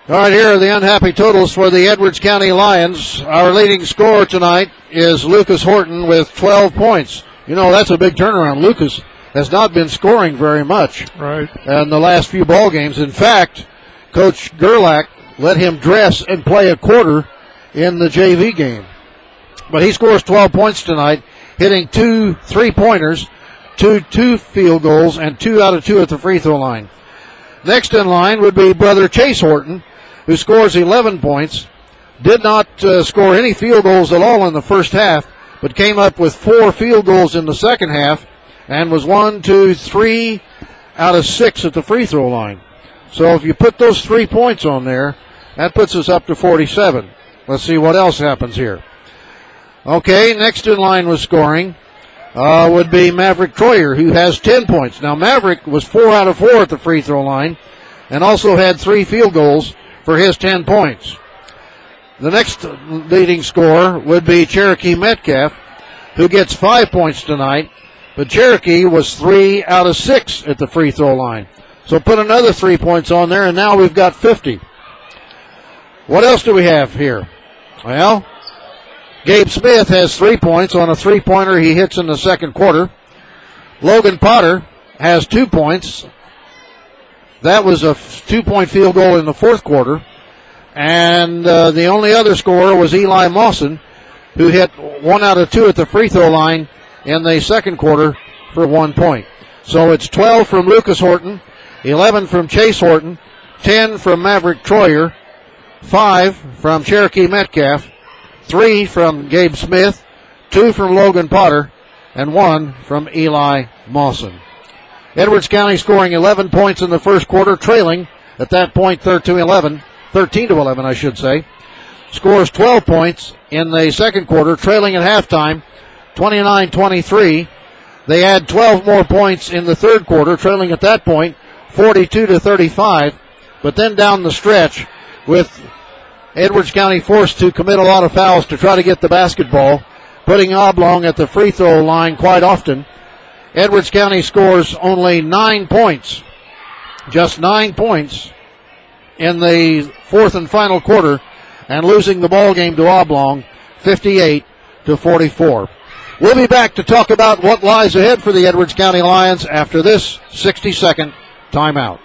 All right, here are the unhappy totals for the Edwards County Lions. Our leading scorer tonight is Lucas Horton with 12 points. You know, that's a big turnaround. Lucas has not been scoring very much in the last few ball games. In fact, Coach Gerlach let him dress and play a quarter in the JV game. But he scores 12 points tonight, hitting 2 3-pointers, 2 field goals, and 2 out of 2 at the free throw line. Next in line would be brother Chase Horton, who scores 11 points, did not score any field goals at all in the first half, but came up with 4 field goals in the second half, and was 1, 2, 3 out of 6 at the free throw line. So if you put those 3 points on there, that puts us up to 47. Let's see what else happens here. Okay, next in line with scoring would be Maverick Troyer, who has 10 points. Now, Maverick was 4 out of 4 at the free throw line and also had 3 field goals for his 10 points. The next leading scorer would be Cherokee Metcalf, who gets 5 points tonight, but Cherokee was 3 out of 6 at the free throw line. So put another 3 points on there, and now we've got 50. What else do we have here? Well, Gabe Smith has 3 points on a 3-pointer he hits in the second quarter. Logan Potter has 2 points. That was a 2-point field goal in the fourth quarter. And the only other scorer was Eli Mawson, who hit 1 out of 2 at the free throw line in the second quarter for 1 point. So it's 12 from Lucas Horton, 11 from Chase Horton, 10 from Maverick Troyer, 5 from Cherokee Metcalf, 3 from Gabe Smith, 2 from Logan Potter, and 1 from Eli Mawson. Edwards County scoring 11 points in the first quarter, trailing at that point 13 to 11, I should say. Scores 12 points in the second quarter, trailing at halftime 29-23. They add 12 more points in the third quarter, trailing at that point 42 to 35. But then down the stretch, with Edwards County forced to commit a lot of fouls to try to get the basketball, putting Oblong at the free throw line quite often, Edwards County scores only 9 points, just 9 points in the fourth and final quarter, and losing the ball game to Oblong 58 to 44. We'll be back to talk about what lies ahead for the Edwards County Lions after this 60-second timeout.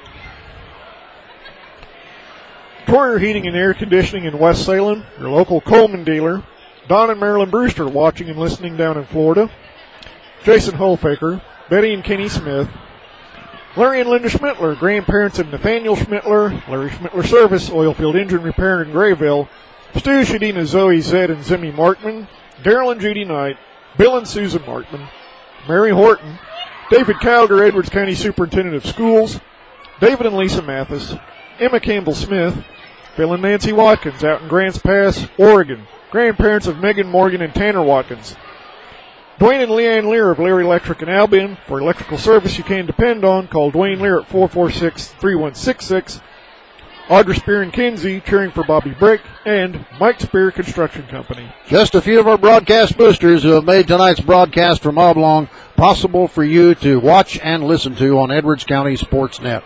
Troyer Heating and Air Conditioning in West Salem, your local Coleman dealer. Don and Marilyn Brewster watching and listening down in Florida. Jason Holfaker, Betty and Kenny Smith. Larry and Linda Schmittler, grandparents of Nathaniel Schmittler. Larry Schmittler Service, Oilfield Engine Repair in Grayville. Stu, Shadina, Zoe, Zed, and Zimmy Markman. Daryl and Judy Knight. Bill and Susan Markman. Mary Horton. David Calder, Edwards County Superintendent of Schools. David and Lisa Mathis. Emma Campbell Smith. Phil and Nancy Watkins out in Grants Pass, Oregon. Grandparents of Megan Morgan and Tanner Watkins. Dwayne and Leanne Lear of Lear Electric in Albion. For electrical service you can depend on, call Dwayne Lear at 446-3166. Audra Spear and Kinsey cheering for Bobby Brick, and Mike Spear Construction Company. Just a few of our broadcast boosters who have made tonight's broadcast from Oblong possible for you to watch and listen to on Edwards County Sports.net.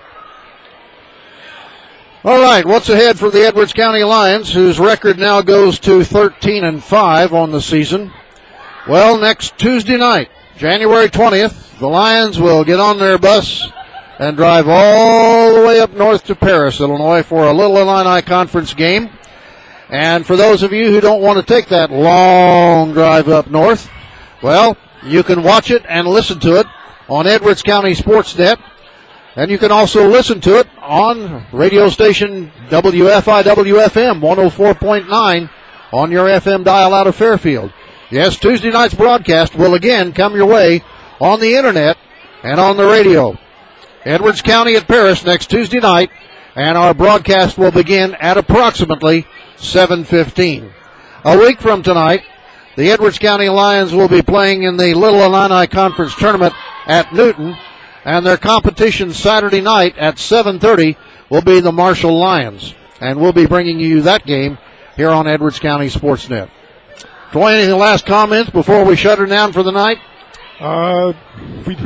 All right, what's ahead for the Edwards County Lions, whose record now goes to 13-5 on the season? Well, next Tuesday night, January 20th, the Lions will get on their bus and drive all the way up north to Paris, Illinois, for a Little Illini Conference game. And for those of you who don't want to take that long drive up north, well, you can watch it and listen to it on Edwards County Sports.net. And you can also listen to it on radio station WFIW-FM 104.9 on your FM dial out of Fairfield. Yes, Tuesday night's broadcast will again come your way on the internet and on the radio. Edwards County at Paris next Tuesday night, and our broadcast will begin at approximately 7:15. A week from tonight, the Edwards County Lions will be playing in the Little Illini Conference Tournament at Newton, and their competition Saturday night at 7:30 will be the Marshall Lions. And we'll be bringing you that game here on Edwards County Sports.net. Dwayne, any last comments before we shut her down for the night?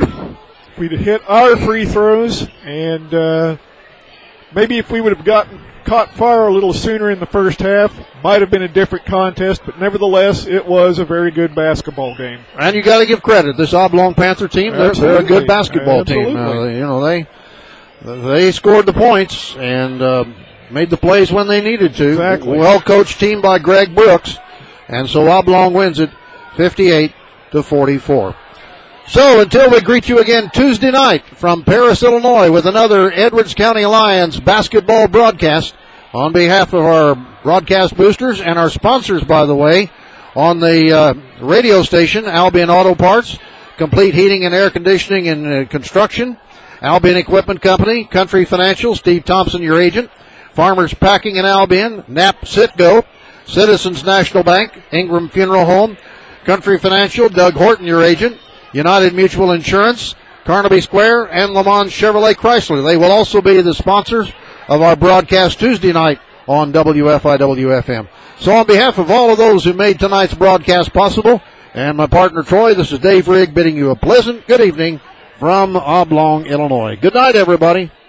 We'd hit our free throws, and maybe if we would have gotten caught fire a little sooner in the first half, might have been a different contest, but nevertheless, it was a very good basketball game. And you got to give credit. This Oblong Panther team, they're a good basketball team. They scored the points and made the plays when they needed to. Exactly. Well-coached team by Greg Brooks. And so Oblong wins it 58-44. So until we greet you again Tuesday night from Paris, Illinois with another Edwards County Lions basketball broadcast, on behalf of our broadcast boosters and our sponsors, by the way, on the radio station, Albion Auto Parts, Complete Heating and Air Conditioning and Construction, Albion Equipment Company, Country Financial, Steve Thompson, your agent, Farmers Packing in Albion, Knapp Sitco, Citizens National Bank, Ingram Funeral Home, Country Financial, Doug Horton, your agent, United Mutual Insurance, Carnaby Square, and Le Mans Chevrolet Chrysler. They will also be the sponsors of our broadcast Tuesday night on WFIW-FM. So on behalf of all of those who made tonight's broadcast possible, and my partner Troy, this is Dave Rigg bidding you a pleasant good evening from Oblong, Illinois. Good night, everybody.